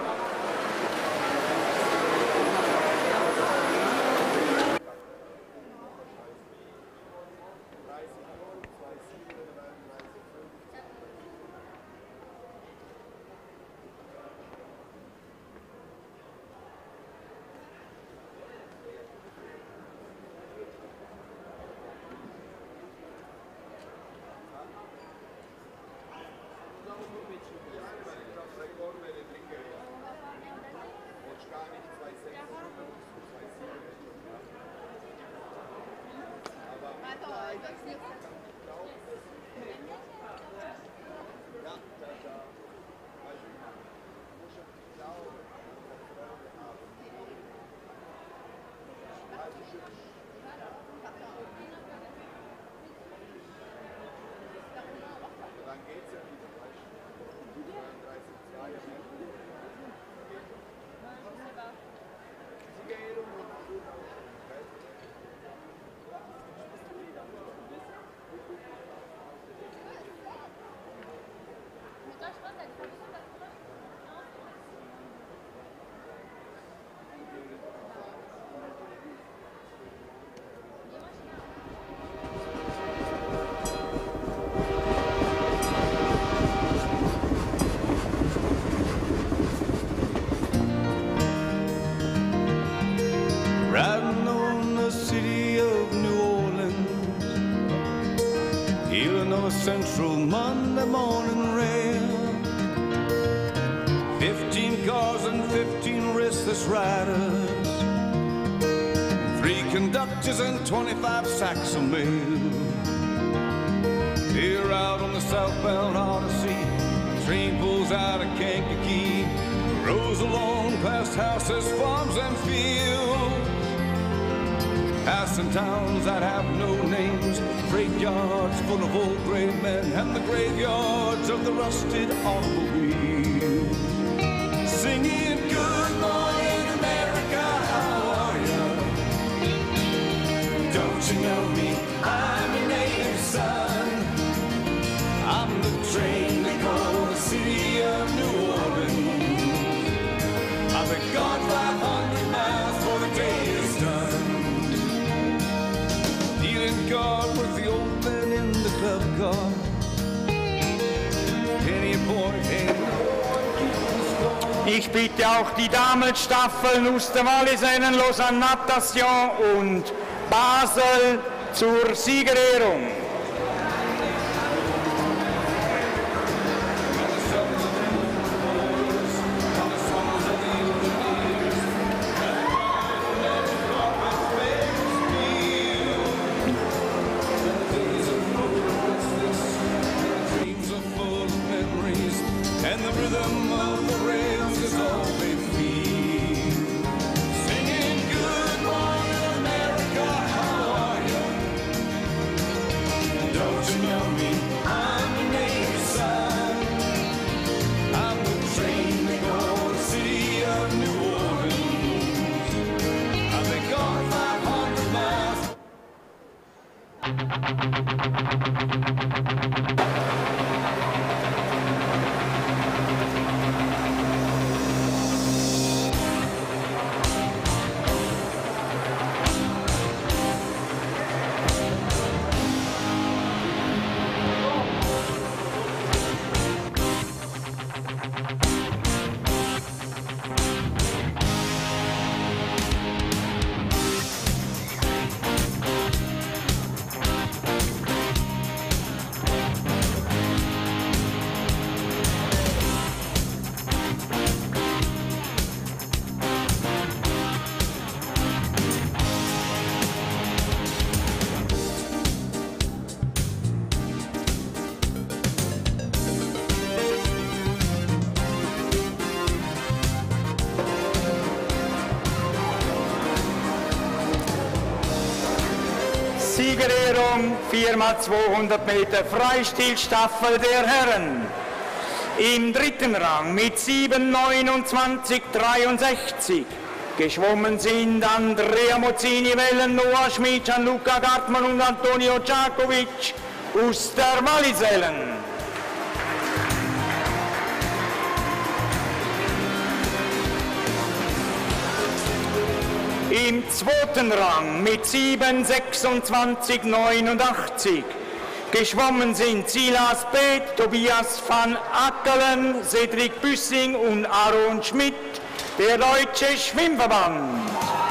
through Monday morning rain. 15 cars and 15 restless riders, 3 conductors and 25 sacks of mail. Here out on the southbound Odyssey, train pulls out of Kankakee, rolls along past houses, farms and fields, passing towns that have no names, freight yards full of old gray men, and the graveyards of the rusted automobiles. Singing, good morning America, how are you? Don't you know me? I'm your native son. I'm the train that goes to the city of New Orleans. I've been gone 500 miles before the day is done. Dealing card with the old man in the club car. Penny point, penny. Ich bitte auch die Damenstaffeln aus der Wallisellen, Lausanne Natation und Basel zur Siegerehrung. Siegerehrung 4x200 Meter Freistilstaffel der Herren. Im dritten Rang mit 7:29,63 geschwommen sind Andrea Mozzini, Wellen, Noah Schmid, Gianluca Gartmann und Antonio Ciakovic aus der Wallisellen. Im zweiten Rang mit 7:26,89 geschwommen sind Silas Beth, Tobias van Akkelen, Cedric Büssing und Aaron Schmidt, der Deutsche Schwimmverband.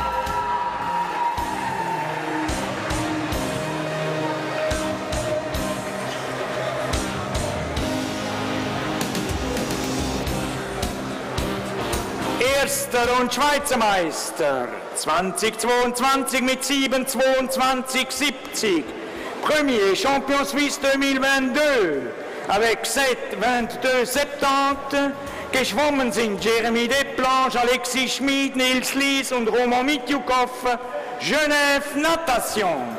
Erster und Schweizer Meister 2022 mit 7:22,70. Premier Champion Suisse 2022 avec 7:22,70. Geschwommen sind Jeremy Desplanches, Alexis Schmid, Nils Lies und Roman Mitjukow, Genève Natation.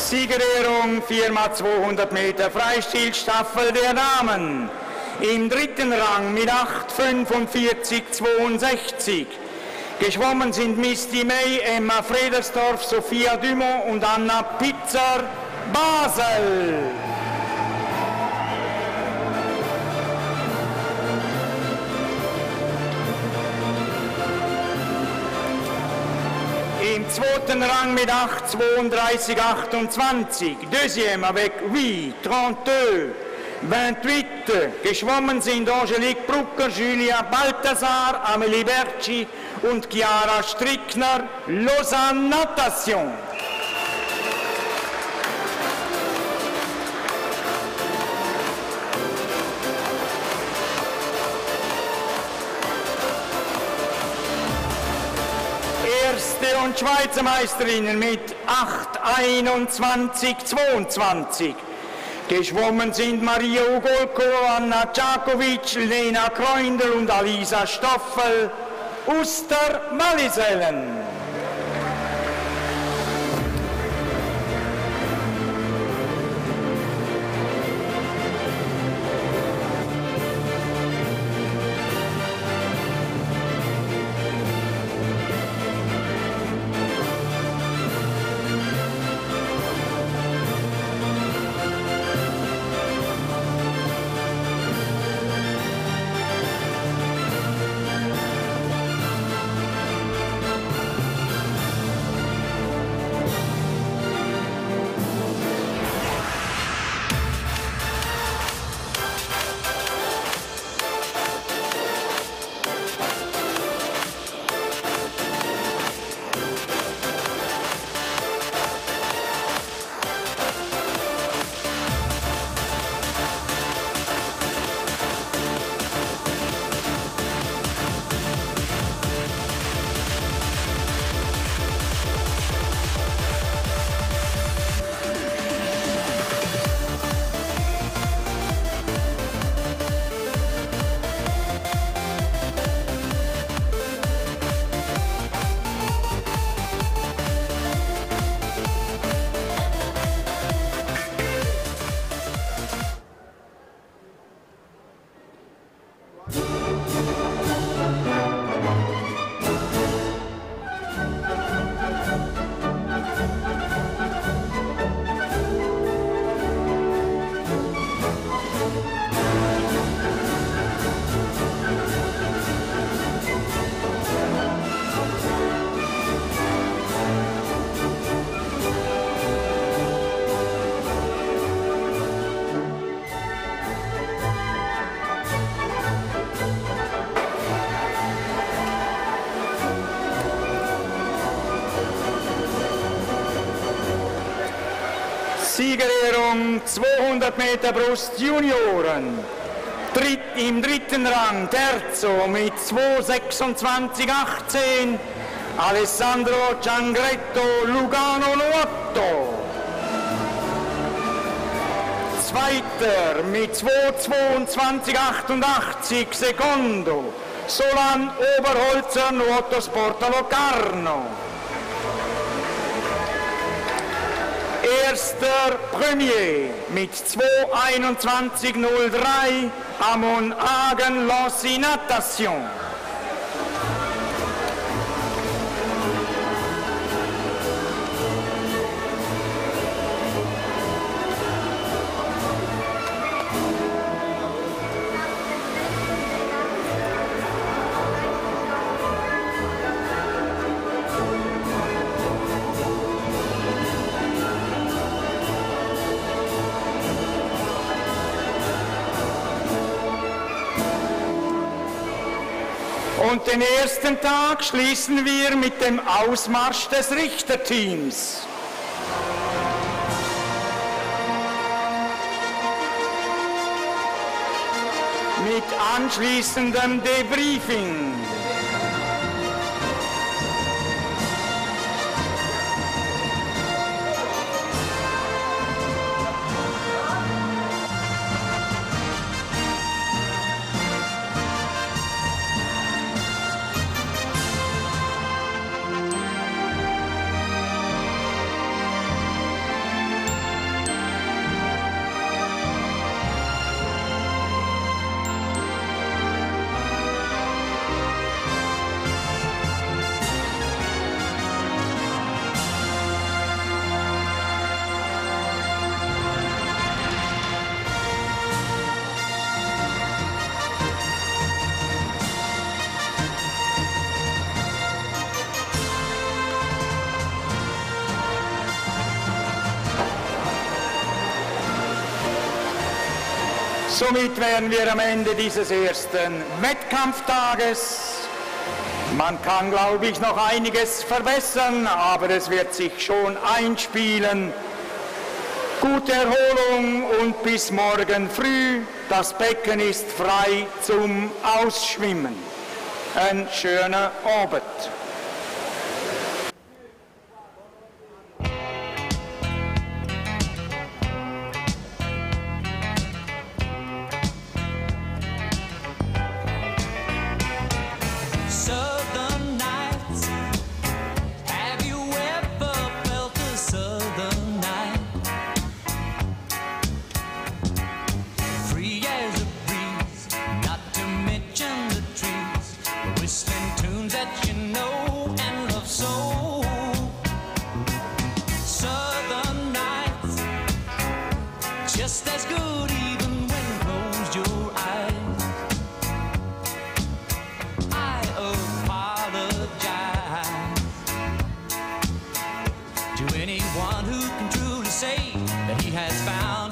Siegerehrung 4x200 Meter Freistilstaffel der Damen. Im dritten Rang mit 8,45,62. Geschwommen sind Misty May, Emma Fredersdorf, Sophia Dumont und Anna Pitzer, Basel. Im zweiten Rang mit 8,32,28. Deuxième avec 8,32. 28. Geschwommen sind Angelique Brucker, Julia Balthasar, Amelie Berci und Chiara Strickner, Lausanne Natation. Erste und Schweizer Meisterinnen mit 8,21,22. Geschwommen sind Maria Ugolko, Anna Czakovic, Lena Kreundl und Alisa Stoffel, Uster-Wallisellen. Siegerehrung 200 Meter Brust Junioren. Im dritten Rang Terzo mit 2,26,18 Alessandro Ciangretto Lugano Nuotto. Zweiter mit 2,22,88 Secondo Solan Oberholzer Nuoto Sporta Locarno. Erster Premier mit 2,21,03 Amon Hagen Lancy Natation. Und den ersten Tag schließen wir mit dem Ausmarsch des Richterteams. Mit anschließendem Debriefing. Somit wären wir am Ende dieses ersten Wettkampftages. Man kann, glaube ich, noch einiges verbessern, aber es wird sich schon einspielen. Gute Erholung und bis morgen früh. Das Becken ist frei zum Ausschwimmen. Ein schöner Abend. Southern nights. Have you ever felt a southern night? Free as a breeze, not to mention the trees, whistling tunes that you know and love so. Southern nights, just as good even when you close your eyes. I apologize to anyone who can truly say that he has found